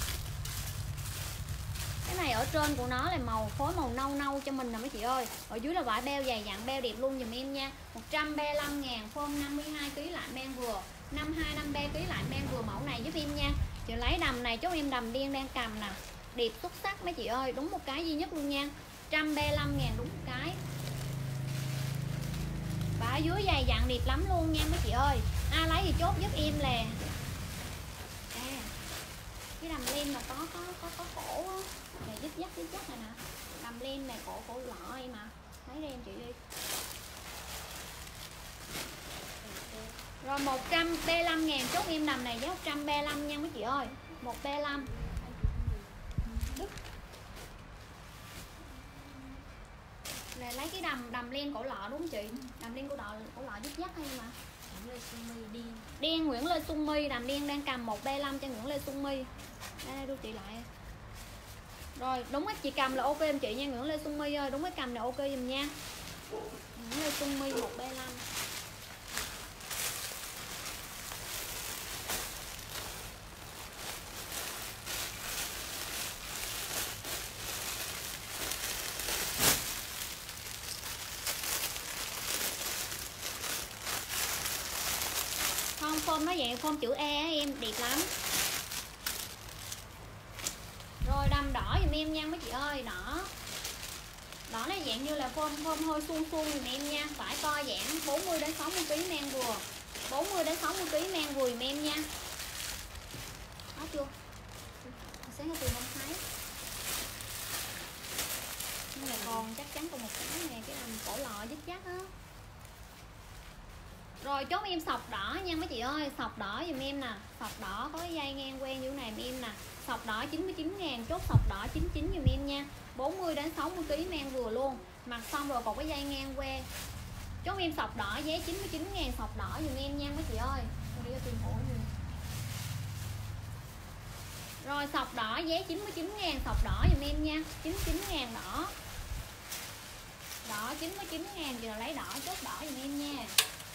Cái này ở trên của nó là màu phối màu nâu nâu cho mình nè mấy chị ơi. Ở dưới là vải beo dày dặn beo đẹp luôn giùm em nha. Một trăm ba mươi lăm ngàn form năm mươi hai ký lại mang vừa. Năm mươi hai năm ký lại mang vừa mẫu này giúp em nha. Chị lấy đầm này chốt em đầm đen đang cầm nè. Đẹp xuất sắc mấy chị ơi, đúng một cái duy nhất luôn nha. Một trăm ba mươi lăm ngàn đúng một cái. Và ở dưới dày dặn đẹp lắm luôn nha mấy chị ơi. Ai lấy thì chốt giúp em là à, cái đầm len mà có có có có cổ á, này dứt dắt dứt dắt này nè. Đầm len này cổ cổ lọ em mà. Lấy đi em chị đi. Rồi một trăm ba mươi lăm ngàn chốt em đầm này giá một trăm ba mươi lăm nha mấy chị ơi. một trăm ba mươi lăm. Là lấy cái đầm đầm len cổ lọ đúng không chị? Đầm len cổ lọ cổ lọ dứt dắt hay mà. Nguyễn Lê Xuân My đi. Đen Nguyễn Lê Xuân My đầm đen đang cầm một trăm ba mươi lăm cho Nguyễn Lê Xuân My. Đây đưa chị lại. Rồi đúng cái chị cầm là ok em chị nha Nguyễn Lê Xuân My ơi, đúng cái cầm là ok giùm nha. Nguyễn Lê Xuân My một trăm ba mươi lăm. Không, form nó dạng form chữ E á em, đẹp lắm. Rồi đầm đỏ giùm em nha mấy chị ơi, đỏ. Đỏ này dạng như là form form hơi suông suông giùm em nha, phải co giãn bốn mươi đến sáu mươi ký mang vừa. bốn mươi đến sáu mươi ký mang vừa giùm em nha. Đó chưa? Sáng nay từ không thấy. Nhưng mà còn chắc chắn còn một cái nè, cái đầm cổ lọ dứt dắt á. Rồi chốt em sọc đỏ nha mấy chị ơi, sọc đỏ giùm em nè. Sọc đỏ có cái dây ngang quen như này em em nè. Sọc đỏ chín mươi chín ngàn, chốt sọc đỏ chín mươi chín giùm em nha. bốn mươi đến sáu mươi ký mang vừa luôn. Mặc xong rồi còn cái dây ngang que. Chốt em sọc đỏ giá chín mươi chín ngàn, sọc đỏ giùm em nha mấy chị ơi. Đi tìm hộ gì. Rồi sọc đỏ giá chín mươi chín ngàn, sọc đỏ giùm em nha. chín mươi chín ngàn đỏ. Đỏ chín mươi chín ngàn, chị nào lấy đỏ chốt đỏ giùm em nha.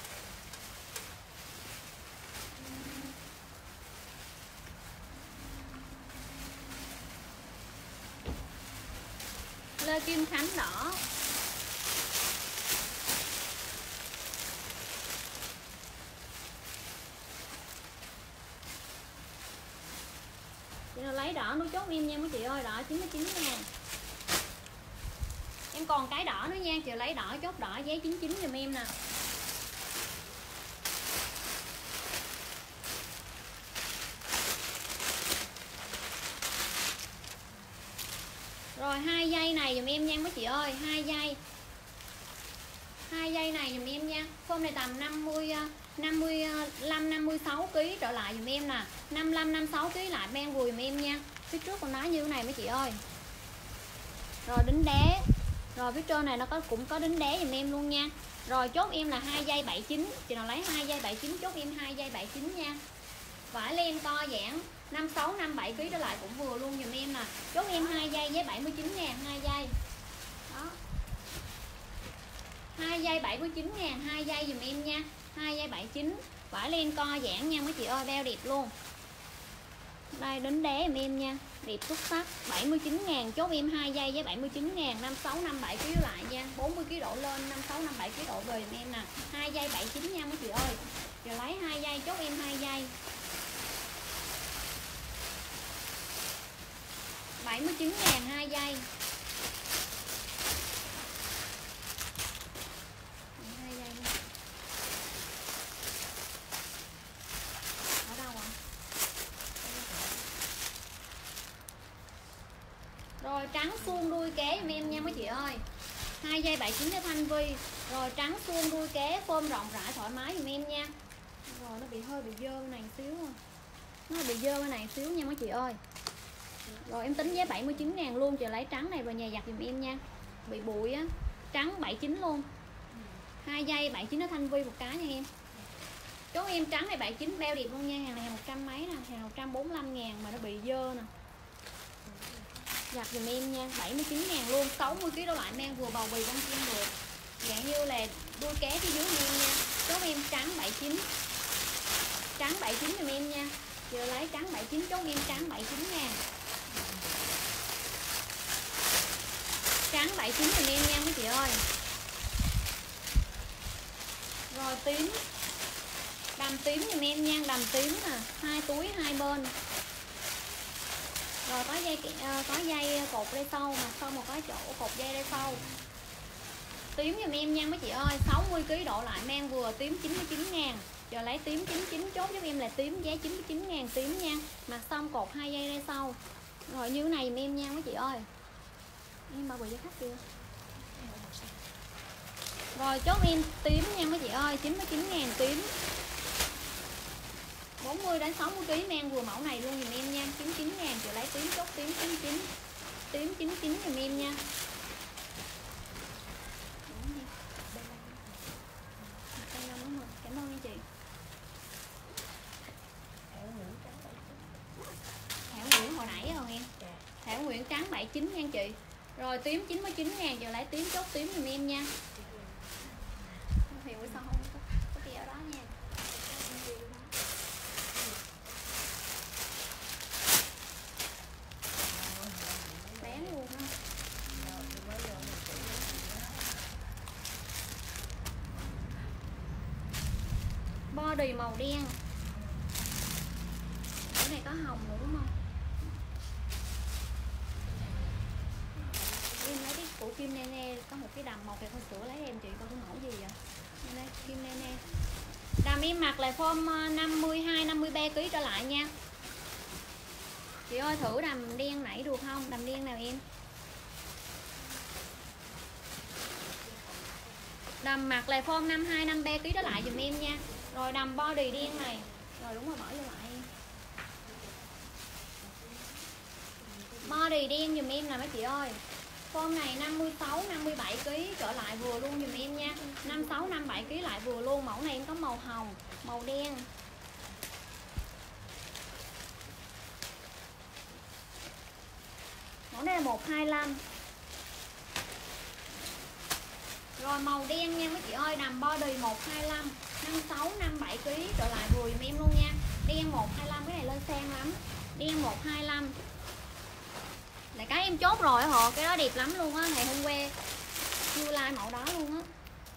Lê Kim Khánh đỏ. Chị nào lấy đỏ nó chốt em nha mấy chị ơi, đỏ chín mươi chín ngàn. Em còn cái đỏ nữa nha, chị lấy đỏ chốt đỏ giá chín mươi chín giùm em nè. Rồi hai dây này dùm em nha mấy chị ơi, hai dây. Hai dây này dùm em nha. Form này tầm năm mươi năm mươi lăm năm mươi sáu ký trở lại dùm em nè. năm mươi lăm năm mươi sáu ký lại mang vừa dùm em nha. Phía trước con nói như thế này mấy chị ơi. Rồi đính đế. Rồi phía trên này nó có cũng có đính đế dùm em luôn nha. Rồi chốt em là hai dây bảy mươi chín. Chị nào lấy hai dây bảy mươi chín chốt em hai dây bảy mươi chín nha. Vải len co giãn năm mươi sáu năm mươi bảy ký trở lại cũng vừa luôn dùm em nè. Chốt em hai dây với bảy mươi chín ngàn hai dây. Đó. hai dây bảy mươi chín ngàn hai dây dùm em nha. hai dây bảy mươi chín. Vải len co giãn nha mấy chị ơi, beo đẹp luôn. Đây đính đế dùm em nha, đẹp xuất sắc. bảy mươi chín ngàn chốt em hai dây với bảy mươi chín ngàn, năm mươi sáu năm mươi bảy ký lại nha. bốn mươi ký độ lên, năm mươi sáu năm mươi bảy ký độ về dùm em nè. hai dây bảy mươi chín nha mấy chị ơi. Giờ lấy hai dây chốt em hai dây. bảy mươi chín ngàn hai dây. hai dây đi. Ở đâu ạ? Rồi trắng suông đuôi kế giùm em nha mấy chị ơi. hai dây bảy mươi chín cho Thanh Vi. Rồi trắng suông đuôi kế, form rộng rãi thoải mái giùm em nha. Rồi nó bị hơi bị dơ này xíu. Nó bị dơ cái này xíu nha mấy chị ơi. Rồi em tính giá bảy mươi chín ngàn luôn, chờ lấy trắng này vào nhà giặt giùm em nha. Bị bụi á, trắng bảy mươi chín luôn. Hai dây bảy mươi chín nó thanh vi một cái nha em. Chốt em trắng này bảy mươi chín beo đẹp luôn nha. Hàng này hàng một trăm mấy nè, hàng một trăm bốn mươi lăm ngàn mà nó bị dơ nè. Giặt giùm em nha, bảy mươi chín ngàn luôn, sáu mươi ký đổ lại mang vừa bầu bì bông chim được. Dạng như là đuôi ké phía dưới em nha. Chốt em trắng bảy mươi chín. Trắng bảy mươi chín giùm em nha. Giờ lấy trắng bảy mươi chín, chốt em trắng bảy mươi chín ngàn. Trắng bảy mươi chín giùm em nha mấy chị ơi. Rồi tím. Đầm tím giùm em nha, đầm tím nè, hai túi hai bên. Rồi có dây có dây cột đây sau mà sau một cái chỗ cột dây đây sau. Tím giùm em nha mấy chị ơi, sáu mươi ký độ lại mang vừa, tím chín mươi chín ngàn. Giờ lấy tím chín mươi chín, chốt giúp em là tím giá chín mươi chín ngàn tím nha. Mặt xong cột hai dây đây sau. Rồi như thế này giùm em nha mấy chị ơi. Em bao bì cho khách chưa? Rồi chốt em tím nha mấy chị ơi, chín mươi chín ngàn tím. bốn mươi đến sáu mươi ký mang vừa mẫu này luôn giùm em nha, chín mươi chín ngàn. Chị lấy tím, chốt tím chín mươi chín. Tím chín mươi chín giùm em nha. Cảm ơn anh chị. Thảo Nguyễn hồi nãy rồi em. Thảo Nguyễn trắng bảy mươi chín nha chị. Rồi tím chín mươi chín ngàn, giờ lấy tím, chốt tím giùm em nha. Thì bữa sau không có, có kia ở đó nha. Bé luôn á. Body màu đen. Cái này có hồng nữa đúng không? Em lấy cái của Kim Nene có một cái đầm màu kẹo con sữa, lấy em chị coi cái mẫu gì vậy? Đây Kim Nene. Đầm em mặc là form năm mươi hai năm mươi ba ký trở lại nha. Chị ơi thử đầm đen nãy được không? Đầm đen nào em? Đầm mặc là form năm hai năm ba ký trở lại dùm em nha. Rồi đầm body đen này. Rồi đúng rồi, bỏ vô lại em. Body đen dùm em nè mấy chị ơi. Form này năm mươi sáu năm mươi bảy ký trở lại vừa luôn dùm em nha. năm mươi sáu năm mươi bảy ký lại vừa luôn. Mẫu này em có màu hồng, màu đen. Mẫu này là một hai lăm. Rồi màu đen nha mấy chị ơi, đầm body một hai lăm, năm mươi sáu năm mươi bảy ký trở lại vừa dùm em luôn nha. Đen một hai lăm, cái này lên sang lắm. Đen một hai lăm. Là cái em chốt rồi họ, cái đó đẹp lắm luôn á, ngày hôm qua chưa like mẫu đó luôn á.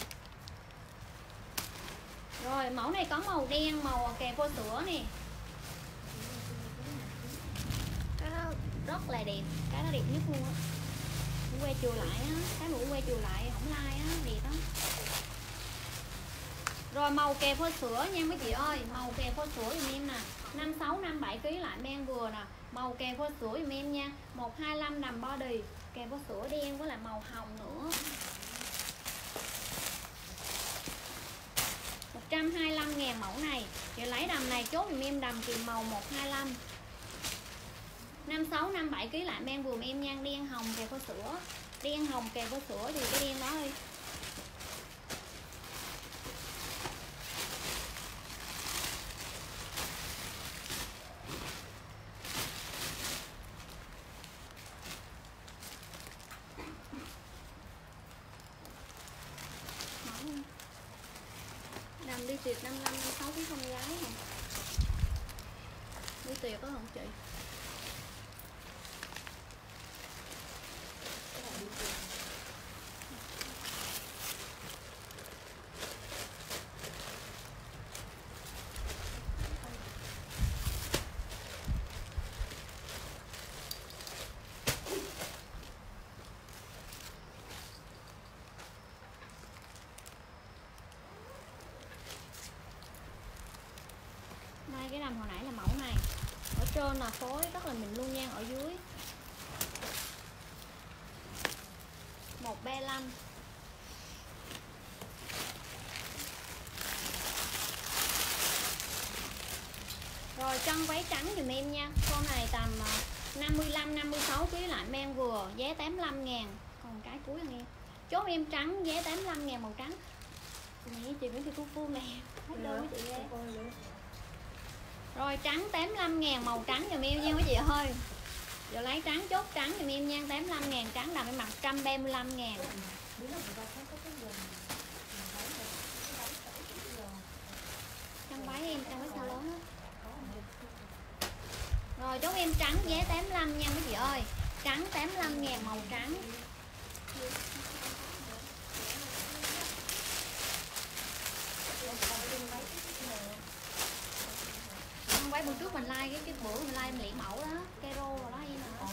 Rồi mẫu này có màu đen, màu kèm vô sữa nè. Cái đó rất là đẹp, cái đó đẹp nhất luôn á. Hôm qua chừa lại á, cái mà hôm qua chừa lại không like á, đẹp đó. Rồi màu kèm phô sữa nha mấy chị ơi, màu kèm phô sữa giùm em nè, năm mươi sáu năm mươi bảy ký lại men vừa nè, màu kèm phô sữa giùm em nha, một hai lăm đầm body, kèm phô sữa đen với lại màu hồng nữa. một trăm hai mươi lăm ngàn mẫu này. Chị lấy đầm này chốt giùm em đầm kìm màu một hai lăm. năm mươi sáu năm mươi bảy ký lại men vừa em nha, đen hồng kèm phô sữa. Đen hồng kèm phô sữa thì cái đen đó đi. Đầm đi tiệc năm mươi lăm năm mươi sáu ký con gái này. Đi tiệc có không chị? Đây cái đầm hồi nãy là mẫu này. Ở trên là phối rất là mịn luôn nha, ở dưới một ba lăm. Rồi chân váy trắng dùm em nha. Con này tầm năm mươi lăm năm mươi sáu ký lại men vừa, giá tám mươi lăm ngàn. Còn cái cuối anh em. Chốt em trắng giá tám mươi lăm ngàn màu trắng. Nè chị Nguyễn Thị Thu Phương nè. Hết đơn với chị ghê. Rồi trắng tám mươi lăm ngàn màu trắng giùm em nha mấy chị ơi. Giờ lấy trắng chốt trắng giùm em nha, tám mươi lăm ngàn trắng đầm em mặc một trăm ba mươi lăm ngàn. Trong váy em, trong váy sao lớn á. Rồi chốt em trắng giá tám mươi lăm nha mấy chị ơi. Trắng tám mươi lăm ngàn màu trắng. Trong váy bữa trước mình like cái cái bữa mình like mình lỉ mẫu đó, Kero rồi đó em hả?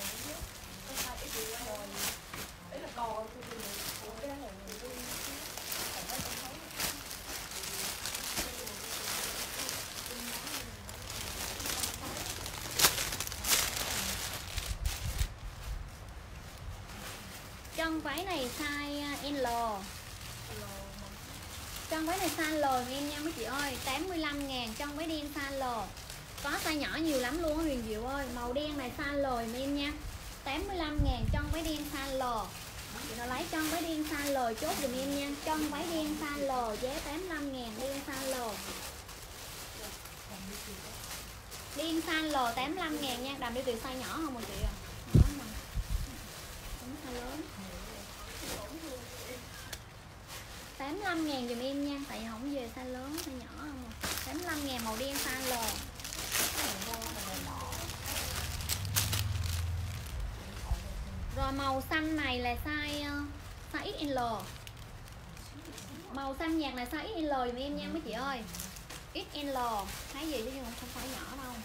Chân váy này size L. Chân váy này size L em nha mấy chị ơi, tám mươi lăm ngàn. Chân váy đen size L. Có size nhỏ nhiều lắm luôn Huyền Diệu ơi. Màu đen này size L em nha, tám mươi lăm ngàn. Chân váy đen size L. Chị nào lấy chân váy đen size L chốt dùm em nha. Chân váy đen size L giá tám mươi lăm ngàn. Đen size L. Đen size L tám mươi lăm ngàn nha. Đầm đi từ size nhỏ không mà chị à? Nhỏ mà. Size lớn tám mươi lăm ngàn dùm em nha. Tại vì không về size lớn, size nhỏ không à. tám mươi lăm ngàn màu đen size L. Rồi màu xanh này là size size ích en lờ. Màu xanh nhạt là size ích en lờ dùm em nha mấy chị ơi. ích en lờ thấy gì chứ không phải nhỏ đâu.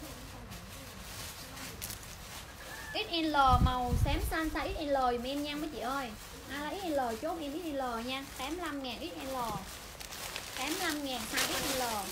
ích en lờ màu xám xanh size ích en lờ dùm em nha mấy chị ơi. Ai lấy ích en lờ chốt em ích en lờ nha, tám mươi lăm ngàn ích en lờ. tám mươi lăm ngàn size ích en lờ.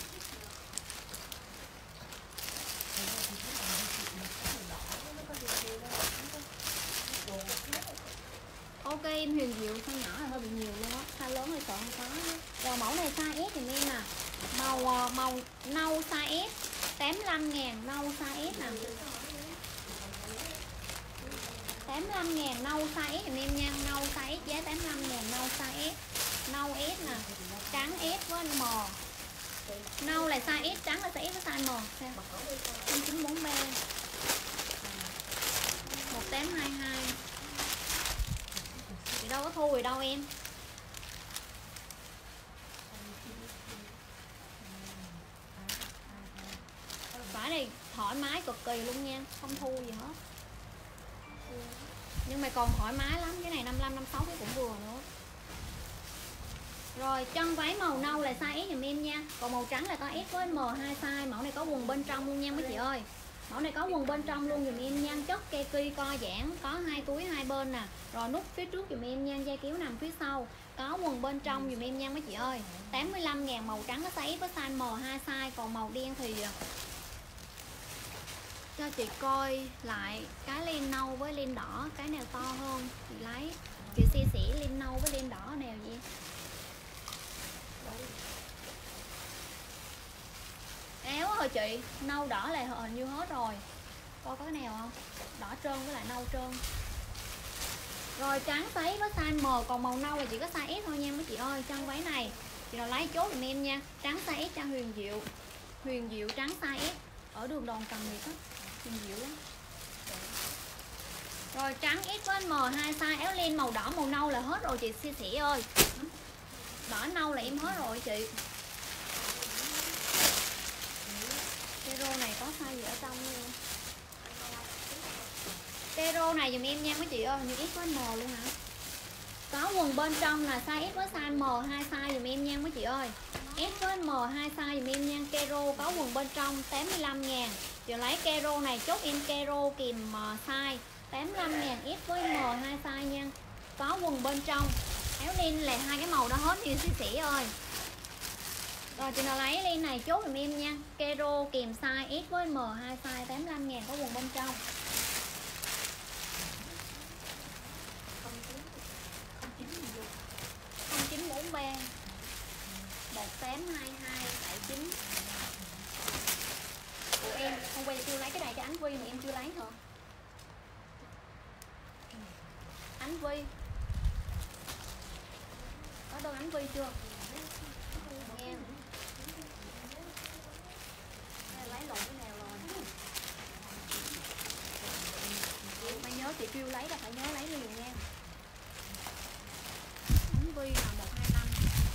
Ok em Huyền Diệu, size nhỏ là hơi bị nhiều luôn á, size lớn thì sợ không có. Rồi mẫu này size S thì em nè. Màu màu nâu size S, tám mươi lăm ngàn nâu size S nè. tám mươi lăm ngàn nâu size S thì em nha, nâu size S giá tám mươi lăm ngàn nâu size S. Nâu S nè, trắng S với M. Nâu là size S, trắng là size S với size M. Sao? không chín bốn ba. một tám hai hai. Thì đâu có thu gì đâu em. Vải này thoải mái cực kỳ luôn nha, không thu gì hết. Nhưng mà còn thoải mái lắm, cái này năm mươi lăm, năm mươi sáu cái cũng vừa nữa. Rồi chân váy màu nâu là size S dùm em nha. Còn màu trắng là có S với M hai size. Mẫu này có quần bên trong luôn nha mấy chị ơi. Mẫu này có quần bên trong luôn dùm em nha. Chất keki co giãn, có hai túi hai bên nè. Rồi nút phía trước dùm em nha, dây kéo nằm phía sau. Có quần bên trong dùm em nha mấy chị ơi. tám mươi lăm ngàn màu trắng có size S với size M hai size. Còn màu đen thì cho chị coi lại cái len nâu với len đỏ, cái nào to hơn chị lấy. Chị chia sẻ len nâu với len đỏ nào vậy? Áo thôi chị, nâu đỏ là hình như hết rồi. Coi có cái nào không? Đỏ trơn với lại nâu trơn. Rồi trắng váy với size M, còn màu nâu là chỉ có size S thôi nha mấy chị ơi. Chân váy này chị nào lấy chốt giùm em nha. Trắng size S cho Huyền Diệu. Huyền Diệu trắng size S ở đường Đòn Cần Nghiệp á. Huyền Diệu lắm. Rồi trắng S với M hai size. Áo len màu đỏ màu nâu là hết rồi chị chia sẻ ơi. Đỏ nâu là em hết rồi chị. Kero này có size gì ở trong luôn. Kero này dùm em nha mấy chị ơi, như S với M luôn hả? Có quần bên trong là size S với size M hai size dùm em nha mấy chị ơi. S với M hai size dùm em nha. Kero có quần bên trong tám mươi lăm ngàn. Chị lấy Kero này chốt em Kero kìm size tám mươi lăm ngàn S với M hai size nha. Có quần bên trong. Áo len là hai cái màu đó hết như chia sẻ ơi. Rồi chị nào lấy len này chốt dùm em nha. Kero kèm size S với M hai size tám mươi lăm ngàn có quần bên trong. không chín bốn ba một tám hai hai bảy chín. Của em, hôm qua chưa lấy cái này cái ánh vi mà em chưa lấy hả? ánh vi. Có đơn ánh vi chưa? Nghe. Lấy lộn cái nào rồi. Phải nhớ chị kêu lấy là phải nhớ lấy liền nha. Ánh vi là một hai năm.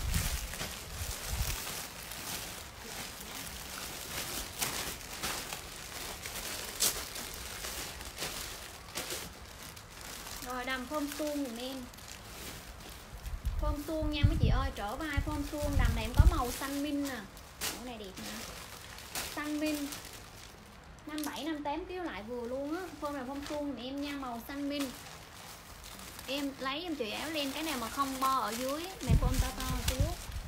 Rồi đầm phôm suông dùm em. Phôm suông nha mấy chị ơi, trở vai phôm suông. Đầm này em có màu xanh min nè. Mẫu này đẹp nè. Xanh min năm bảy năm tám kg lại vừa luôn á. Phôm này phôm suông dùm em nha, màu xanh min. Em lấy em chị áo len cái nào mà không bo ở dưới, mẹ phôm to to xíu.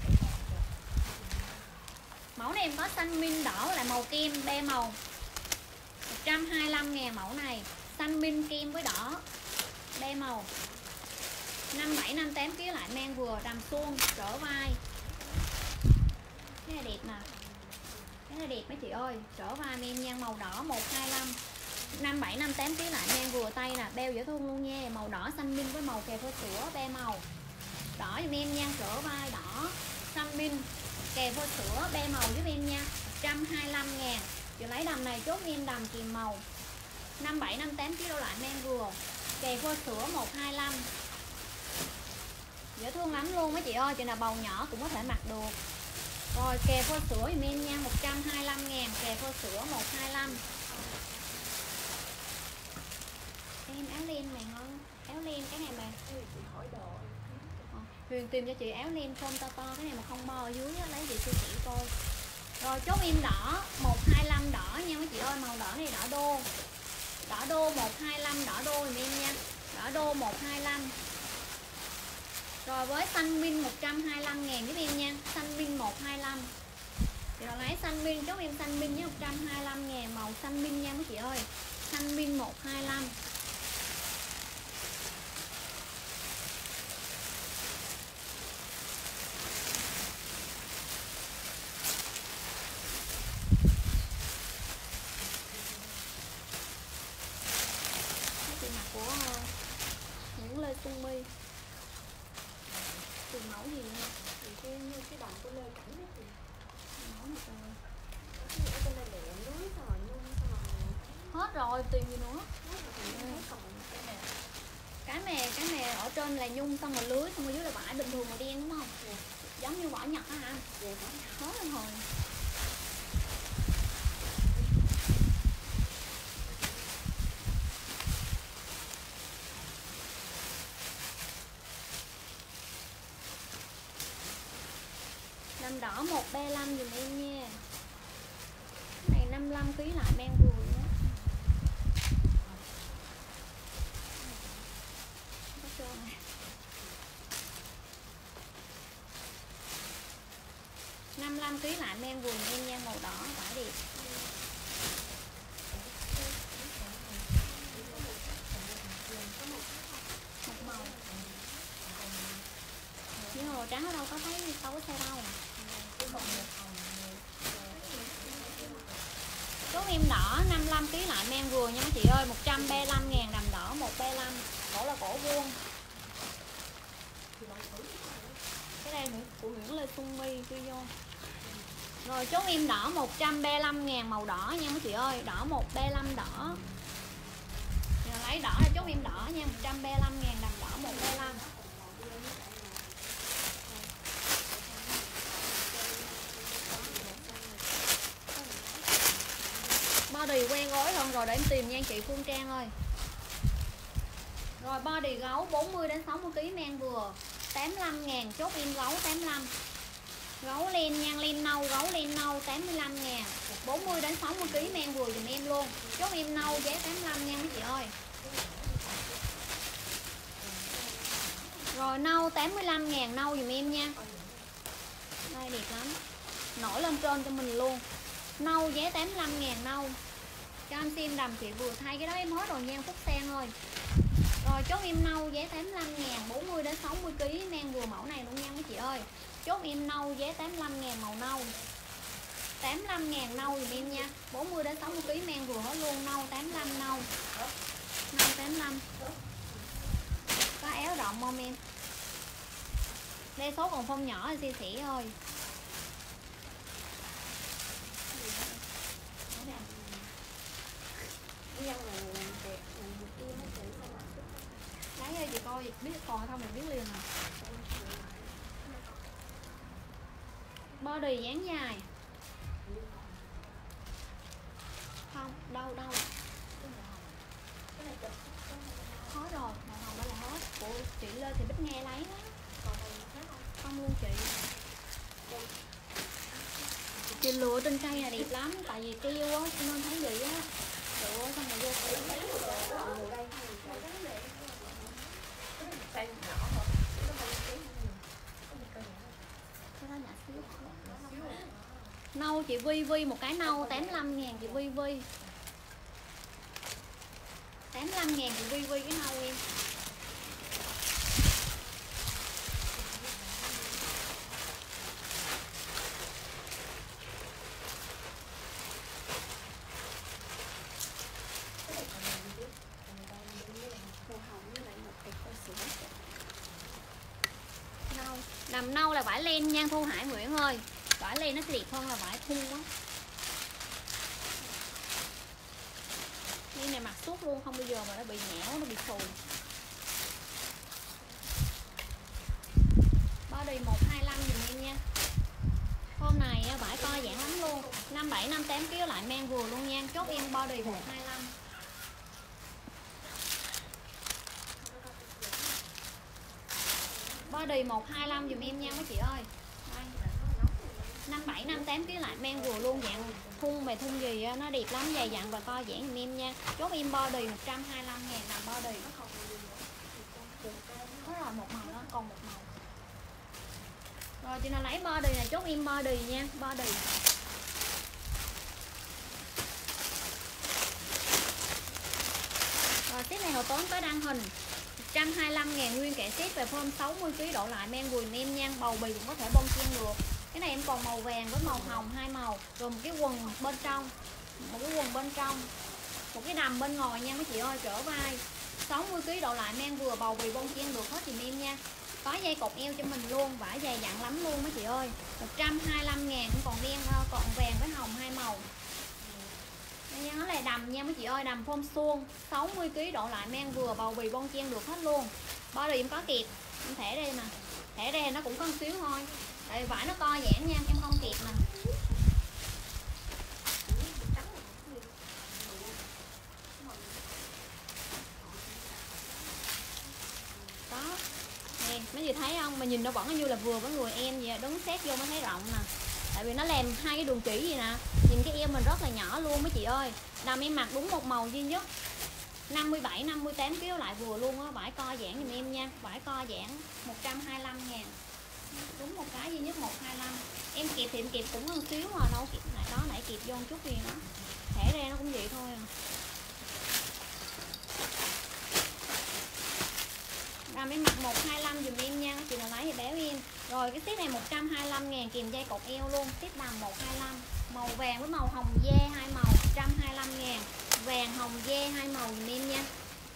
Mẫu này em có xanh min đỏ lại màu kem be màu. một trăm hai mươi lăm ngàn mẫu này. Xanh min kem với đỏ be màu. Năm bảy năm tám kg lại mang vừa, đầm suông trở vai. Cái này đẹp nè. Cái này đẹp mấy chị ơi, trở vai em nha, màu đỏ một hai lăm. Năm bảy năm tám kg lại mang vừa tay nè, beo dễ thương luôn nha, màu đỏ xanh min với màu kè phơ sữa be màu. Đỏ giùm em nha, trở vai đỏ xanh min kè phơ sữa be màu giúp em nha. một trăm hai mươi lăm ngàn. Chị lấy đầm này chốt em đầm kìm màu. Năm bảy năm tám kg lại mang vừa, kè phơ sữa một hai lăm. Dễ thương lắm luôn mấy chị ơi, chị nào bầu nhỏ cũng có thể mặc được. Rồi kè phơ sữa giùm em nha, một trăm hai mươi lăm ngàn, kè phơ sữa một hai lăm. Em áo len này ngon, áo len cái này mà. À, Huyền tìm cho chị áo len phông to to, cái này mà không bo ở dưới á, lấy chị siêu thị coi. Rồi chốt em đỏ một hai lăm đỏ nha mấy chị ơi, màu đỏ này đỏ đô. Đỏ đô một hai lăm, đỏ đô giùm em nha. Đỏ đô một hai lăm. Rồi với xanh min một trăm hai mươi lăm ngàn giúp em nha. Xanh min một hai lăm. Chị nào lấy xanh min chốt em xanh min với một trăm hai mươi lăm ngàn, màu xanh min nha mấy chị ơi. Xanh min một hai lăm. Cái chị mặc của Nguyễn Lê Xuân My. Từ mẫu gì nha? Cái như cái đầm của Lê Cảnh đó chị. Mẫu gì trời? Ở trên đây lẹ lưới xong rồi nhung xong rồi. Hết rồi, tìm gì nữa? Hết rồi thì thấy còn cái này. Cái mè, cái mè ở trên là nhung xong rồi lưới, xong rồi dưới là vải bình thường màu đen đúng không? Dạ. Giống như vỏ Nhật á hả? Dạ có. Hết rồi hồi. Đầm đỏ một ba lăm dùm em nha. Cái này năm mươi lăm ký lại mang vừa luôn á. Có trơn này. năm mươi lăm ký lại mang vừa dùm em nha, màu đỏ vải đẹp. Một màu. Nhưng mà màu trắng ở đâu có thấy, đâu có xe đâu. Chốt em đỏ năm mươi lăm ký lại mang vừa nha mấy chị ơi, một trăm ba mươi lăm ngàn, đầm đỏ một ba lăm. Cổ là cổ vuông. Cái đây của Nguyễn Lê Xuân My chưa vô. Rồi chốt em đỏ một trăm ba mươi lăm ngàn, màu đỏ nha mấy chị ơi, đỏ một ba lăm đỏ. Giờ lấy đỏ là chốt em đỏ nha, một trăm ba mươi lăm ngàn, đầm đỏ một ba lăm. Body quen gối hơn rồi để em tìm nha chị Phương Trang ơi. Rồi body gấu bốn mươi đến sáu mươi ký mang vừa, tám mươi lăm ngàn, chốt em gấu tám mươi lăm. Gấu len nha, len nâu, gấu len nâu tám mươi lăm ngàn, bốn mươi đến sáu mươi ký mang vừa dùm em luôn. Chốt em nâu giá tám mươi lăm nha mấy chị ơi. Rồi nâu tám mươi lăm ngàn, nâu dùm em nha. Đây đẹp lắm. Nổi lên trên cho mình luôn. Nâu giá tám mươi lăm ngàn nâu. Cho em xem đầm chị vừa thay cái đó em hết rồi nha Phúc Sen ơi. Rồi chốt em nâu giá tám mươi lăm ngàn, bốn mươi đến sáu mươi ký mang vừa mẫu này luôn nha mấy chị ơi. Chốt em nâu giá tám mươi lăm ngàn, màu nâu. tám mươi lăm ngàn nâu dùm em nha. bốn mươi đến sáu mươi ký mang vừa hết luôn, nâu tám mươi lăm nâu. Nâu tám mươi lăm. rộng không em? Đây số còn phong nhỏ chia sẻ thôi. Lấy ơi chị coi biết còn không mình biết liền à. Body dáng dài. Không, đâu đâu. Hết rồi, màu hồng đó là hết. Của chị lên thì Bích Nghe lấy đó. Không luôn chị. Chị lựa trên cây này đẹp lắm, tại vì keo á, cho nên thấy vậy á. Lựa xong rồi vô cái nâu chị Vi Vi một cái nâu tám mươi lăm ngàn chị Vi Vi. tám mươi lăm ngàn chị Vi Vi cái nâu em. Nâu, đầm nâu là vải len nha Thu Hải Nguyễn ơi. Vải len nó sẽ đẹp hơn là vải thun á. Cái này mặc suốt luôn, không bao giờ mà nó bị nhẽo, nó bị xù. Body một hai lăm dùm em nha. Hôm này vải co giãn lắm luôn. năm bảy năm tám ký lại mang vừa luôn nha. Chốt em body một hai lăm. Body một hai lăm dùm em nha mấy chị ơi. năm bảy năm tám ký lại mang vừa luôn, dạng thun mày thun gì nó đẹp lắm, dày dặn và co giãn dùm em nha. Chốt em body một trăm hai mươi lăm ngàn làm body. Có rồi một màu đó, còn một màu. Rồi chị nào lấy body này chốt em body nha, body. Rồi set này Hồ Tốn có đăng hình một trăm hai mươi lăm ngàn nguyên kẻ set về form sáu mươi ký độ lại men vùi em nha, bầu bì cũng có thể bông chen được. Cái này em còn màu vàng với màu hồng hai màu, rồi một cái quần bên trong, một cái quần bên trong, một cái đầm bên ngoài nha mấy chị ơi, trở vai. sáu mươi ký độ lại men vừa, bầu bì bông chen được hết dùm em nha. Có dây cột eo cho mình luôn, vải dày dặn lắm luôn mấy chị ơi. một trăm hai mươi lăm ngàn, còn đen còn vàng với hồng hai màu. Đây nó là đầm nha mấy chị ơi, đầm form suông, sáu mươi ký độ lại men vừa, bầu bì bông chen được hết luôn. Body em có kịp, em thẻ đây nè. Thẻ đây nó cũng có một xíu thôi. Tại vải nó co giãn nha, em không kịp nè. Đó. Nè, mấy chị thấy không? Mà nhìn nó vẫn như là vừa với người em vậy, đứng xét vô mới thấy rộng nè. Tại vì nó làm hai cái đường chỉ gì nè. Nhìn cái eo mình rất là nhỏ luôn mấy chị ơi. Đầm em mặc đúng một màu duy nhất. năm mươi bảy năm mươi tám ký lại vừa luôn á, vải co giãn giùm em nha, vải co giãn một trăm hai mươi lăm ngàn. Đúng một cái duy nhất một hai lăm. Em kịp thì em kịp cũng hơn xíu mà đâu kịp này đó, nãy kịp vô một chút gì đó. Thẻ ra nó cũng vậy thôi à. Đầm em mặc một hai lăm dùm em nha, chị nào lấy thì béo em. Rồi cái set này một trăm hai mươi lăm ngàn kèm dây cột eo luôn, set đầm một hai lăm. Màu vàng với màu hồng dê hai màu, một trăm hai mươi lăm ngàn. Vàng hồng dê hai màu dùm em nha.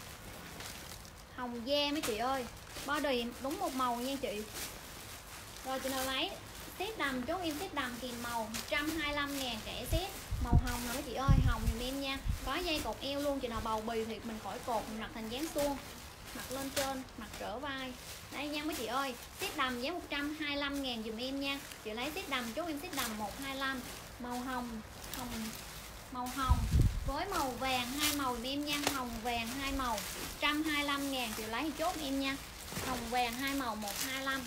Hồng dê mấy chị ơi. Body đúng một màu nha chị. Rồi chị nào lấy set đầm chốt em set đầm kèm màu một trăm hai mươi lăm ngàn kẻ set. Màu hồng nè mấy chị ơi, hồng dùm em nha. Có dây cột eo luôn, chị nào bầu bì thì mình khỏi cột, mình mặc thành dáng suông. Mặc lên trên, mặc trở vai. Đây nha mấy chị ơi, set đầm giá một trăm hai mươi lăm ngàn dùm em nha. Chị lấy set đầm chốt em set đầm một hai lăm. Màu hồng, hồng màu hồng với màu vàng hai màu dùm em nha, hồng vàng hai màu một trăm hai mươi lăm ngàn chị lấy thì chốt em nha. Hồng vàng hai màu một hai lăm.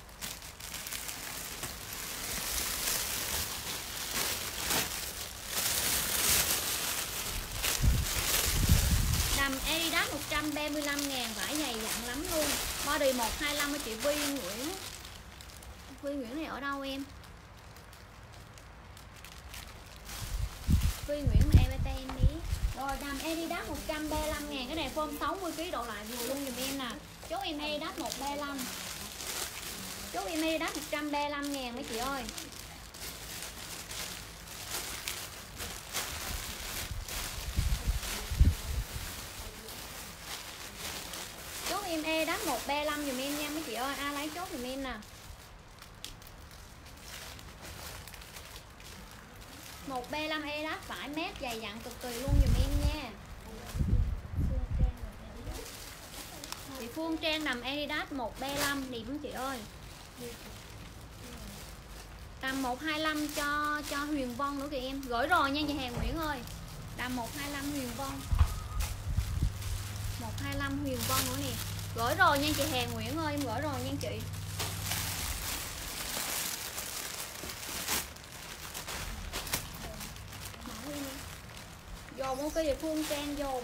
Đầm Adidas một trăm ba mươi lăm ngàn, vải dày dặn lắm luôn. Body một hai lăm cho chị Vi Nguyễn. Vi Nguyễn này ở đâu em? Vi Nguyễn mà em em đi. Rồi đầm Adidas một trăm ba mươi lăm ngàn, cái này form sáu mươi ký độ lại vừa luôn dùm em nè. Chốt em Adidas một ba lăm. Chốt em Adidas một trăm ba mươi lăm ngàn mấy chị ơi. Chốt em Ê đắt một ba lăm dùm em nha mấy chị ơi, ai lấy chốt dùm em nè. Một ba lăm e đắt vải mét dày dặn cực kỳ luôn dùm em nha. Chị Phương Trang nằm Adidas một ba lăm đẹp lắm chị ơi. Tầm một hai lăm cho cho Huyền Vân nữa kìa em. Gửi rồi nha chị Hàng Nguyễn ơi. Tầm một hai lăm Huyền Vân. một hai lăm Huyền Vân nữa nè. Gửi rồi nha chị Hàng Nguyễn ơi, em gửi rồi nha chị. Dồn ok chị Phương Trang dồn.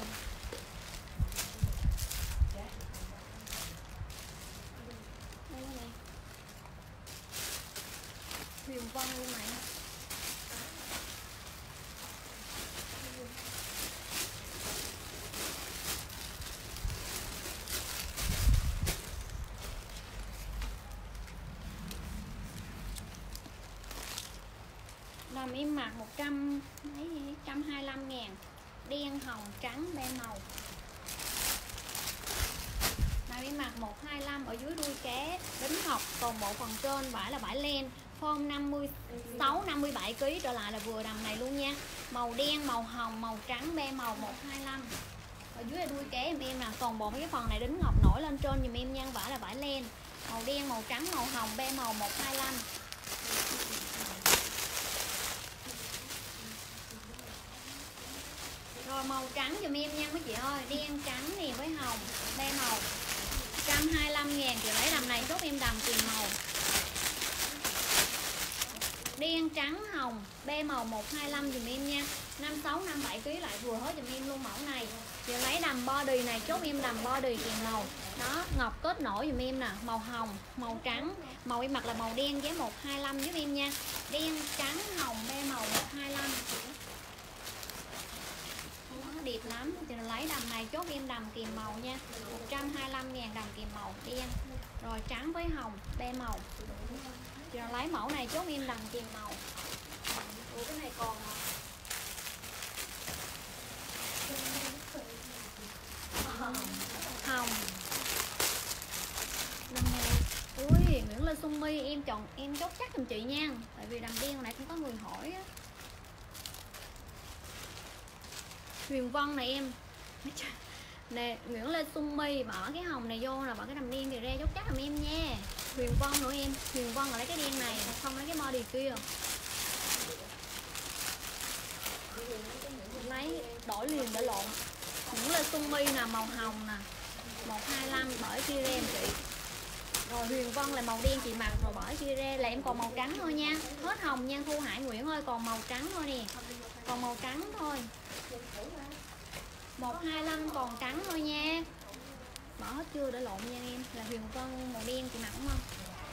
Huyền Vân luôn này. Làm em mặc một trăm mấy một trăm hai mươi lăm ngàn. Đen, hồng, trắng, ba màu. Làm em mặc một hai lăm ở dưới đuôi cá, đính ngọc, còn bộ phần trên vải là vải len. Form năm mươi sáu năm mươi bảy ki lô gam trở lại là vừa đầm này luôn nha. Màu đen, màu hồng, màu trắng, ba màu một hai lăm. Ở dưới là đuôi cá em em nè, còn bộ mấy cái phần này đính ngọc nổi lên trên dùm em nha, vải là vải len. Màu đen, màu trắng, màu hồng, ba màu một hai lăm. Rồi màu trắng dùm em nha mấy chị ơi, đen trắng nè với hồng, ba màu. một trăm hai mươi lăm ngàn chị lấy đầm này chốt em đầm tiền màu. Đen trắng hồng, ba màu một hai lăm dùm em nha. năm sáu năm bảy ki lô gam lại vừa hết dùm em luôn mẫu này. Chị lấy đầm body này chốt em đầm body tiền màu. Đó, ngọc kết nổi dùm em nè, màu hồng, màu trắng, màu em mặc là màu đen giá một hai lăm giúp em nha. Đen trắng hồng, ba màu một hai lăm. Đẹp lắm, chị lấy đầm này chốt em đầm kìm màu nha. một trăm hai mươi lăm ngàn đầm kìm màu đen. Rồi trắng với hồng, ba màu. Chị lấy mẫu này chốt em đầm kìm màu. Ủa cái này còn hả? Hồng. Lần này ui, Nguyễn Lê Xuân My em chọn em chốt chắc giùm chị nha. Tại vì đầm đen hồi nãy cũng có người hỏi á. Huyền Vân này em nè, Nguyễn Lê Xuân My bỏ cái hồng này vô là bỏ cái đầm đen thì ra chốt chắc làm em nha. Huyền Vân nữa em, Huyền Vân là lấy cái đen này, không lấy cái body kia. Lấy đổi liền để lộn. Nguyễn Lê Xuân My là màu hồng nè, một hai lăm bỏ kia ra em chị. Rồi Huyền Vân là màu đen chị mặc rồi bỏ kia ra là em còn màu trắng thôi nha. Hết hồng nha Thu Hải Nguyễn ơi, còn màu trắng thôi nè. Còn màu trắng thôi. một hai lăm còn trắng thôi nha. Bỏ hết chưa để lộn nha em. Là Huyền Vân màu đen chị mặc đúng không?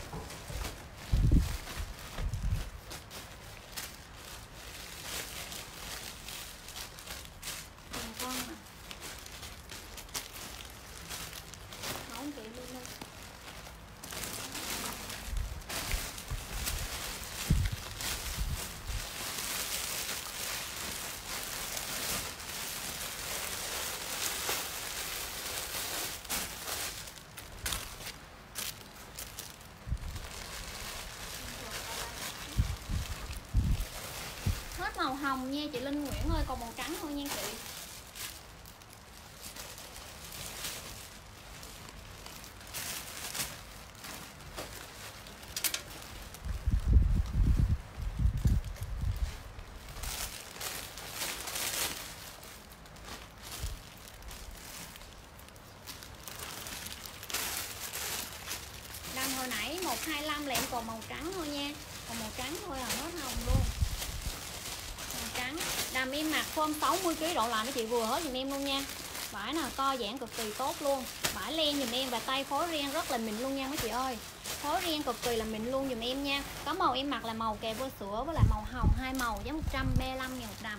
Huyền Vân à. Không chị luôn luôn. Màu hồng nha chị Linh Nguyễn ơi, còn màu trắng thôi nha chị. Đầm hồi nãy một hai lăm là em còn màu trắng thôi nha. Còn màu trắng thôi là hết hồng luôn. Trắng. Đầm em mặc form sáu mươi ki lô gam độ lại nó chị vừa hết giùm em luôn nha. Vải nào co giãn cực kỳ tốt luôn. Vải len giùm em và tay phối ren rất là mịn luôn nha mấy chị ơi. Phối ren cực kỳ là mịn luôn giùm em nha. Có màu em mặc là màu kè vô sữa với lại màu hồng, hai màu giá một trăm ba mươi lăm ngàn một đầm.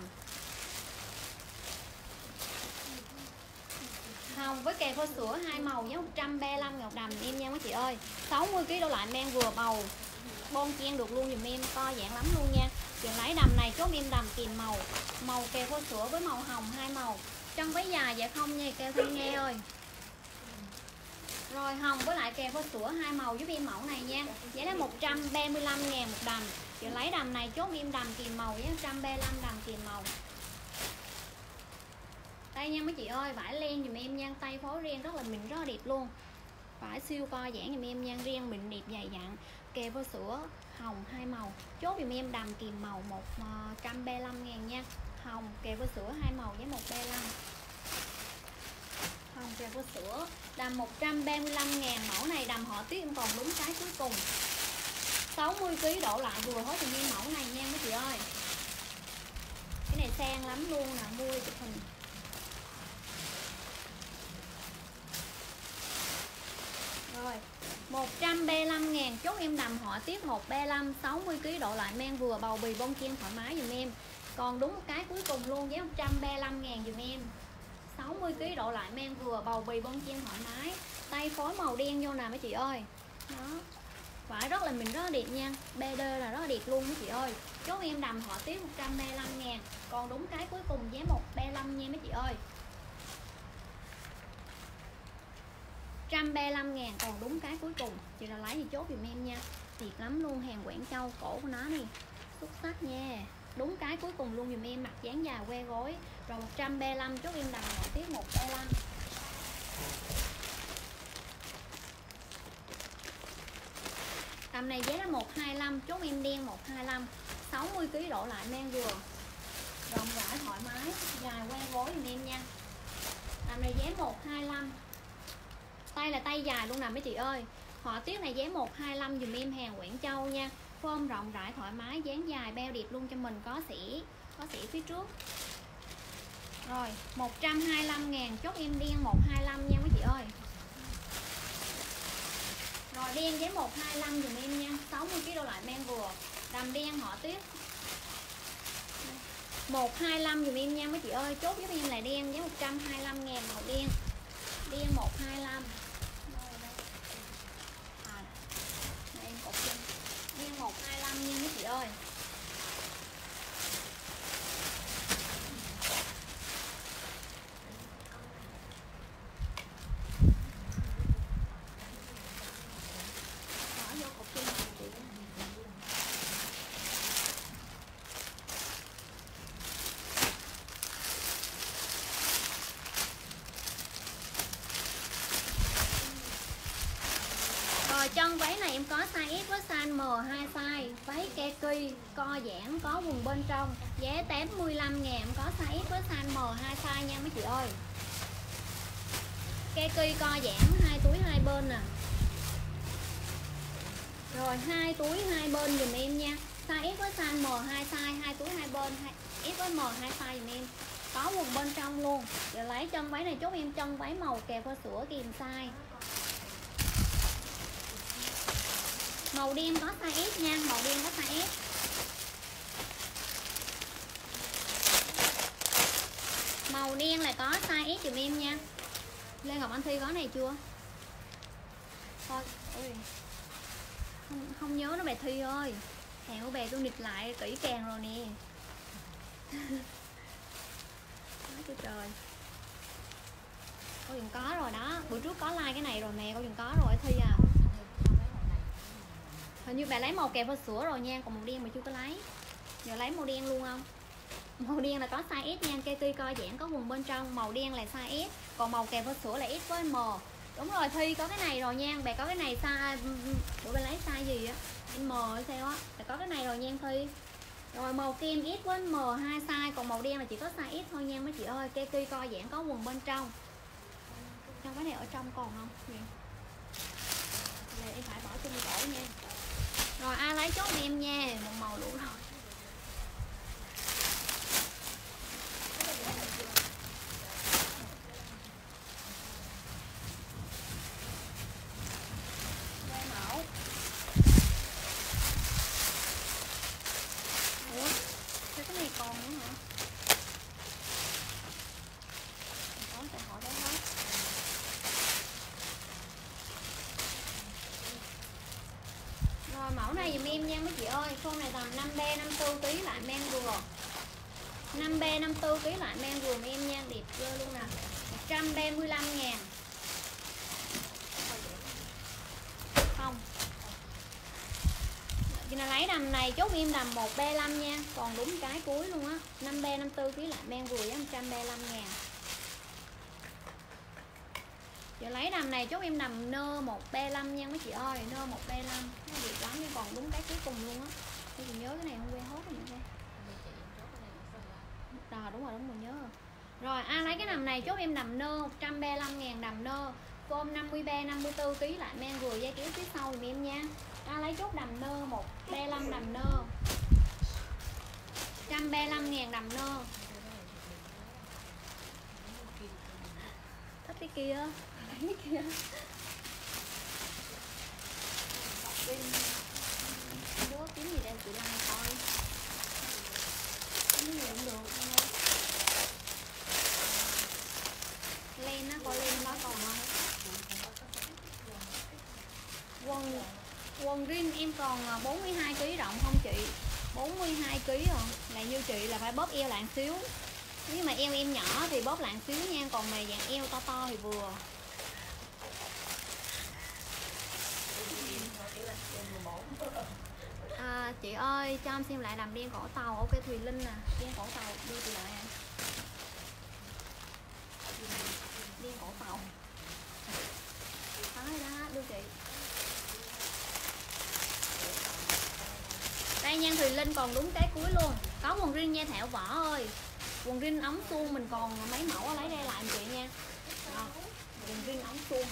Hồng với kè vô sữa hai màu giá một trăm ba mươi lăm ngàn một đầm em nha mấy chị ơi. sáu mươi ki lô gam độ lại mang vừa màu. Bon chen được luôn giùm em, co giãn lắm luôn nha. Chị lấy đầm này chốt em đầm kìm màu. Màu kè vô sữa với màu hồng hai màu. Chân váy dài dạ không nha kêu Thanh Nghe ơi. Rồi hồng với lại kèm với sữa hai màu giúp em mẫu này nha. Giá là một trăm ba mươi lăm ngàn một đầm. Chị lấy đầm này chốt em đầm kìm màu với một trăm ba mươi lăm đầm kìm màu. Đây nha mấy chị ơi, vải len dùm em nha, tay phối ren rất là mịn, rất là đẹp luôn. Vải siêu co giãn dùm em nha, ren mịn đẹp dày dặn. Kèm với sữa hồng hai màu. Chốt dùm em đầm kìm màu một trăm ba mươi lăm ngàn nha. Hồng kèm với sữa hai màu với một trăm ba mươi lăm. Hồng kèm với sữa đầm một trăm ba mươi lăm ngàn. Mẫu này đầm họ tiết em còn đúng cái cuối cùng. sáu mươi ki lô gam độ lại vừa hết dùm em mẫu này nha mấy chị ơi. Cái này sang lắm luôn nè, mua chụp hình. Rồi một trăm ba mươi lăm ngàn chốt em đầm họa tiết một ba mươi lăm. Sáu mươi ki lô gam độ lại men vừa, bầu bì bông chen thoải mái dùm em. Còn đúng một cái cuối cùng luôn, giá một trăm ba mươi lăm ngàn dùm em. Sáu mươi ki lô gam độ lại men vừa, bầu bì bông chen thoải mái. Tay phối màu đen vô nè mấy chị ơi. Đó, vải rất là mình rất là đẹp nha. bê đê là rất là đẹp luôn mấy chị ơi. Chốt em đầm họa tiết một trăm ba mươi lăm ngàn. Còn đúng cái cuối cùng giá một trăm ba mươi lăm nha mấy chị ơi. một trăm ba mươi lăm ngàn còn đúng cái cuối cùng. Chị là lấy thì chốt dùm em nha. Đẹp lắm luôn, hàng Quảng Châu, cổ của nó nè, xuất sắc nha. Đúng cái cuối cùng luôn dùm em, mặt dáng dài que gối. Rồi một trăm ba mươi lăm chốt em đầm họa tiết một trăm ba mươi lăm. Tầm này giá là một trăm hai mươi lăm, chốt em đen một trăm hai mươi lăm. Sáu mươi ki lô gam độ lại men vừa, rộng rãi thoải mái, dài que gối dùm em nha. Tầm này giá một trăm hai mươi lăm. Tay là tay dài luôn nè mấy chị ơi. Họa tiết này giá một trăm hai mươi lăm dùm em, hàng Quảng Châu nha. Form rộng rãi thoải mái, dáng dài bao đẹp luôn cho mình, có sỉ, có sỉ phía trước. Rồi một trăm hai mươi lăm ngàn chốt em đen một trăm hai mươi lăm nha mấy chị ơi. Rồi đen giá một trăm hai mươi lăm dùm em nha. Sáu mươi ki lô gam lại men vừa, đầm đen họa tiết một trăm hai mươi lăm dùm em nha mấy chị ơi. Chốt giúp em là đen giá một trăm hai mươi lăm ngàn, màu đen. Đen một trăm hai mươi lăm. À, đây em cột chân. Đen một trăm hai mươi lăm nha mấy chị ơi. Bỏ vô cột chân này chị. Rồi chân váy này em có size S với size M hai size. Váy kaki co giãn có quần bên trong, giá tám mươi lăm ngàn. Em có size S với size M hai size nha mấy chị ơi. Kaki co giãn hai túi hai bên nè. Rồi hai túi hai bên dùm em nha. Size S với size M hai size, hai túi hai bên, S với M hai size dùm em. Có quần bên trong luôn. Giờ lấy chân váy này chốt em chân váy màu kèm theo sữa kìm size. Màu đen có size S nha, màu đen có size S. Màu đen là có size S dùm em nha. Lê Ngọc Anh Thi có này chưa? Thôi, ôi. Không, không nhớ nó bà Thi ơi. Hàng của bà tôi nịch lại kỹ càng rồi nè. Nói cho trời. Cô Dừng có rồi đó. Bữa trước có like cái này rồi nè, cô Dừng có rồi Thi à. Hình như bà lấy màu kèm với sữa rồi nha, còn màu đen mà chưa có lấy. Giờ lấy màu đen luôn không? Màu đen là có size S nha, kaki co giãn có quần bên trong, màu đen là size S, còn màu kèm với sữa là S với M. Đúng rồi Thi có cái này rồi nha, bà có cái này size bữa bà lấy size gì á? M hay sao á? Bà có cái này rồi nha Thi. Rồi màu kem S với M hai size, còn màu đen là chỉ có size S thôi nha mấy chị ơi, kaki co giãn có quần bên trong. Trong cái này ở trong còn không? Gì? Đây em phải bỏ chung cổ nha. Rồi ai lấy chốt em nha, một màu đủ rồi. Quay mẫu. Ủa, sao cái này còn nữa hả? Có tại hỏi đó hết. Rồi mẫu này dùm em nha mấy chị ơi. Phông này tầm năm B năm mươi tư ký lại men vừa. năm B năm mươi tư ký lại men vừa em nha, đẹp ghê luôn nè. một trăm ba mươi lăm ngàn. Không. Chị nào lấy đầm này chốt em đầm một ba lăm nha. Còn đúng cái cuối luôn á. năm ba năm tư ký lại men vừa với một trăm ba mươi lăm ngàn. Chị lấy đầm này chốt em đầm nơ một ba lăm nha mấy chị ơi. Nơ một ba lăm. Nó đẹp lắm nhưng còn đúng cái cuối cùng luôn á. Tôi chị nhớ cái này không quen hốt rồi nha. Rồi đúng rồi, đúng rồi, nhớ rồi. Rồi ai lấy cái đầm này chốt em đầm nơ một trăm ba mươi lăm ngàn đầm nơ. Form năm mươi ba năm mươi tư ký lại men vừa dây kéo phía sau dùm em nha. Ai lấy chốt đầm nơ một ba mươi lăm đầm nơ. một trăm ba mươi lăm ngàn đầm nơ. Thích cái kia. Thích cái kia. Đứa kiếm gì đây chị Lan coi. Cái gì cũng được. Len á, coi len đó còn không? Quần quần rin em còn bốn mươi hai ký rộng không chị? bốn mươi hai ký rồi. Là như chị là phải bóp eo lạng xíu. Nếu mà eo em nhỏ thì bóp lạng xíu nha, còn mà dạng eo to to thì vừa. À, chị ơi cho em xem lại đầm đen cổ tàu. Ok Thùy Linh nè, đen cổ tàu đưa chị lại à. Đen cổ tàu đó đó, đưa chị. Đây nha Thùy Linh, còn đúng cái cuối luôn. Có quần rin nha Thảo Võ ơi. Quần rin ống suông mình còn mấy mẫu lấy đây lại chị nha. Đó, quần rin ống suông.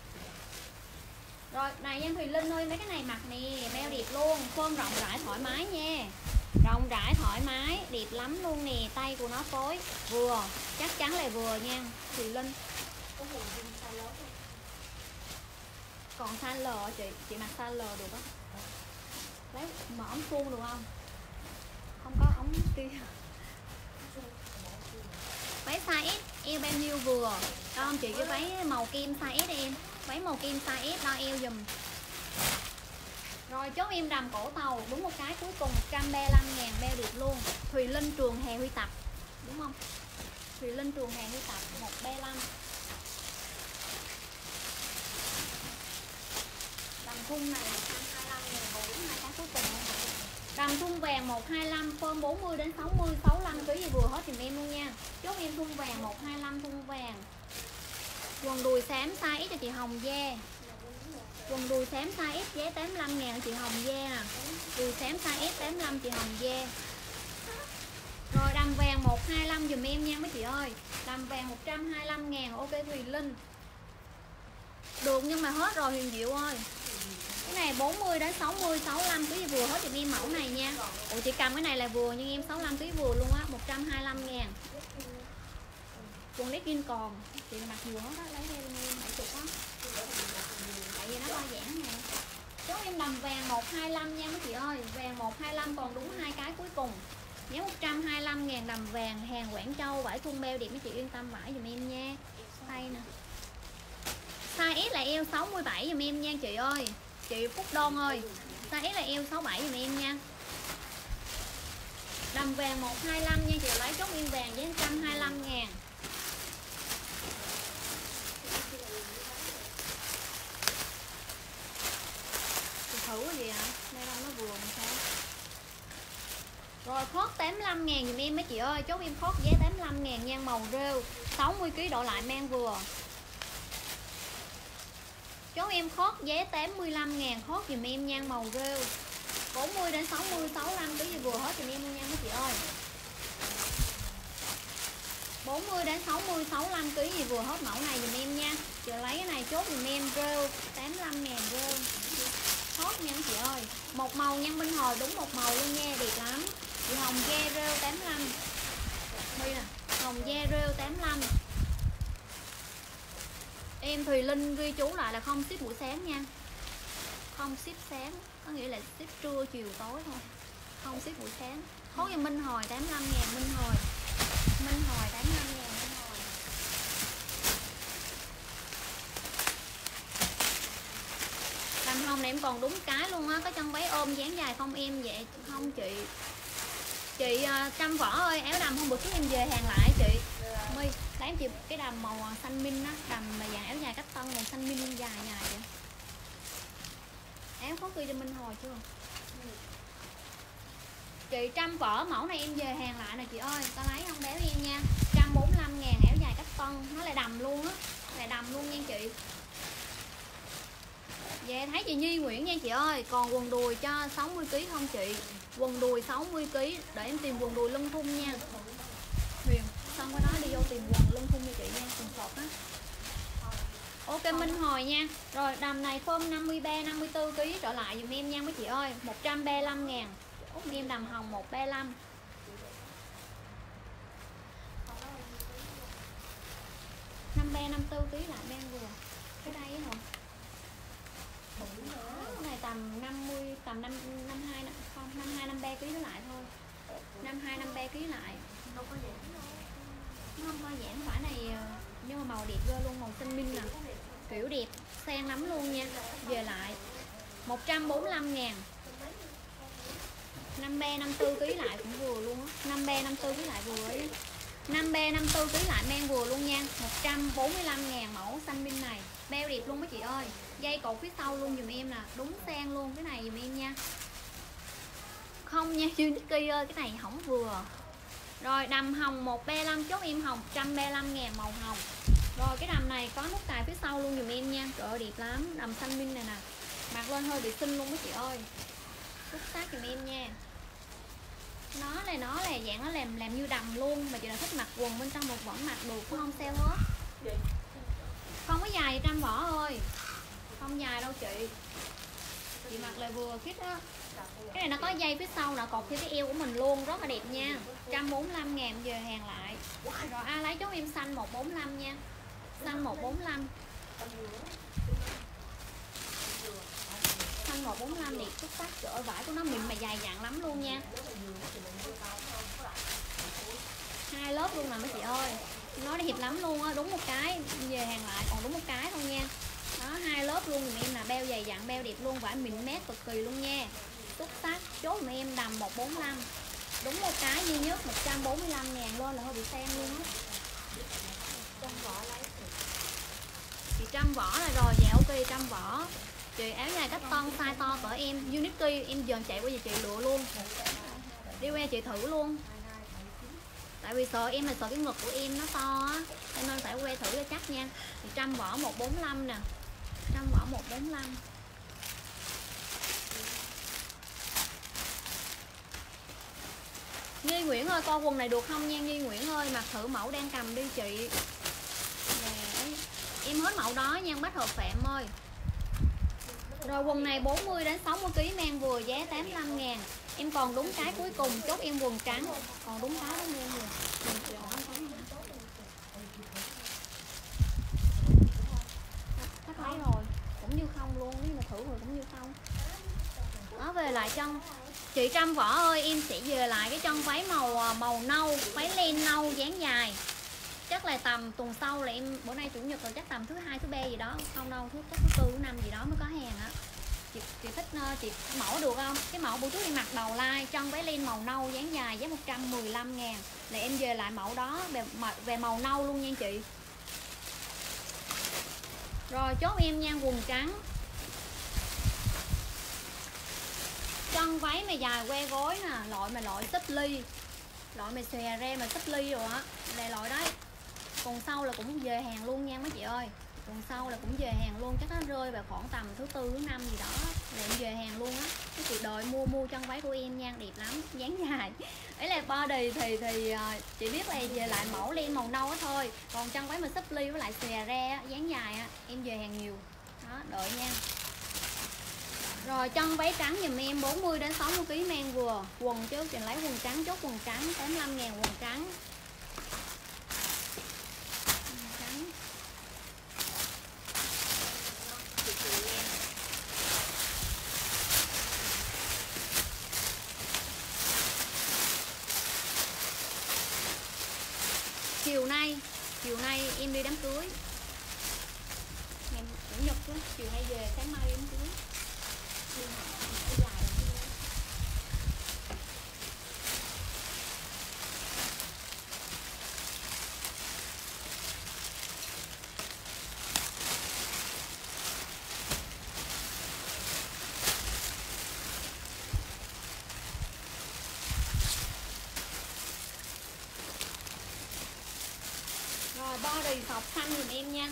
Rồi này Giang Thùy Linh ơi, mấy cái này mặc nè, beo đẹp luôn, form rộng rãi thoải mái nha. Rộng rãi thoải mái, đẹp lắm luôn nè, tay của nó phối vừa, chắc chắn là vừa nha Thùy Linh. Còn size L chị, chị mặc size L được á. Lấy mở ống suông được không? Không có ống kia. Váy size S, eo bao nhiêu vừa? Đo không chị cái váy màu kim size S em. Váy màu kim size S đo eo dùm. Rồi chốt em đầm cổ tàu, đúng một cái cuối cùng một trăm ba mươi lăm ngàn, beo đẹp luôn. Thùy Linh Trường Hè Huy Tập, đúng không? Thùy Linh Trường Hè Huy Tập một trăm ba mươi lăm. Đầm thun này một trăm hai mươi lăm ngàn, còn đúng hai cái cuối cùng không? Đầm thun vàng một trăm hai mươi lăm, form bốn mươi đến sáu mươi, sáu mươi lăm ký gì vừa hết dùm em luôn nha. Chốt em thun vàng một trăm hai mươi lăm, thun vàng. Quần đùi xám size S cho chị Hồng Gia. Quần đùi xám size S giá tám mươi lăm ngàn chị Hồng Gia nè. Đùi xám size S tám mươi lăm chị Hồng Gia. Rồi đầm vàng một trăm hai mươi lăm dùm em nha mấy chị ơi. Đầm vàng một trăm hai mươi lăm ngàn, ok Thùy Linh. Được nhưng mà hết rồi Huyền Diệu ơi. Cái này bốn mươi đến sáu mươi, sáu mươi lăm ký vừa hết dùm em mẫu này nha. Ủa chị cầm cái này là vừa nhưng em sáu mươi lăm ký vừa luôn á, một trăm hai mươi lăm ngàn. Quần legging còn, chị mặc vừa hết á, lấy theo em bảy mươi á. Tại vì nó đa dạng nè. Chốt em đầm vàng một trăm hai mươi lăm nha mấy chị ơi. Vàng một trăm hai mươi lăm còn đúng hai cái cuối cùng. Giá một trăm hai mươi lăm ngàn đầm vàng, hàng Quảng Châu, vải thun beo đẹp mấy chị yên tâm vải dùm em nha. Tay nè. Size S là eo sáu mươi bảy dùm em nha chị ơi. Chị Phúc Đôn ơi. Size S là eo sáu mươi bảy dùm em nha. Đầm vàng một trăm hai mươi lăm nha chị, lấy chốt em vàng với một trăm hai mươi lăm ngàn. Chị thử cái gì hả? Đây đâu nó vừa làm sao. Rồi khót tám mươi lăm ngàn dùm em mấy chị ơi. Chốt em khót giá tám mươi lăm ngàn nha, màu rêu, sáu mươi ký độ lại mang vừa. Chốt em khót giá tám mươi lăm ngàn, khót dùm em nha, màu rêu, bốn mươi đến sáu mươi, sáu mươi lăm ký gì vừa hết dùm em luôn nha mấy chị ơi. bốn mươi đến sáu mươi, sáu mươi lăm ký gì vừa hết mẫu này dùm em nha. Chị lấy cái này chốt dùm em rêu tám mươi lăm ngàn rêu. Hot nha chị ơi. Một màu nhân Minh Hồi, đúng một màu luôn nha, đẹp lắm. Chị Hồng Gia rêu tám mươi lăm. Đây nè, Hồng Gia rêu tám mươi lăm. Em Thùy Linh ghi chú lại là không ship buổi sáng nha. Không ship sáng, có nghĩa là ship trưa chiều tối thôi. Không ship buổi sáng. Hốt cho Minh Hồi tám mươi lăm ngàn, Minh Hồi. Minh Hồi tám mươi lăm ngàn, Minh Hồi. Đầm hồng này em còn đúng cái luôn á, có chân váy ôm dáng dài không em? Vậy không chị. Chị uh, Trâm Võ ơi, áo đầm hôm bữa trước em về hàng lại chị. My, lấy em chị cái đầm màu xanh minh á, đầm mà dạng áo dài cách tân màu xanh minh dài dài vậy. Áo có ghi cho Minh Hồi chưa? Chị Trâm vỏ mẫu này em về hàng lại nè chị ơi, có lấy không béo em nha. một trăm bốn mươi lăm ngàn áo dài cách tân, nó lại đầm luôn á, lại đầm luôn nha chị. Dạ thấy chị Nhi Nguyễn nha chị ơi, còn quần đùi cho sáu mươi ki lô gam không chị? Quần đùi sáu mươi ki lô gam để em tìm quần đùi lưng thun nha. Huyền, xong cái đó đi vô tìm quần lưng thun cho chị nha, quần sọt á. Ok Minh Hồi nha. Rồi đầm này phơm năm mươi ba năm mươi tư ki lô gam trở lại dùm em nha mấy chị ơi, một trăm ba mươi lăm ngàn. Út em đầm hồng một trăm ba mươi lăm. năm ba năm tư ki lô gam lại đang vừa. Cái đây á hả? Cái này tầm năm mươi, tầm năm năm hai không, năm hai năm ba ki lô gam lại thôi. năm hai năm ba ki lô gam lại. Đâu có giảm đâu. Nó không có giảm, phải này nhưng mà màu đẹp ghê luôn, màu xanh minh nè. Kiểu đẹp, sang lắm luôn nha. Về lại một trăm bốn mươi lăm ngàn. năm ba năm tư ki lô gam lại cũng vừa luôn á. năm ba năm tư ki lô gam lại vừa ấy. năm ba năm tư ki lô gam lại mang vừa luôn nha. một trăm bốn mươi lăm ngàn mẫu xanh minh này. Beo đẹp luôn mấy chị ơi. Dây cột phía sau luôn dùm em nè, đúng sang luôn cái này dùm em nha. Không nha Unity ơi, cái này không vừa. Rồi đầm hồng một trăm ba mươi lăm, chốt em hồng một trăm ba mươi lăm ngàn màu hồng. Rồi cái đầm này có nút cài phía sau luôn dùm em nha. Trời ơi đẹp lắm, đầm xanh minh này nè. Mặc lên hơi bị xinh luôn mấy chị ơi. Xúc tác dùm em nha. Nó là nó là dạng nó làm làm như đầm luôn, mà chị nào thích mặc quần bên trong một vẫn mặc được, cũng không sale hết. Không có dài trăm vỏ ơi. Không dài đâu chị. Chị mặc là vừa khít á. Cái này nó có dây phía sau nè, cột phía cái eo của mình luôn, rất là đẹp nha. một trăm bốn mươi lăm ngàn giờ hàng lại. Rồi ai lấy chốt em xanh một trăm bốn mươi lăm nha. Xanh một trăm bốn mươi lăm. Xanh một trăm bốn mươi lăm đẹp xuất sắc, trời ơi vải của nó mịn mà dài dặn lắm luôn nha. Hai lớp luôn nè mấy chị ơi. Nó đẹp lắm luôn á, đúng một cái về hàng lại còn đúng một cái thôi nha. Đó, hai lớp luôn dùm em là beo dày dặn, beo đẹp luôn, vải mịn mét cực kỳ luôn nha. Xuất sắc, chốt dùm em đầm một trăm bốn mươi lăm. Đúng một cái duy nhất một trăm bốn mươi lăm ngàn lên là hơi bị sang luôn á. Chị trăm vỏ là rồi, dạ ok trăm vỏ. Chị áo dài cách tân size to cỡ em, Unity em dần chạy qua giờ chị lựa luôn. Đi qua chị thử luôn. Tại vì sợ em là sợ cái ngực của em nó to á, nên phải que thử cho chắc nha. Thì trăm vỏ một trăm bốn mươi lăm nè. Trăm vỏ một trăm bốn mươi lăm. Nhi Nguyễn ơi, coi quần này được không nha Nhi Nguyễn ơi, mặc thử mẫu đang cầm đi chị. Để em hết mẫu đó nha Bách Hợp Phạm ơi. Rồi quần này bốn mươi đến sáu mươi ki lô gam mang vừa, giá tám mươi lăm ngàn. Em còn đúng cái cuối cùng, chốt em quần trắng. Còn đúng cái đó em vừa. Khách lấy rồi, cũng như không luôn, nếu mà thử rồi cũng như không. Đó về lại chân. Chị Trâm Võ ơi, em sẽ về lại cái chân váy màu màu nâu, váy len nâu dáng dài. Chắc là tầm tuần sau là em, bữa nay chủ nhật rồi, chắc tầm thứ hai thứ ba gì đó, không đâu, thứ thứ tư thứ năm gì đó mới có hàng á. Chị, chị thích chị mẫu được không? Cái mẫu bữa trước em mặc đầu lai, chân váy len màu nâu dáng dài giá một trăm mười lăm ngàn. Là em về lại mẫu đó về, về màu nâu luôn nha chị. Rồi chốt em nha, quần trắng. Chân váy mà dài que gối nè, loại mà loại xích ly, loại mà xòe ra mà xích ly rồi á, là loại đấy. Tuần sau là cũng về hàng luôn nha mấy chị ơi. Tuần sau là cũng về hàng luôn, chắc nó rơi vào khoảng tầm thứ tư thứ năm gì đó là em về hàng luôn á. Các chị đợi mua mua chân váy của em nha, đẹp lắm, dáng dài. Ấy là body thì thì chị biết là về lại mẫu len màu nâu á thôi. Còn chân váy mà xích ly với lại xòe ra dáng dài á, em về hàng nhiều. Đó, đợi nha. Rồi chân váy trắng dùm em bốn mươi đến sáu mươi ki lô gam mang vừa. Quần chứ chị lấy quần trắng, chốt quần trắng tám mươi lăm ngàn quần trắng. Quần trắng. Chiều nay, chiều nay em đi đám cưới. Ngày chủ nhật đó, chiều nay về sáng mai đi đám cưới. Rồi body sọc xanh dùm em nha.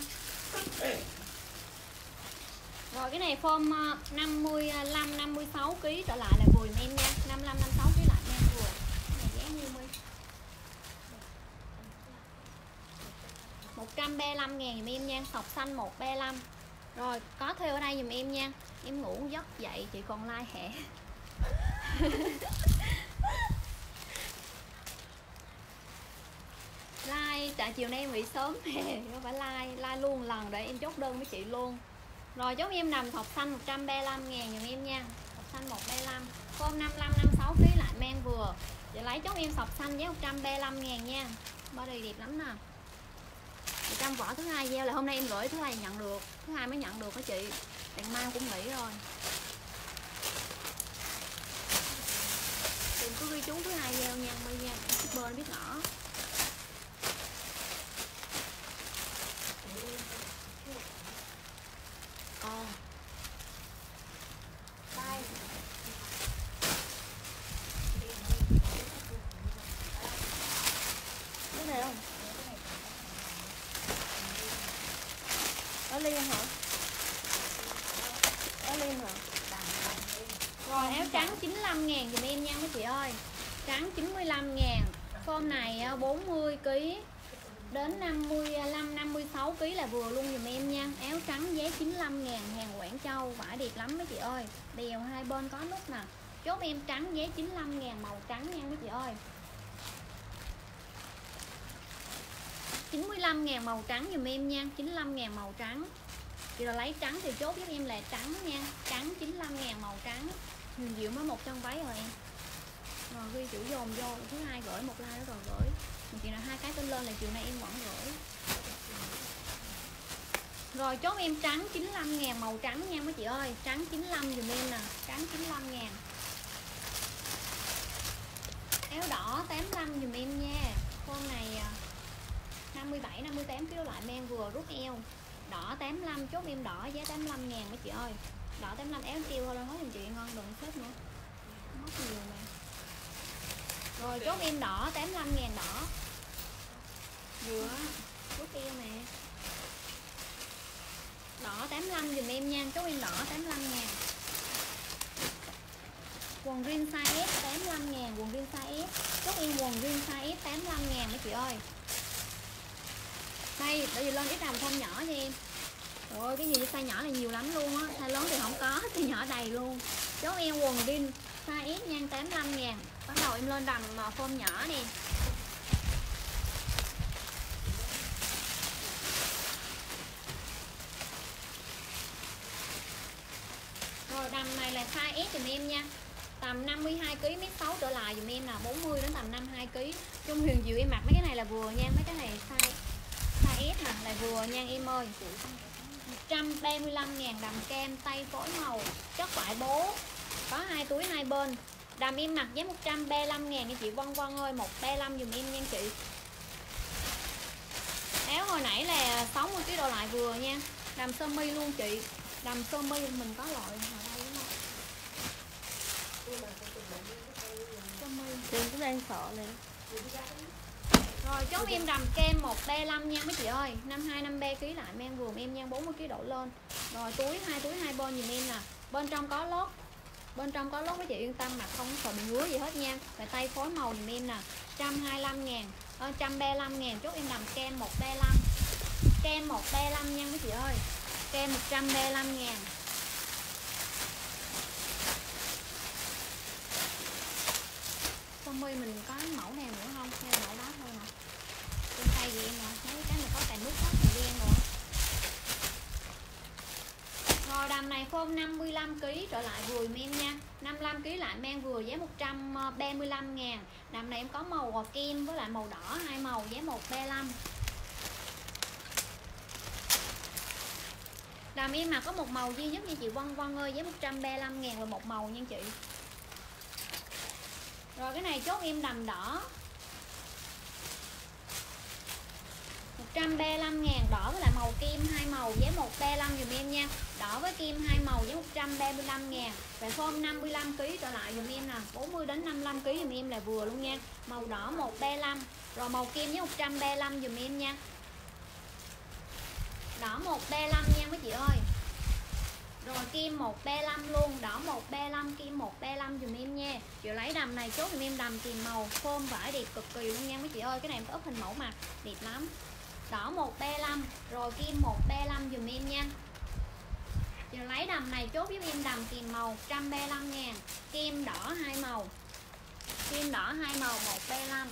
Rồi cái này form năm mươi lăm năm mươi sáu ký trở lại là vừa dùm em nha. năm mươi lăm năm mươi sáu ký lại em vừa. Cái này giá nhiêu mi? một trăm ba mươi lăm ngàn dùm em nha, sọc xanh một trăm ba mươi lăm. Rồi có theo ở đây dùm em nha. Em ngủ giấc dậy chị còn like hẹ. Like tại chiều nay em nghỉ sớm hè, không phải like, like luôn lần để em chốt đơn với chị luôn. Rồi chốt em nằm thọc xanh một trăm ba mươi lăm ngàn dùm em nha. Thọc xanh một trăm ba mươi lăm. Form năm mươi lăm năm mươi sáu ký lại mang vừa. Chị lấy chốt em sọc xanh giá một trăm ba mươi lăm ngàn nha. Body đẹp lắm nè. Trong vỏ thứ hai gieo là hôm nay em gửi, thứ hai nhận được, thứ hai mới nhận được đó chị. Đàn mai cũng nghỉ rồi. Chị cứ ghi chú thứ hai gieo nha, bây giờ shipper biết ngỏ. Ờ. Đây. Cái này không? Ở Liên hả? Ở Liên hả? Rồi áo trắng chín mươi lăm ngàn dùm em nha mấy chị ơi. Trắng chín mươi lăm ngàn. Form này bốn mươi ký đến năm mươi lăm năm mươi sáu ký là vừa luôn dùm em nha. Áo trắng giá chín mươi lăm ngàn, hàng Quảng Châu, vải đẹp lắm mấy chị ơi. Đèo hai bên có nút nè. Chốt em trắng giá chín mươi lăm ngàn, màu trắng nha mấy chị ơi. chín mươi lăm ngàn màu trắng dùm em nha, chín mươi lăm ngàn màu trắng. Chị là lấy trắng thì chốt giúp em là trắng nha. Trắng chín mươi lăm ngàn màu trắng. Huyền Diệu mới một chân váy rồi em. Rồi ghi chữ dồn vô, thứ hai gửi một like đó rồi gửi. Chị nào hai cái tên lên là chiều nay em vẫn gửi. Rồi chốt em trắng chín mươi lăm ngàn màu trắng nha mấy chị ơi. Trắng chín mươi lăm dùm em nè. Trắng chín mươi lăm ngàn. Áo đỏ tám mươi lăm dùm em nha. Con này năm mươi bảy năm mươi tám ký lại men vừa rút eo. Đỏ tám mươi lăm, chốt em đỏ giá tám mươi lăm ngàn mấy chị ơi. Đỏ tám mươi lăm áo kêu thôi hết giùm chị ngon, đừng xếp nữa. Mất nhiều mà. Rồi chốt em đỏ tám mươi lăm ngàn đỏ. Vừa rút eo nè. Đỏ tám mươi lăm dùm em nha, chốt em đỏ tám mươi lăm ngàn. Quần jean size S tám mươi lăm ngàn, quần jean size S. Chốt em quần jean size S tám mươi lăm ngàn mấy chị ơi. Đây, để lên ít làm form nhỏ cho em. Trời ơi, cái gì size nhỏ này nhiều lắm luôn á. Size lớn thì không có, size nhỏ đầy luôn. Chốt em quần jean size S nha, tám mươi lăm ngàn. Bắt đầu em lên đầm form nhỏ nè. Rồi đầm này là size S dùm em nha. Tầm năm mươi hai ký, mét sáu trở lại dùm em nè, bốn mươi đến tầm năm mươi hai ký. Trong Huyền Diệu em mặc mấy cái này là vừa nha, mấy cái này size size S nè, là vừa nha em ơi. một trăm ba mươi lăm ngàn đầm kem tay phối màu, chất vải bố. Có hai túi hai bên. Đầm em mặc giá một trăm ba mươi lăm ngàn nha chị Vân Vân ơi, một trăm ba mươi lăm dùm em nha chị. Áo hồi nãy là sáu mươi ký độ lại vừa nha. Đầm sơ mi luôn chị. Đầm sơ mi mình có loại ở đây đúng không? Sơ mi. Chị cũng đang sợ nè. Rồi chốt em đầm kem một trăm ba mươi lăm nha mấy chị ơi. năm mươi hai năm mươi ba ký lại men vừa em nha, bốn mươi ký đổ lên. Rồi túi hai túi hai bên dùm em nè. Bên trong có lót. Bên trong có lót mấy chị yên tâm mặc không sợ bị ngứa gì hết nha. Và tay phối màu dùm em nè, một trăm hai mươi lăm ngàn, một trăm ba mươi lăm ngàn, chốt em đầm kem một trăm ba mươi lăm. Kem một trăm ba mươi lăm nha mấy chị ơi. Kem một trăm ba mươi lăm ngàn. Sơ mi mình có mẫu nào nữa không? Hay là mẫu đó thôi nè. Trên tay gì em nè, mấy cái này có tàn nút hết thì đen rồi. Rồi đầm này form năm mươi lăm ký trở lại vừa em nha. năm mươi lăm ký lại mang vừa giá một trăm ba mươi lăm ngàn. Đầm này em có màu kem với lại màu đỏ, hai màu giá một trăm ba mươi lăm. Đầm em mà có một màu duy nhất nha chị Vân Vân ơi, giá một trăm ba mươi lăm ngàn và một màu nha chị. Rồi cái này chốt em đầm đỏ một trăm ba mươi lăm ngàn, đỏ với lại màu kem hai màu giá một trăm ba mươi lăm dùm em nha. Đỏ với kem hai màu giá một trăm ba mươi lăm ngàn. Và form năm mươi lăm ký trở lại dùm em nè, bốn mươi đến năm mươi lăm ký dùm em là vừa luôn nha. Màu đỏ một trăm ba mươi lăm, rồi màu kem với một trăm ba mươi lăm dùm em nha. Đỏ một B năm nha mấy chị ơi. Rồi kim một B năm luôn, đỏ một B năm, kim một B năm dùm em nha. Chị lấy đầm này chốt dùm em đầm tìm màu, phôm vải đẹp cực kỳ luôn nha mấy chị ơi. Cái này em có up hình mẫu mặt đẹp lắm. Đỏ một B năm, rồi kim một B năm dùm em nha. Chị lấy đầm này chốt giúp em đầm tìm màu một trăm B năm ngàn. Kim đỏ hai màu. Kim đỏ hai màu một B năm.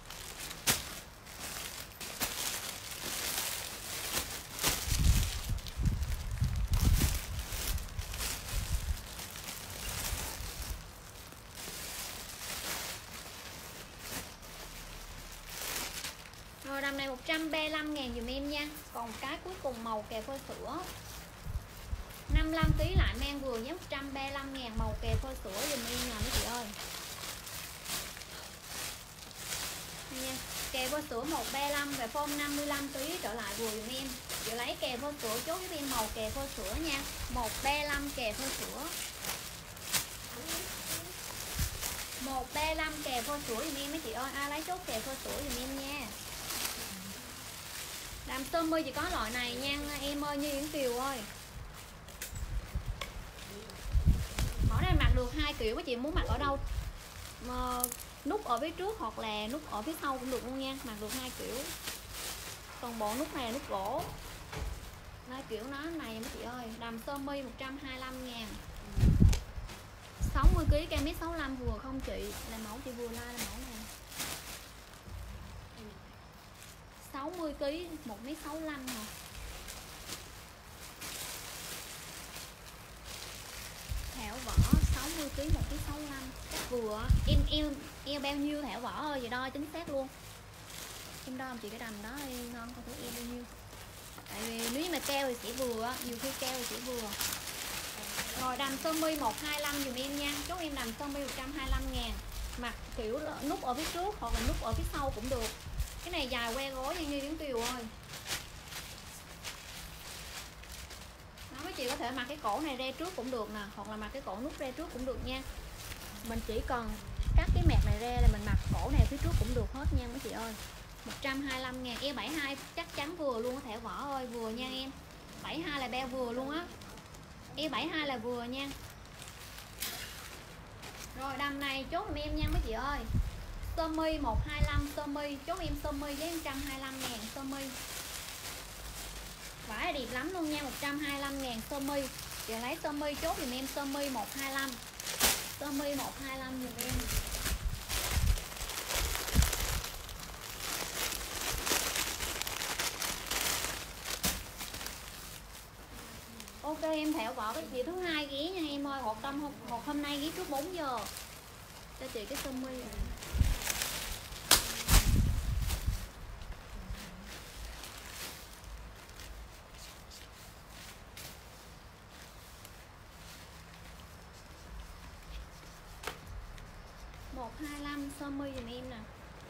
Rồi đầm này một trăm B năm ngàn dùm em nha. Còn cái cuối cùng màu kè phơi sữa năm mươi lăm ký lại mang vừa nhé, một trăm B năm ngàn màu kè phơi sữa dùm em nè mấy chị ơi nha. Kè phơi sữa một B năm và phông năm mươi lăm ký trở lại vừa dùm em. Chị lấy kè phơi sữa chốt với em màu kè phơi sữa nha. Một B năm kè phơi sữa, một B năm kè phơi sữa dùm em mấy chị ơi. Ai lấy chốt kè phơi sữa dùm em nha. Đầm sơ mi chỉ có loại này nha em ơi, Như Yến Kiều ơi. Mẫu này mặc được hai kiểu, mấy chị muốn mặc ở đâu mà nút ở phía trước hoặc là nút ở phía sau cũng được luôn nha, mặc được hai kiểu. Toàn bộ nút này là nút gỗ. Đây kiểu nó này mấy chị ơi. Đầm sơ mi một trăm hai mươi lăm ngàn. sáu mươi ký cam mét sáu mươi lăm vừa không chị? Là mẫu chị vừa like là mẫu này. sáu mươi ký một mét sáu mươi lăm nè. Thảo vỏ sáu mươi ký một mét sáu mươi lăm. Chắc vừa em em em bao nhiêu Thảo vỏ ơi, vậy đo chính xác luôn. Em đo chị cái đầm đó em ngon coi thử em bao nhiêu. Tại vì nếu như mà keo thì sẽ vừa, nhiều khi keo thì sẽ vừa. Rồi đầm sơ mi một trăm hai mươi lăm dùm em nha. Chốt em đầm sơ mi một trăm hai mươi lăm ngàn. Mặc kiểu nút ở phía trước hoặc là nút ở phía sau cũng được. Cái này dài que gối như Như Yến Kiều ơi. Đó, mấy chị có thể mặc cái cổ này ra trước cũng được nè, hoặc là mặc cái cổ nút ra trước cũng được nha. Mình chỉ cần cắt cái mẹt này ra là mình mặc cổ này phía trước cũng được hết nha mấy chị ơi. Một trăm hai mươi lăm ngàn. E bảy mươi hai chắc chắn vừa luôn á Thảo vỏ ơi, vừa nha em. bảy mươi hai là beo vừa luôn á. E bảy mươi hai là vừa nha. Rồi đầm này chốt giùm em nha mấy chị ơi. Sơ mi một trăm hai mươi lăm, sơ mi chốt em sơ mi với một trăm hai mươi lăm ngàn sơ mi. Vải đẹp lắm luôn nha, một trăm hai mươi lăm ngàn sơ mi. Chị lấy sơ mi chốt giùm em sơ mi một trăm hai mươi lăm. Sơ mi một trăm hai mươi lăm giùm em. Ok em Thảo vỏ cái chị thứ hai ghé nha em ơi, một tâm một hôm nay ghé trước bốn giờ. Cho chị cái sơ mi này. một trăm hai mươi lăm sơ mi giùm em nè.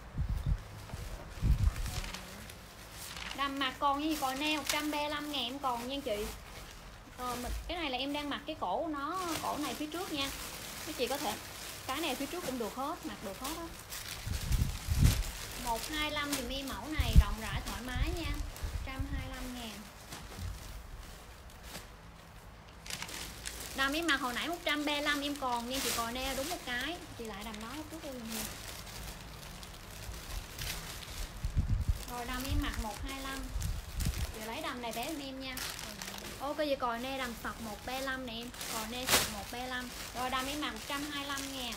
Đầm mặt còn như gì còn neo một trăm ba mươi lăm ngàn em còn nha chị. Ờ, mình, cái này là em đang mặc cái cổ của nó, cổ này phía trước nha. Các chị có thể cái này phía trước cũng được hết, mặc được hết á. một trăm hai mươi lăm dùm em mẫu này rộng rãi thoải mái nha. một trăm hai mươi lăm ngàn. Đầm em mặc hồi nãy một trăm ba mươi lăm em còn nha chị, còn neo đúng một cái. Chị lại đầm nó trước em nha. Rồi đầm em mặc một trăm hai mươi lăm. Chị lấy đầm này bé em nha. Ok vậy còn nê đầm Phật một ba mươi lăm nè em. Còn nê Phật một ba mươi lăm. Rồi đầm em mặc một trăm hai mươi lăm ngàn.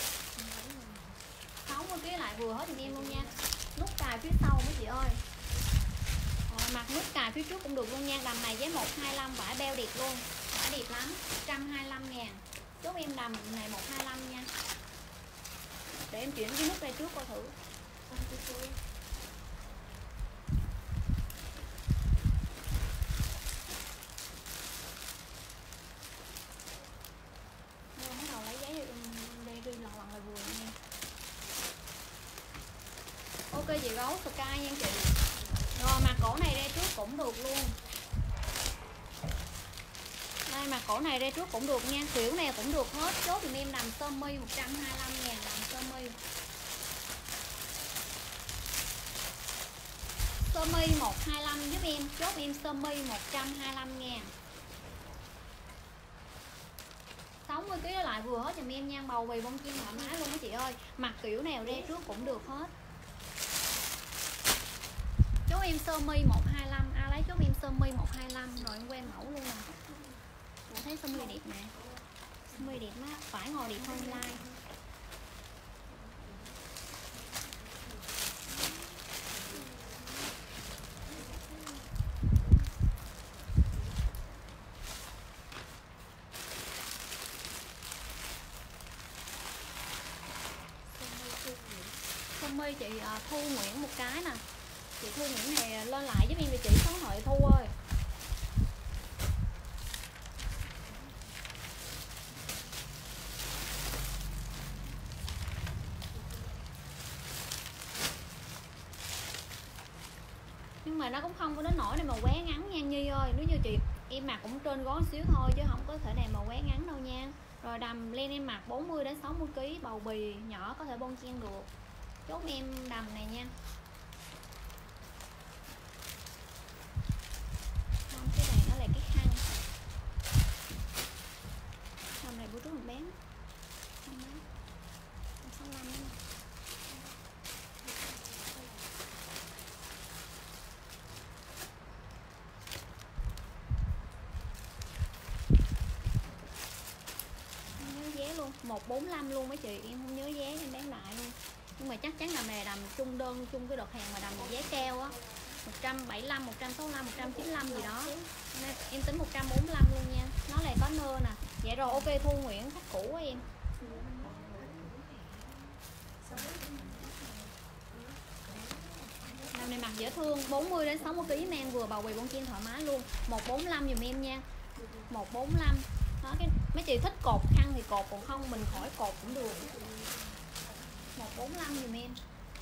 sáu mươi ký lại vừa hết giùm em luôn nha. Nút cài phía sau mấy chị ơi. Rồi, mặc nút cài phía trước cũng được luôn nha. Đầm này với một trăm hai mươi lăm vải beo đẹp luôn. Vải đẹp lắm. một trăm hai mươi lăm ngàn. Chốt em đầm này một trăm hai mươi lăm nha. Để em chuyển cái nút ra trước coi thử. Ok chị gấu sky nha chị. Rồi mặt cổ này ra trước cũng được luôn. Đây mặt cổ này ra trước cũng được nha. Kiểu này cũng được hết. Chốt thì em đầm sơ mi một trăm hai mươi lăm ngàn đầm sơ mi. Sơ mi một hai lăm giúp em, chốt em sơ mi một trăm hai mươi lăm ngàn. sáu mươi ki lô gam lại vừa hết giùm em nha, bầu bì bông chim thoải mái luôn đó chị ơi. Mặc kiểu nào ra trước cũng được hết. Chốt em sơ mi một hai lăm, ai lấy chốt em sơ mi một hai lăm rồi em quen mẫu luôn nè. Ủa thấy sơ mi đẹp nè. Sơ mi đẹp má, phải ngồi đẹp hơn like. Sơ mi chị uh, Thu Nguyễn một cái nè. Chị Thu Nguyễn này lên lại giúp em địa chỉ số hội Thu ơi. Nhưng mà nó cũng không có đến nỗi này mà quá ngắn nha Nhi ơi. Nếu như chị em mặc cũng trên gối xíu thôi chứ không có thể nào mà quá ngắn đâu nha. Rồi đầm lên em mặc bốn mươi đến sáu mươi ki lô gam, bầu bì nhỏ có thể bon chen được. Chốt em đầm này nha. Không, cái này nó là cái khăn. Đầm này bữa trước mình bán không bán sáu mươi lăm nữa. một bốn lăm luôn mấy chị, em không nhớ giá em bán lại luôn. Nhưng mà chắc chắn đầm này đầm chung đơn, chung cái đợt hàng mà đầm giá cao á, một trăm bảy mươi lăm, một trăm sáu mươi lăm, một trăm chín mươi lăm gì đó. Nên em tính một trăm bốn mươi lăm luôn nha. Nó là có nơ nè. Dạ rồi ok Thu Nguyễn, khách cũ của em. Đầm này mặc dễ thương, bốn mươi đến sáu mươi ki lô gam mang vừa, bầu bì bon chen thoải mái luôn. một bốn lăm giùm em nha. một bốn lăm. Đó, cái mấy chị thích cột khăn thì cột, còn không mình khỏi cột cũng được. một bốn lăm giùm em.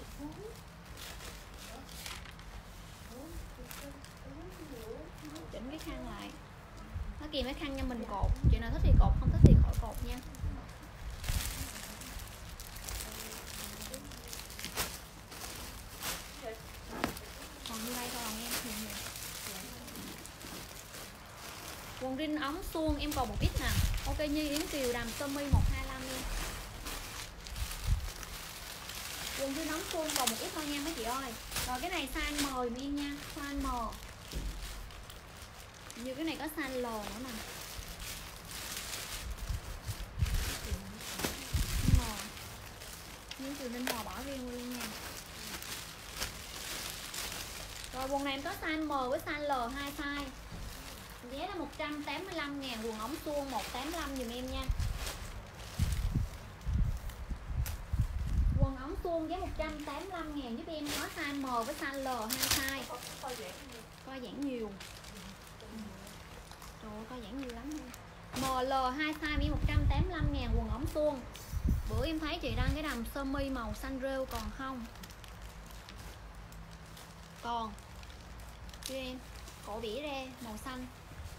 Đó, chỉnh cái khăn lại. Nó kìm cái khăn nha, mình cột. Chị nào thích thì cột, không thích thì khỏi cột nha. Còn như đây thôi em thì quần rin ống suông em còn một ít nè. Ok Nhi Yến Kiều đầm sơ mi một hai lăm em. Quần rin ống suông còn một ít thôi nha mấy chị ơi. Rồi cái này size M dùm em nha, size M. Như cái này có size L nữa nè. M. Yến Kiều Ninh Hòa bỏ riêng luôn nha. Rồi quần này em có size M với size L hai size. Giá là một trăm tám mươi lăm ngàn, quần ống suông một trăm tám mươi lăm dùm em nha. Quần ống suông giá một trăm tám mươi lăm ngàn giúp em, có size M với size L hai size. Coi giãn nhiều. Trời ơi, coi giãn nhiều lắm luôn. M L hai size với một trăm tám mươi lăm ngàn quần ống suông. Bữa em thấy chị đăng cái đầm sơ mi màu xanh rêu còn không? Còn. Cho em cổ bỉa ra màu xanh.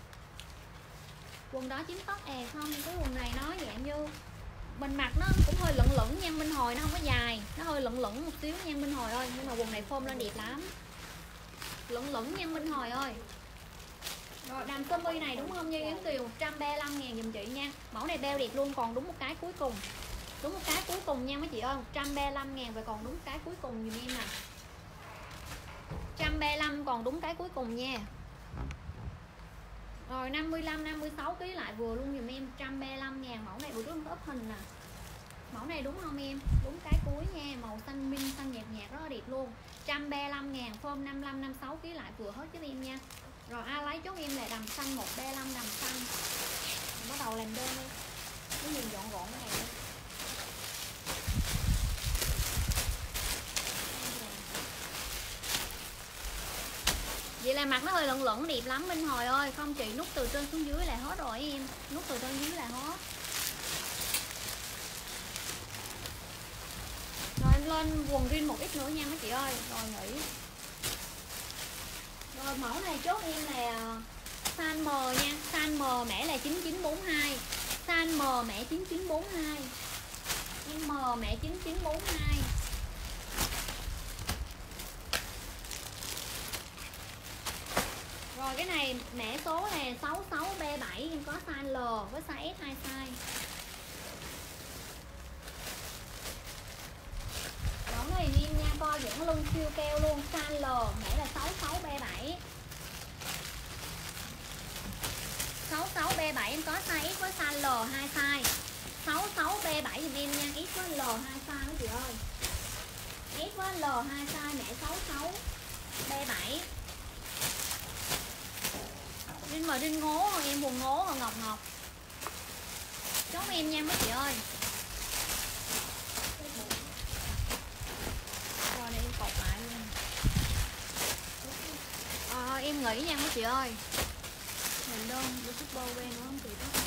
Quần đó chiếm tóc à không, cái quần này nó dạng như mình mặc nó cũng hơi lửng lửng nha Minh Hồi, nó không có dài, nó hơi lửng lửng một xíu nha Minh Hồi ơi, nhưng mà quần này form lên đẹp lắm, lửng lửng nha Minh Hồi ơi. Rồi đầm sơ mi này đúng không Như Yến Kiều, một trăm ba mươi lăm ngàn dùm chị nha. Mẫu này beo đẹp luôn, còn đúng một cái cuối cùng, đúng một cái cuối cùng nha mấy chị ơi. Một trăm ba mươi lăm ngàn và còn đúng cái cuối cùng dùm em nè. Một trăm ba mươi lăm còn đúng cái cuối cùng nha. Rồi năm mươi lăm, năm mươi sáu ki lô gam lại vừa luôn dùm em. Một trăm ba mươi lăm ngàn. Mẫu này bữa trước có up hình nè. Mẫu này đúng không em? Đúng cái cuối nha. Màu xanh minh, xanh nhạt nhạt rất là đẹp luôn. Một trăm ba mươi lăm ngàn. Form năm mươi lăm, năm mươi sáu ki lô gam lại vừa hết giúp em nha. Rồi ai lấy chốt em là đầm xanh một ba mươi lăm, đầm xanh. Bắt đầu làm đơn đi. Cái nhìn gọn gọn cái này đi. Vậy là mặt nó hơi lẫn lẫn đẹp lắm Minh Hồi ơi. Không chị, nút từ trên xuống dưới là hết rồi em. Nút từ trên dưới là hết. Rồi em lên quần rin một ít nữa nha mấy chị ơi. Rồi nghỉ. Rồi mẫu này chốt em là size M nha. Size M mẻ là chín chín bốn hai. Size M mẻ chín chín bốn hai. Em M mẻ chín chín bốn hai. Rồi cái này mã số là sáu sáu B bảy, em có size L với size S hai size. Giống này em nha, coi những lưng siêu keo luôn, size L, mã là sáu sáu B bảy. sáu sáu B bảy em có size S với size L hai size. sáu sáu B bảy giùm em nha, S với L hai size đó chị ơi. S với L hai size, mã sáu sáu B bảy. Rinh mà rinh ngố rồi em, quần ngố rồi ngọc ngọc. Chốt em nha mấy chị ơi. Rồi đây em cột lại luôn. À, em nghĩ nha mấy chị ơi. Mình đơn vô super quen nữa không chị đó.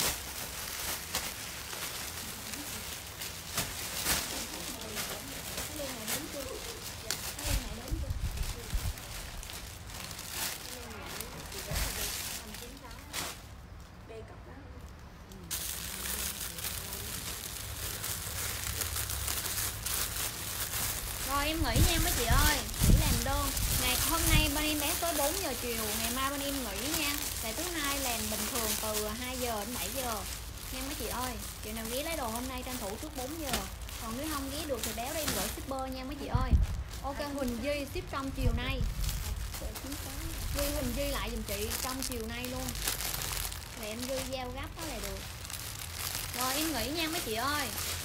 Rồi em nghỉ nha mấy chị ơi, nghỉ làm đơn. Ngày hôm nay bên em bán tới bốn giờ chiều, ngày mai bên em nghỉ nha. Ngày thứ hai làm bình thường từ hai giờ đến bảy giờ nha mấy chị ơi. Chị nào ghé lấy đồ hôm nay tranh thủ trước bốn giờ. Còn nếu không ghé được thì béo đây em gửi shipper nha mấy chị ơi. Ok Huỳnh Duy ship trong chiều nay. Duy Huỳnh Duy lại giùm chị trong chiều nay luôn. Để em Duy giao gấp đó là được. Rồi em nghỉ nha mấy chị ơi.